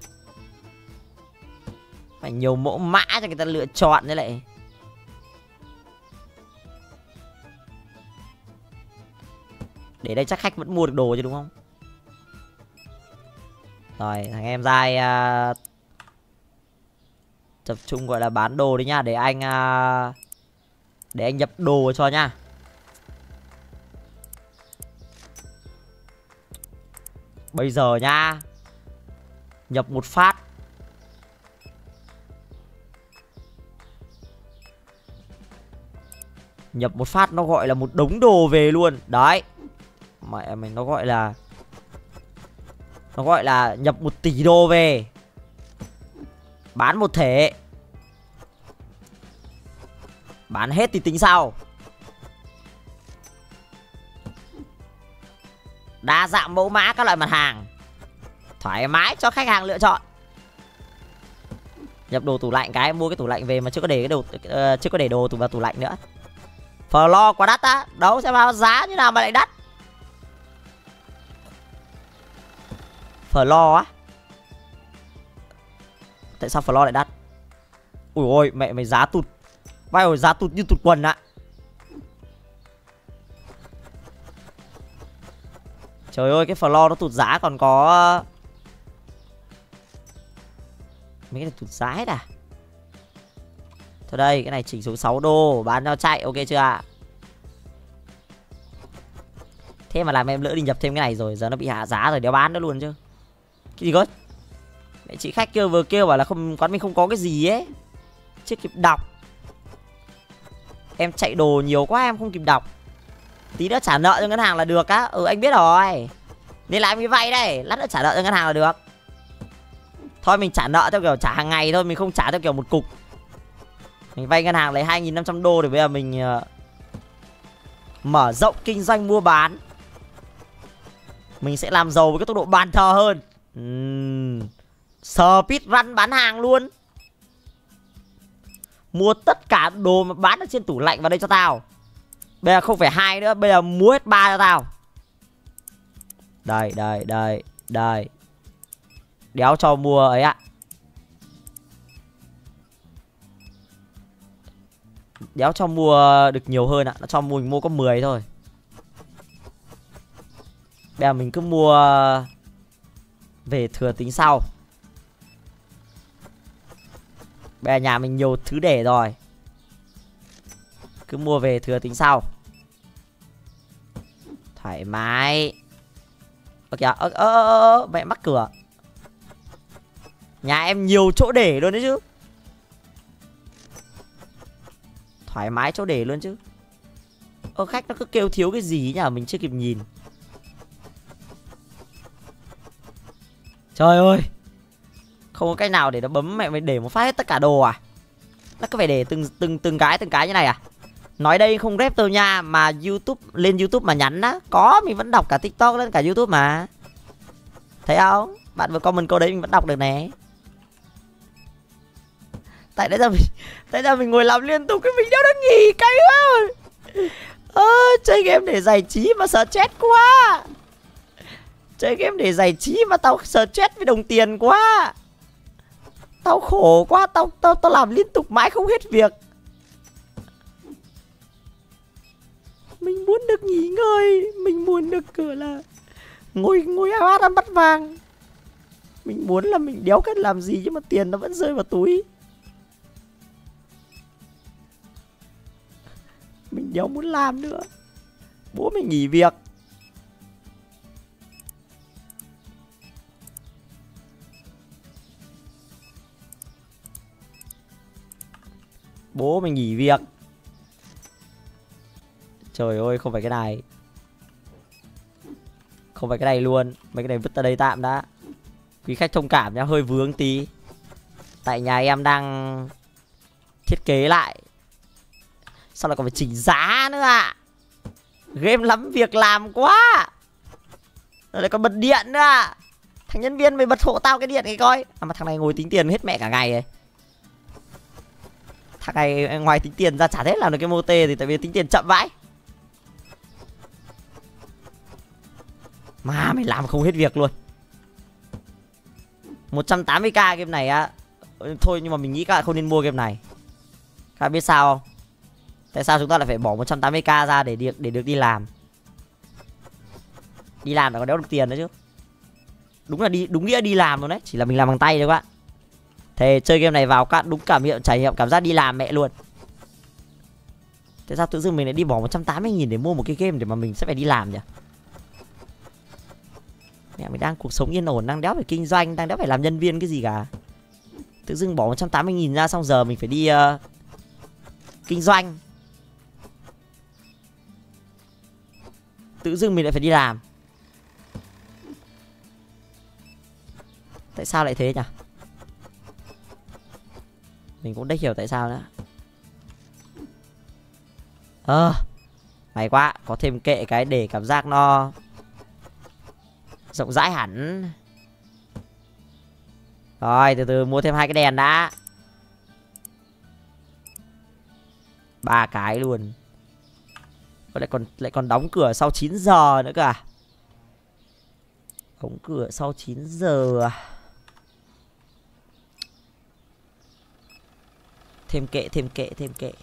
Phải nhiều mẫu mã cho người ta lựa chọn đấy lại. Để đây chắc khách vẫn mua được đồ chứ đúng không? Rồi thằng em Giai uh, tập trung gọi là bán đồ đi nha. Để anh uh, để anh nhập đồ cho nha. Bây giờ nha, nhập một phát Nhập một phát nó gọi là một đống đồ về luôn. Đấy. Mẹ mình nó gọi là Nó gọi là nhập một tỷ đô về. Bán một thể. Bán hết thì tính sau. Đa dạng mẫu mã các loại mặt hàng, thoải mái cho khách hàng lựa chọn. Nhập đồ tủ lạnh cái, mua cái tủ lạnh về mà chưa có để cái đồ uh, chưa có để đồ tủ vào tủ lạnh nữa. Floor quá đắt á. Đâu xem bao giá như nào mà lại đắt. Floor á. Tại sao floor lại đắt? Ui ôi mẹ mày giá tụt. Vai ôi giá tụt như tụt quần ạ. Trời ơi cái floor nó tụt giá còn có mấy cái này tụt giá hết à. Thôi đây cái này chỉnh xuống sáu đô, bán cho chạy, ok chưa ạ? Thế mà làm em lỡ đi nhập thêm cái này rồi, giờ nó bị hạ giá rồi, đéo bán nữa luôn chứ. Cái gì cơ? Mẹ chị khách kia vừa kêu bảo là không, quán mình không có cái gì ấy, chưa kịp đọc. Em chạy đồ nhiều quá em không kịp đọc. Tí nữa trả nợ cho ngân hàng là được á. Ừ anh biết rồi. Nên là em cái vay đây, lát nữa trả nợ cho ngân hàng là được. Thôi mình trả nợ theo kiểu trả hàng ngày thôi, mình không trả theo kiểu một cục. Mình vay ngân hàng lấy hai nghìn năm trăm đô để bây giờ mình uh, mở rộng kinh doanh mua bán. Mình sẽ làm giàu với cái tốc độ bàn thờ hơn. uhm. Speed run bán hàng luôn. Mua tất cả đồ mà bán ở trên tủ lạnh vào đây cho tao. Bây giờ không phải hai nữa, bây giờ mua hết ba cho tao. Đây, đây, đây, đây. Đéo cho mua ấy ạ. Đéo cho mua được nhiều hơn ạ. Nó cho mình mua có mười thôi. Bây giờ mình cứ mua về thừa tính sau. Bây giờ nhà mình nhiều thứ để rồi, cứ mua về thừa tính sau. Thoải mái. Ơ kìa, ơ ơ ơ mẹ mắc cửa. Nhà em nhiều chỗ để luôn đấy chứ. Thoải mái chỗ để luôn chứ. Ơ khách nó cứ kêu thiếu cái gì nhỉ, mình chưa kịp nhìn. Trời ơi, không có cách nào để nó bấm mẹ mới để một phát hết tất cả đồ à? Nó cứ phải để từng từng từng cái từng cái như này à? Nói đây không rep đâu nha, mà YouTube lên YouTube mà nhắn á, có mình vẫn đọc cả TikTok lên cả YouTube mà. Thấy không? Bạn vừa comment câu đấy mình vẫn đọc được nè. Tại đấy giờ mình tại giờ mình ngồi làm liên tục cái mình đéo được nghỉ cay quá. Ơ chơi game để giải trí mà sợ chết quá. Chơi game để giải trí mà tao sợ chết với đồng tiền quá. Tao khổ quá, tao tao tao làm liên tục mãi không hết việc. Mình muốn được nghỉ ngơi, mình muốn được cửa là ngồi ngồi hát ăn bắt vàng. Mình muốn là mình đéo cách làm gì nhưng mà tiền nó vẫn rơi vào túi. Mình đéo muốn làm nữa. Bố mình nghỉ việc. Bố mình nghỉ việc. Trời ơi không phải cái này. Không phải cái này luôn. Mấy cái này vứt ra đây tạm đã. Quý khách thông cảm nhá, hơi vướng tí. Tại nhà em đang thiết kế lại. Sao lại còn phải chỉnh giá nữa ạ? À? Game lắm việc làm quá. Rồi lại còn bật điện nữa à? Thằng nhân viên mày bật hộ tao cái điện này coi. À mà thằng này ngồi tính tiền hết mẹ cả ngày rồi. Thằng này ngoài tính tiền ra chả thế làm được cái mô tê thì tại vì tính tiền chậm vãi. Mà mày làm không hết việc luôn. một trăm tám mươi k game này á. Thôi nhưng mà mình nghĩ các bạn không nên mua game này. Các bạn biết sao không? Tại sao chúng ta lại phải bỏ một trăm tám mươi k ra để được, để được đi làm. Đi làm là còn đéo được tiền nữa chứ. Đúng là đi đúng nghĩa đi làm luôn đấy. Chỉ là mình làm bằng tay thôi các bạn. Thế chơi game này vào các đúng cảm nghiệm trải nghiệm cảm giác đi làm mẹ luôn. Tại sao tự dưng mình lại đi bỏ một trăm tám mươi nghìn để mua một cái game để mà mình sẽ phải đi làm nhỉ? Mẹ mình đang cuộc sống yên ổn, đang đéo phải kinh doanh, đang đéo phải làm nhân viên cái gì cả. Tự dưng bỏ một trăm tám mươi nghìn ra xong giờ mình phải đi uh, kinh doanh. Tự dưng mình lại phải đi làm. Tại sao lại thế nhỉ? Mình cũng đếch hiểu tại sao nữa. Ờ à, may quá, có thêm kệ cái để cảm giác nó Rộng rãi hẳn. Rồi từ từ mua thêm hai cái đèn đã. Ba cái luôn. Lại còn lại còn đóng cửa sau chín giờ nữa cả. Đóng cửa sau chín giờ à. Thêm kệ, thêm kệ, thêm kệ.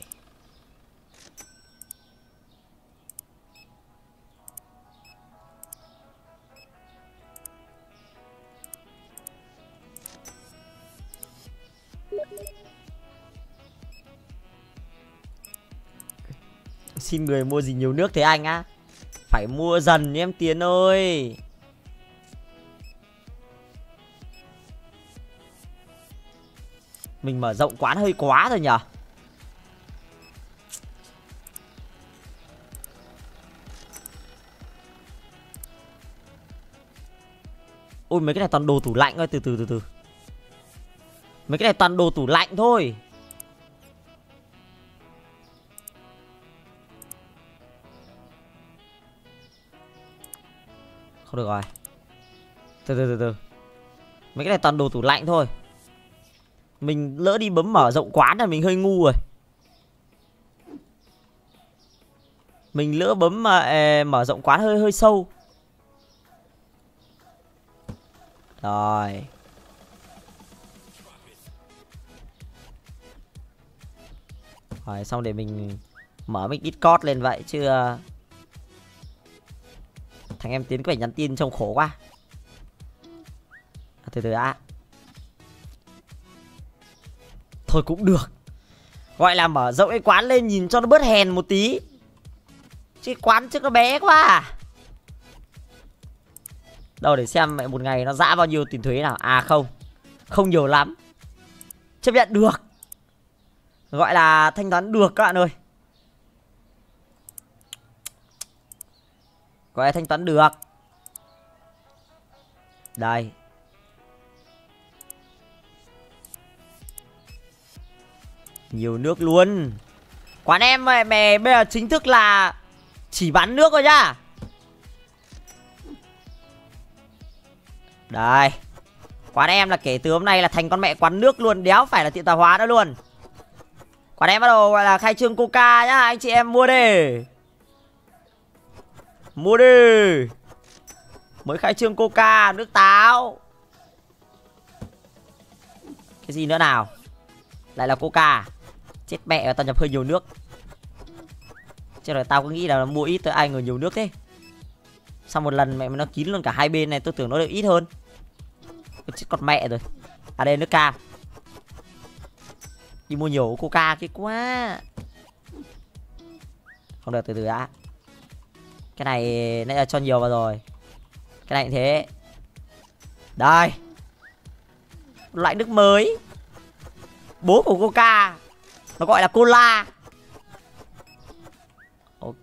Xin người mua gì nhiều nước thế anh á? Phải mua dần em Tiến ơi. Mình mở rộng quán hơi quá rồi nhở. Ôi mấy cái này toàn đồ tủ lạnh thôi. Từ từ từ từ. Mấy cái này toàn đồ tủ lạnh thôi. Không được rồi. Từ từ từ từ. Mấy cái này toàn đồ tủ lạnh thôi. Mình lỡ đi bấm mở rộng quán là mình hơi ngu rồi. Mình lỡ bấm mà à, mở rộng quán hơi hơi sâu. Rồi. Rồi xong để mình mở mic Discord lên vậy chứ. Thằng em Tiến có phải nhắn tin trông khổ quá. À, từ từ đã. Thôi cũng được. Gọi là mở rộng cái quán lên nhìn cho nó bớt hèn một tí. Chứ quán trước nó bé quá à. Đâu để xem mẹ một ngày nó dã bao nhiêu tiền thuế nào. À không. Không nhiều lắm. Chấp nhận được. Gọi là thanh toán được các bạn ơi. Gọi là thanh toán được. Đây. Nhiều nước luôn. Quán em mẹ, mẹ bây giờ chính thức là chỉ bán nước thôi nhá. Đây. Quán em là kể từ hôm nay là thành con mẹ quán nước luôn. Đéo phải là tiệm tạp hóa nữa luôn. Quán em bắt đầu gọi là khai trương Coca nhá. Anh chị em mua đi. Mua đi. Mới khai trương Coca, nước táo. Cái gì nữa nào? Lại là Coca. Chết mẹ, tao nhập hơi nhiều nước. Chứ rồi tao cứ nghĩ là mua ít tới ai ngờ nhiều nước thế. Sau một lần mẹ nó kín luôn cả hai bên này. Tôi tưởng nó được ít hơn. Chết con mẹ rồi. À đây nước cam. Đi mua nhiều Coca kia quá. Không được, từ từ đã. Cái này nãy là cho nhiều vào rồi. Cái này cũng thế. Đây. Loại nước mới. Bố của Coca. Nó gọi là cola. Ok.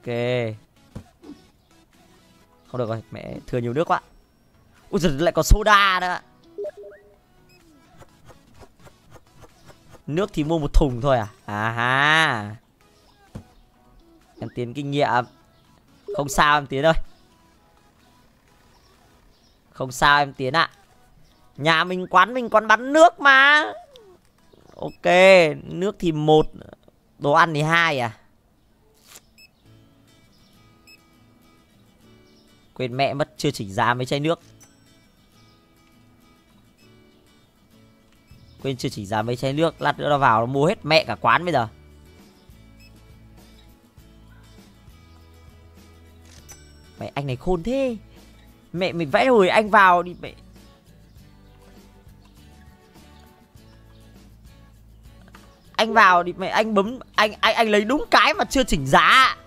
Không được rồi, mẹ thừa nhiều nước quá. Ui giời, lại còn soda nữa. Nước thì mua một thùng thôi à? À ha. Em Tiến kinh nghiệm. Không sao em Tiến ơi. Không sao em Tiến ạ. À. Nhà mình quán mình còn bán nước mà. Ok. Nước thì một. Đồ ăn thì hai à. Quên mẹ mất chưa chỉnh giá mấy chai nước. Quên chưa chỉnh giá mấy chai nước. Lát nữa nó vào nó mua hết mẹ cả quán bây giờ. Mẹ anh này khôn thế. Mẹ mình vẽ hồi anh vào đi mẹ. Anh vào đi mẹ, anh bấm anh anh anh lấy đúng cái mà chưa chỉnh giá.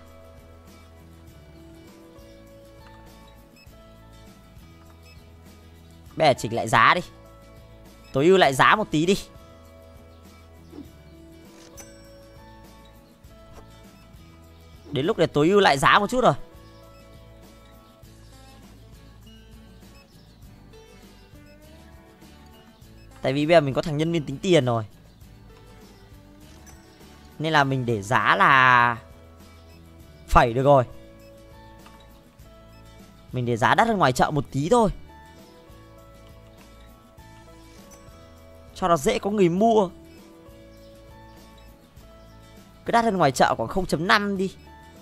Bây giờ chỉnh lại giá đi. Tối ưu lại giá một tí đi. Đến lúc để tối ưu lại giá một chút rồi. Tại vì bây giờ mình có thằng nhân viên tính tiền rồi. Nên là mình để giá là phẩy được rồi. Mình để giá đắt hơn ngoài chợ một tí thôi. cho nó dễ có người mua. Cứ đắt hơn ngoài chợ khoảng không chấm năm đi.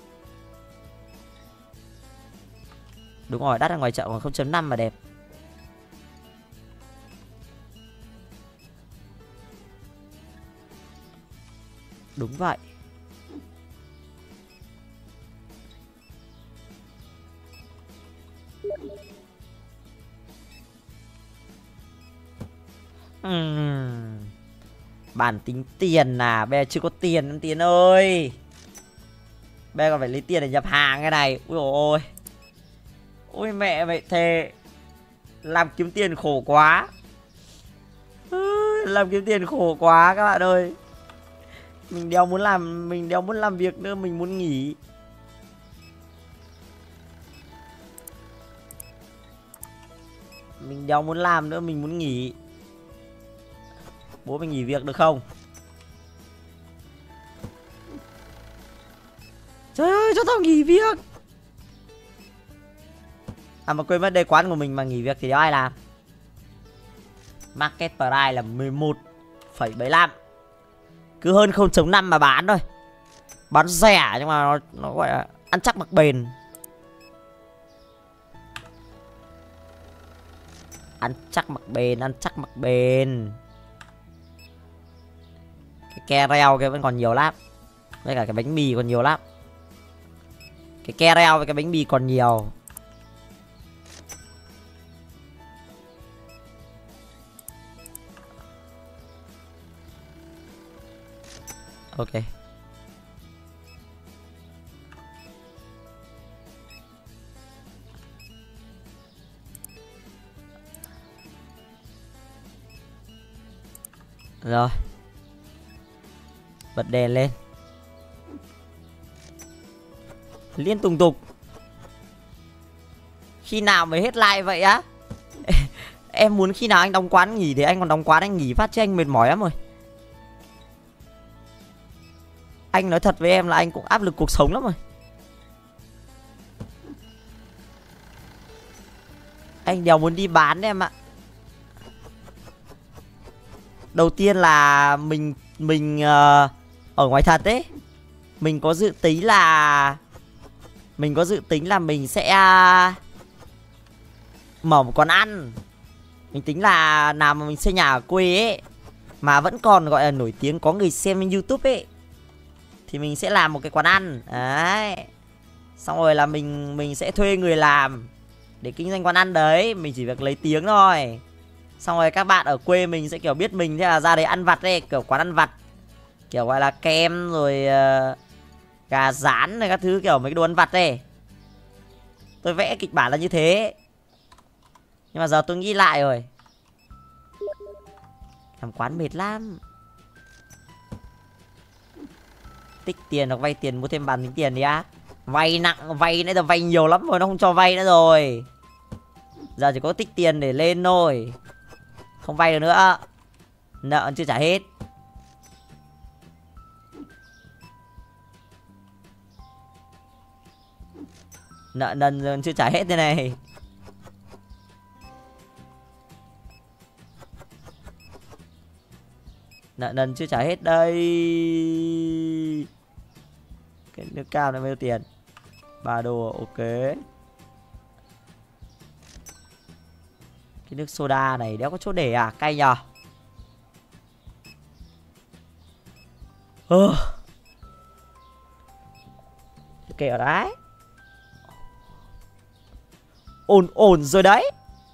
Đúng rồi, đắt hơn ngoài chợ khoảng không chấm năm mà đẹp. Đúng vậy. Uhm. Bản tính tiền à, bé chưa có tiền Tiến ơi. Bé còn phải lấy tiền để nhập hàng cái này. Ui dồi ôi. Ôi mẹ mày thề. Làm kiếm tiền khổ quá. Làm kiếm tiền khổ quá các bạn ơi. Mình đéo muốn làm, mình đéo muốn làm việc nữa, mình muốn nghỉ. Mình đéo muốn làm nữa, mình muốn nghỉ. Bố mình nghỉ việc được không? Trời ơi, cho tao nghỉ việc. À mà quên mất đây, quán của mình mà nghỉ việc thì ai làm? Market price là mười một phẩy bảy lăm. Cứ hơn không chấm năm mà bán thôi. Bán rẻ nhưng mà nó, nó gọi là ăn chắc mặc bền. Ăn chắc mặc bền, ăn chắc mặc bền. Cái ke reo kia vẫn còn nhiều lắm. Với cả cái bánh mì còn nhiều lắm. Cái ke reo với cái bánh mì còn nhiều. Ok. Rồi. Bật đèn lên. Liên tục tục. Khi nào mới hết like vậy á? Em muốn khi nào anh đóng quán nghỉ thì anh còn đóng quán anh nghỉ phát chứ anh mệt mỏi lắm rồi. Anh nói thật với em là anh cũng áp lực cuộc sống lắm rồi. Anh đéo muốn đi bán em ạ. Đầu tiên là mình mình uh, ở ngoài thật ấy, mình có dự tính là mình có dự tính là mình sẽ uh, mở một quán ăn. Mình tính là nào mà mình xây nhà ở quê ấy mà vẫn còn gọi là nổi tiếng, có người xem trên YouTube ấy, thì mình sẽ làm một cái quán ăn. Đấy. Xong rồi là mình mình sẽ thuê người làm để kinh doanh quán ăn đấy, mình chỉ việc lấy tiếng thôi. Xong rồi các bạn ở quê mình sẽ kiểu biết mình thế là ra đấy ăn vặt ấy, kiểu quán ăn vặt. Kiểu gọi là kem rồi uh, gà rán này các thứ, kiểu mấy cái đồ ăn vặt ấy. Tôi vẽ kịch bản là như thế. Nhưng mà giờ tôi nghĩ lại rồi, làm quán mệt lắm. Tích tiền hoặc vay tiền mua thêm bàn tính tiền đi á. Vay nặng, vay nãy giờ vay nhiều lắm rồi, nó không cho vay nữa rồi. Giờ chỉ có tích tiền để lên thôi, không vay được nữa. Nợ chưa trả hết. Nợ nần chưa trả hết thế này. Nợ nần chưa trả hết đây. Cái nước cam này bao nhiêu tiền? Ba đô, ok. Cái nước soda này đéo có chỗ để à? Cay nhờ. Ừ. Ok ở đấy. Ổn ổn rồi đấy.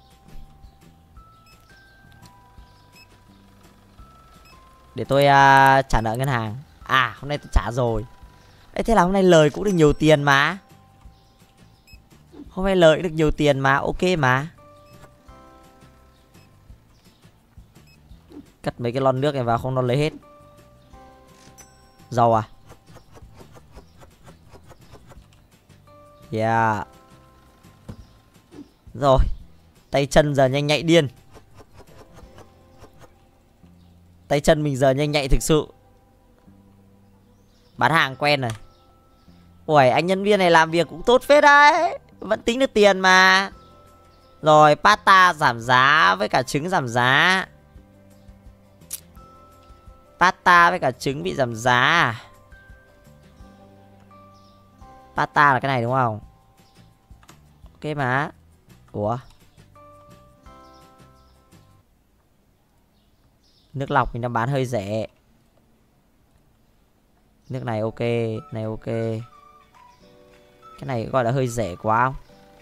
Để tôi uh, trả nợ ngân hàng. À hôm nay tôi trả rồi. Ê, thế là hôm nay lời cũng được nhiều tiền mà. Hôm nay lời được nhiều tiền mà, ok mà. Cắt mấy cái lon nước này vào không nó lấy hết. Giàu à? Yeah. Rồi. Tay chân giờ nhanh nhạy điên. Tay chân mình giờ nhanh nhạy thực sự. Bán hàng quen rồi. Ui, anh nhân viên này làm việc cũng tốt phết đấy. Vẫn tính được tiền mà. Rồi, pasta giảm giá với cả trứng giảm giá. Pasta với cả trứng bị giảm giá à? Pasta là cái này đúng không? Ok mà. Ủa? Nước lọc mình đang bán hơi rẻ. Nước này ok, này ok. Cái này gọi là hơi rẻ quá không?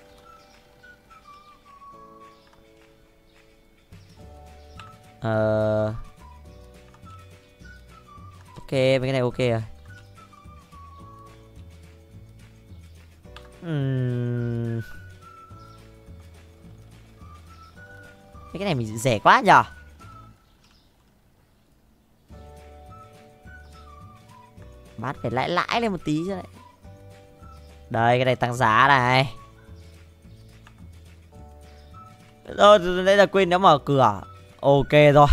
Ờ... Ok, mấy cái này ok rồi. Uhm... Mấy cái này mình rẻ quá nhờ. Bán phải lãi lãi lên một tí chứ lại. Đây, cái này tăng giá này. Rồi, đây là quên đã mở cửa. Ok rồi.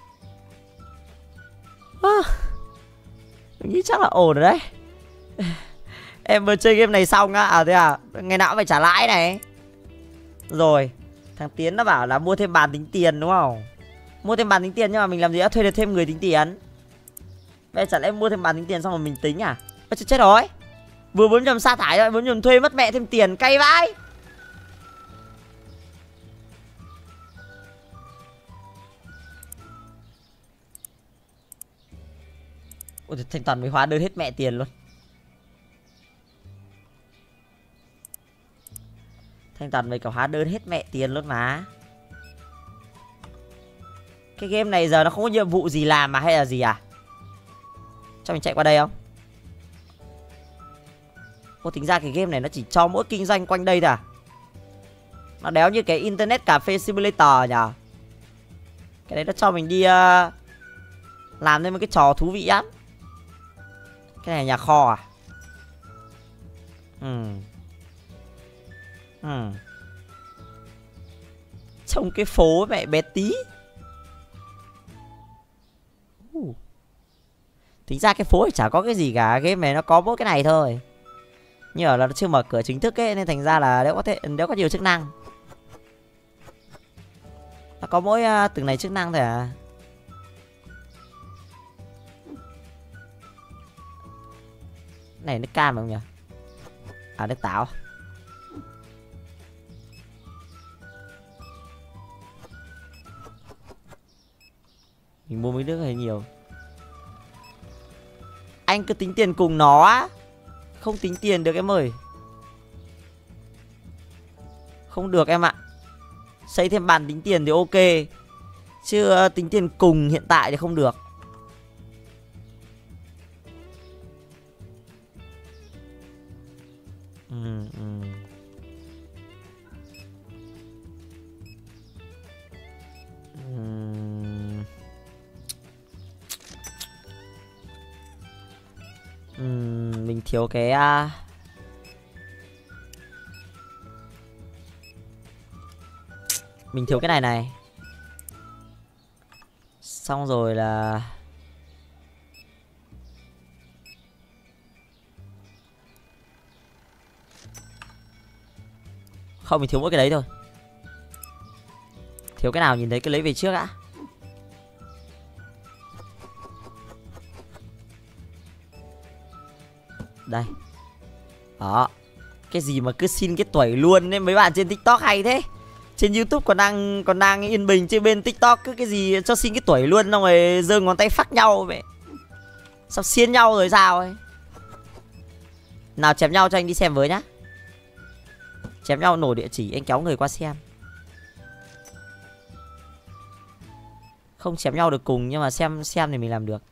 À, mình nghĩ chắc là ổn rồi đấy. Em vừa chơi game này xong á. À thế à, ngày nào cũng phải trả lãi này. Rồi, thằng Tiến nó bảo là mua thêm bàn tính tiền đúng không? Mua thêm bàn tính tiền nhưng mà mình làm gì đã thuê được thêm người tính tiền. Vậy chẳng lẽ mua thêm bàn tính tiền xong rồi mình tính à? Ơ chết rồi. Vừa muốn nhầm sa thải rồi, muốn nhầm thuê mất mẹ thêm tiền, cay vãi. Ôi thanh toàn mới hóa đơn hết mẹ tiền luôn. Thanh toàn mấy cả hóa đơn hết mẹ tiền luôn mà. Cái game này giờ nó không có nhiệm vụ gì làm mà hay là gì à? Cho mình chạy qua đây không? Ô tính ra cái game này nó chỉ cho mỗi kinh doanh quanh đây thôi à? Nó đéo như cái Internet Cafe Simulator nhờ. Cái đấy nó cho mình đi uh, làm thêm một cái trò thú vị lắm. Cái này là nhà kho à? Ừ. Ừ. Trông cái phố mẹ bé tí. uh. Tính ra cái phố thì chả có cái gì cả. Game này nó có mỗi cái này thôi. Nhưng mà nó chưa mở cửa chính thức ấy, nên thành ra là đéo có thể đéo có nhiều chức năng. Nó có mỗi uh, từng này chức năng thôi à. Này nước cam không nhỉ? À nước táo. Mình mua mấy nước hơi nhiều. Anh cứ tính tiền cùng nó á. Không tính tiền được em ơi. Không được em ạ. Xây thêm bàn tính tiền thì ok. Chứ tính tiền cùng hiện tại thì không được. Ừ, ừ. Uhm. Uhm, mình thiếu cái uh... mình thiếu cái này này. Xong rồi là không, mình thiếu mỗi cái đấy thôi. Thiếu cái nào nhìn thấy cái lấy về trước đã. Đây. Đó. Cái gì mà cứ xin cái tuổi luôn ấy, mấy bạn trên TikTok hay thế. Trên YouTube còn đang còn đang yên bình, trên bên TikTok cứ cái gì cho xin cái tuổi luôn, xong rồi giơ ngón tay phắc nhau vậy. Sao xiên nhau rồi sao ấy. Nào chém nhau cho anh đi xem với nhá. Chém nhau nổ địa chỉ anh kéo người qua xem. Không chém nhau được cùng nhưng mà xem xem thì mình làm được.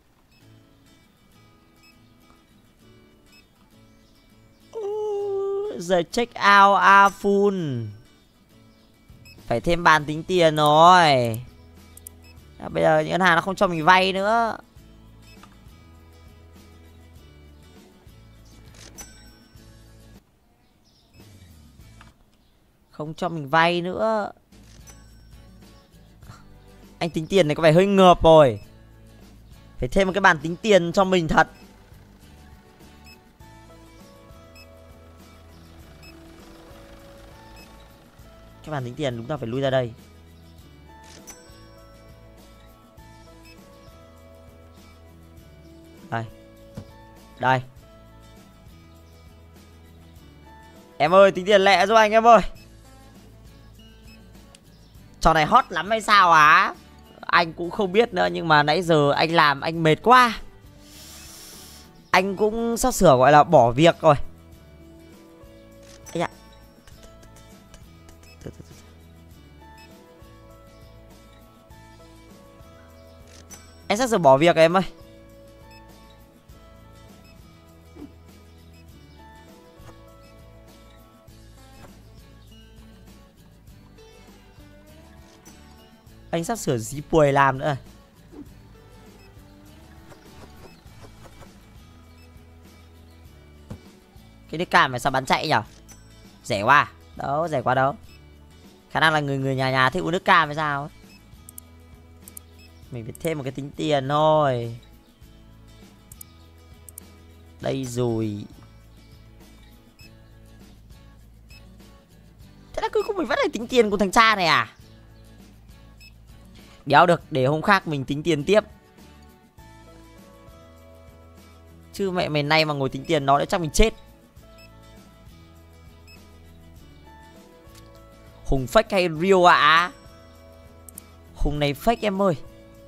Giờ check out a full. Phải thêm bàn tính tiền rồi. À, bây giờ ngân hàng nó không cho mình vay nữa. Không cho mình vay nữa. Anh tính tiền này có vẻ hơi ngợp rồi. Phải thêm một cái bàn tính tiền cho mình thật. Cái bàn tính tiền chúng ta phải lui ra đây. Đây. Đây. Em ơi, tính tiền lẹ giúp anh em ơi. Trò này hot lắm hay sao á? Anh cũng không biết nữa, nhưng mà nãy giờ anh làm anh mệt quá. Anh cũng sắp sửa gọi là bỏ việc rồi. Dạ. Anh sắp sửa bỏ việc em ơi. Anh sắp sửa dí puồi làm nữa. Cái đứa cam này sao bắn chạy nhở? Rẻ quá. Đâu, rẻ quá đâu. Khả năng là người người nhà nhà thích uống nước cam hay sao ấy. Mình phải thêm một cái tính tiền thôi. Đây rồi. Thế là cuối cùng mình vẫn phải tính tiền của thằng cha này à? Đéo được, để hôm khác mình tính tiền tiếp. Chứ mẹ mày nay mà ngồi tính tiền nó đã chắc mình chết. Hùng fake hay real ạ? À? Hùng này fake em ơi.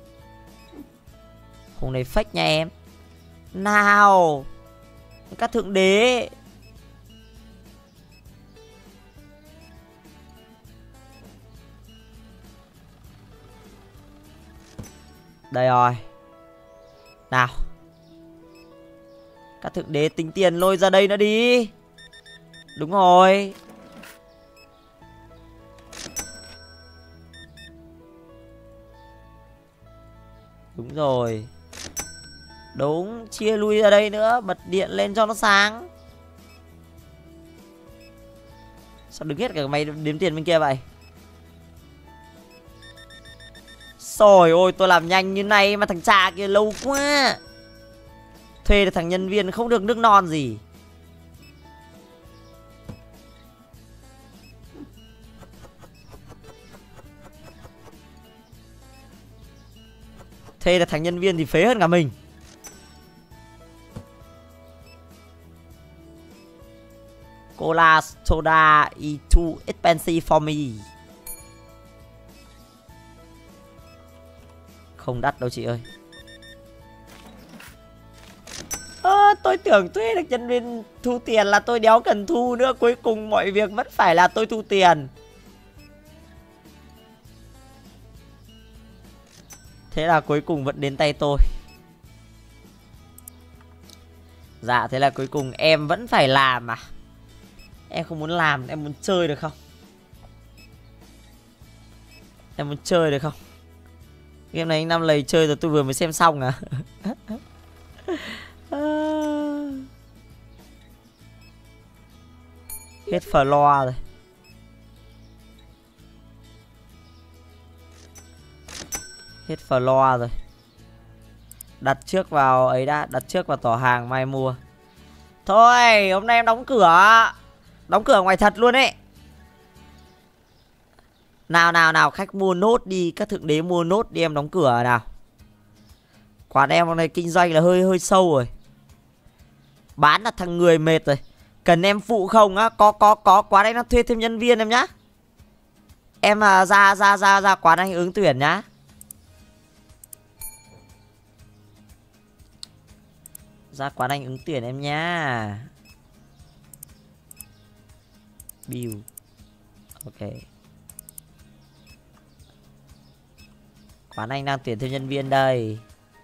Hùng này fake nha em. Nào các thượng đế. Đây rồi. Nào các thượng đế tính tiền lôi ra đây nữa đi. Đúng rồi. Đúng rồi. Đúng, chia lui ra đây nữa. Bật điện lên cho nó sáng. Sao đứng hết cả máy đếm tiền bên kia vậy? Trời ơi, tôi làm nhanh như này mà thằng cha kia lâu quá. Thuê được thằng nhân viên không được nước non gì. Thuê được thằng nhân viên thì phế hơn cả mình. Cola soda is too expensive for me. Không đắt đâu chị ơi. À, tôi tưởng thuê được nhân viên thu tiền là tôi đéo cần thu nữa. Cuối cùng mọi việc vẫn phải là tôi thu tiền. Thế là cuối cùng vẫn đến tay tôi. Dạ, thế là cuối cùng em vẫn phải làm à? Em không muốn làm, em muốn chơi được không? Em muốn chơi được không? Game này anh Năm lầy chơi rồi, tôi vừa mới xem xong à. Hết floor rồi. Hết floor rồi. Đặt trước vào ấy đã, đặt trước vào tỏ hàng mai mua. Thôi, hôm nay em đóng cửa. Đóng cửa ngoài thật luôn ấy. Nào nào nào, khách mua nốt đi, các thượng đế mua nốt đi, em đóng cửa nào. Quán em hôm nay kinh doanh là hơi hơi sâu rồi. Bán là thằng người mệt rồi. Cần em phụ không á? Có có có, quán anh nó thuê thêm nhân viên em nhá. Em à, ra ra ra ra quán anh ứng tuyển nhá. Ra quán anh ứng tuyển em nhá. Bill. Ok. Quán anh đang tuyển thêm nhân viên đây.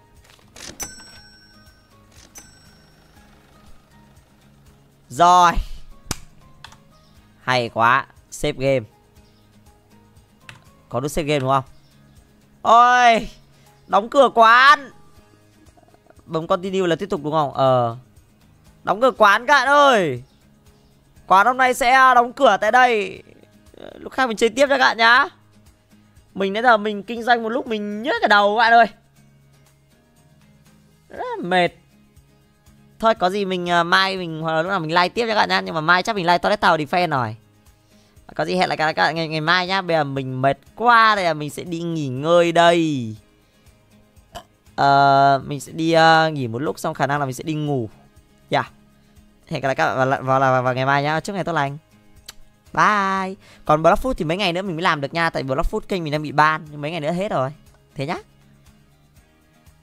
Rồi. Hay quá. Save game. Có nút save game đúng không? Ôi, đóng cửa quán. Bấm continue là tiếp tục đúng không? Ờ. Đóng cửa quán các bạn ơi. Quán hôm nay sẽ đóng cửa tại đây. Lúc khác mình chơi tiếp cho các bạn nhá. Mình đến giờ mình kinh doanh một lúc mình nhức cả đầu các bạn ơi. Rất là mệt. Thôi có gì mình uh, mai mình hoặc là lúc nào mình like tiếp cho các bạn nhá. Nhưng mà mai chắc mình like Toilet Tower Defense rồi. Có gì hẹn lại các bạn ngày, ngày mai nhá. Bây giờ mình mệt quá. Đây là mình sẽ đi nghỉ ngơi đây. uh, mình sẽ đi uh, nghỉ một lúc, xong khả năng là mình sẽ đi ngủ. Yeah. Hẹn gặp lại các bạn vào, vào, vào, vào ngày mai nhá. Chúc ngày tốt lành. Bye. Còn Block Food thì mấy ngày nữa mình mới làm được nha, tại Block Food kênh mình đang bị ban, nhưng mấy ngày nữa hết rồi. Thế nhá.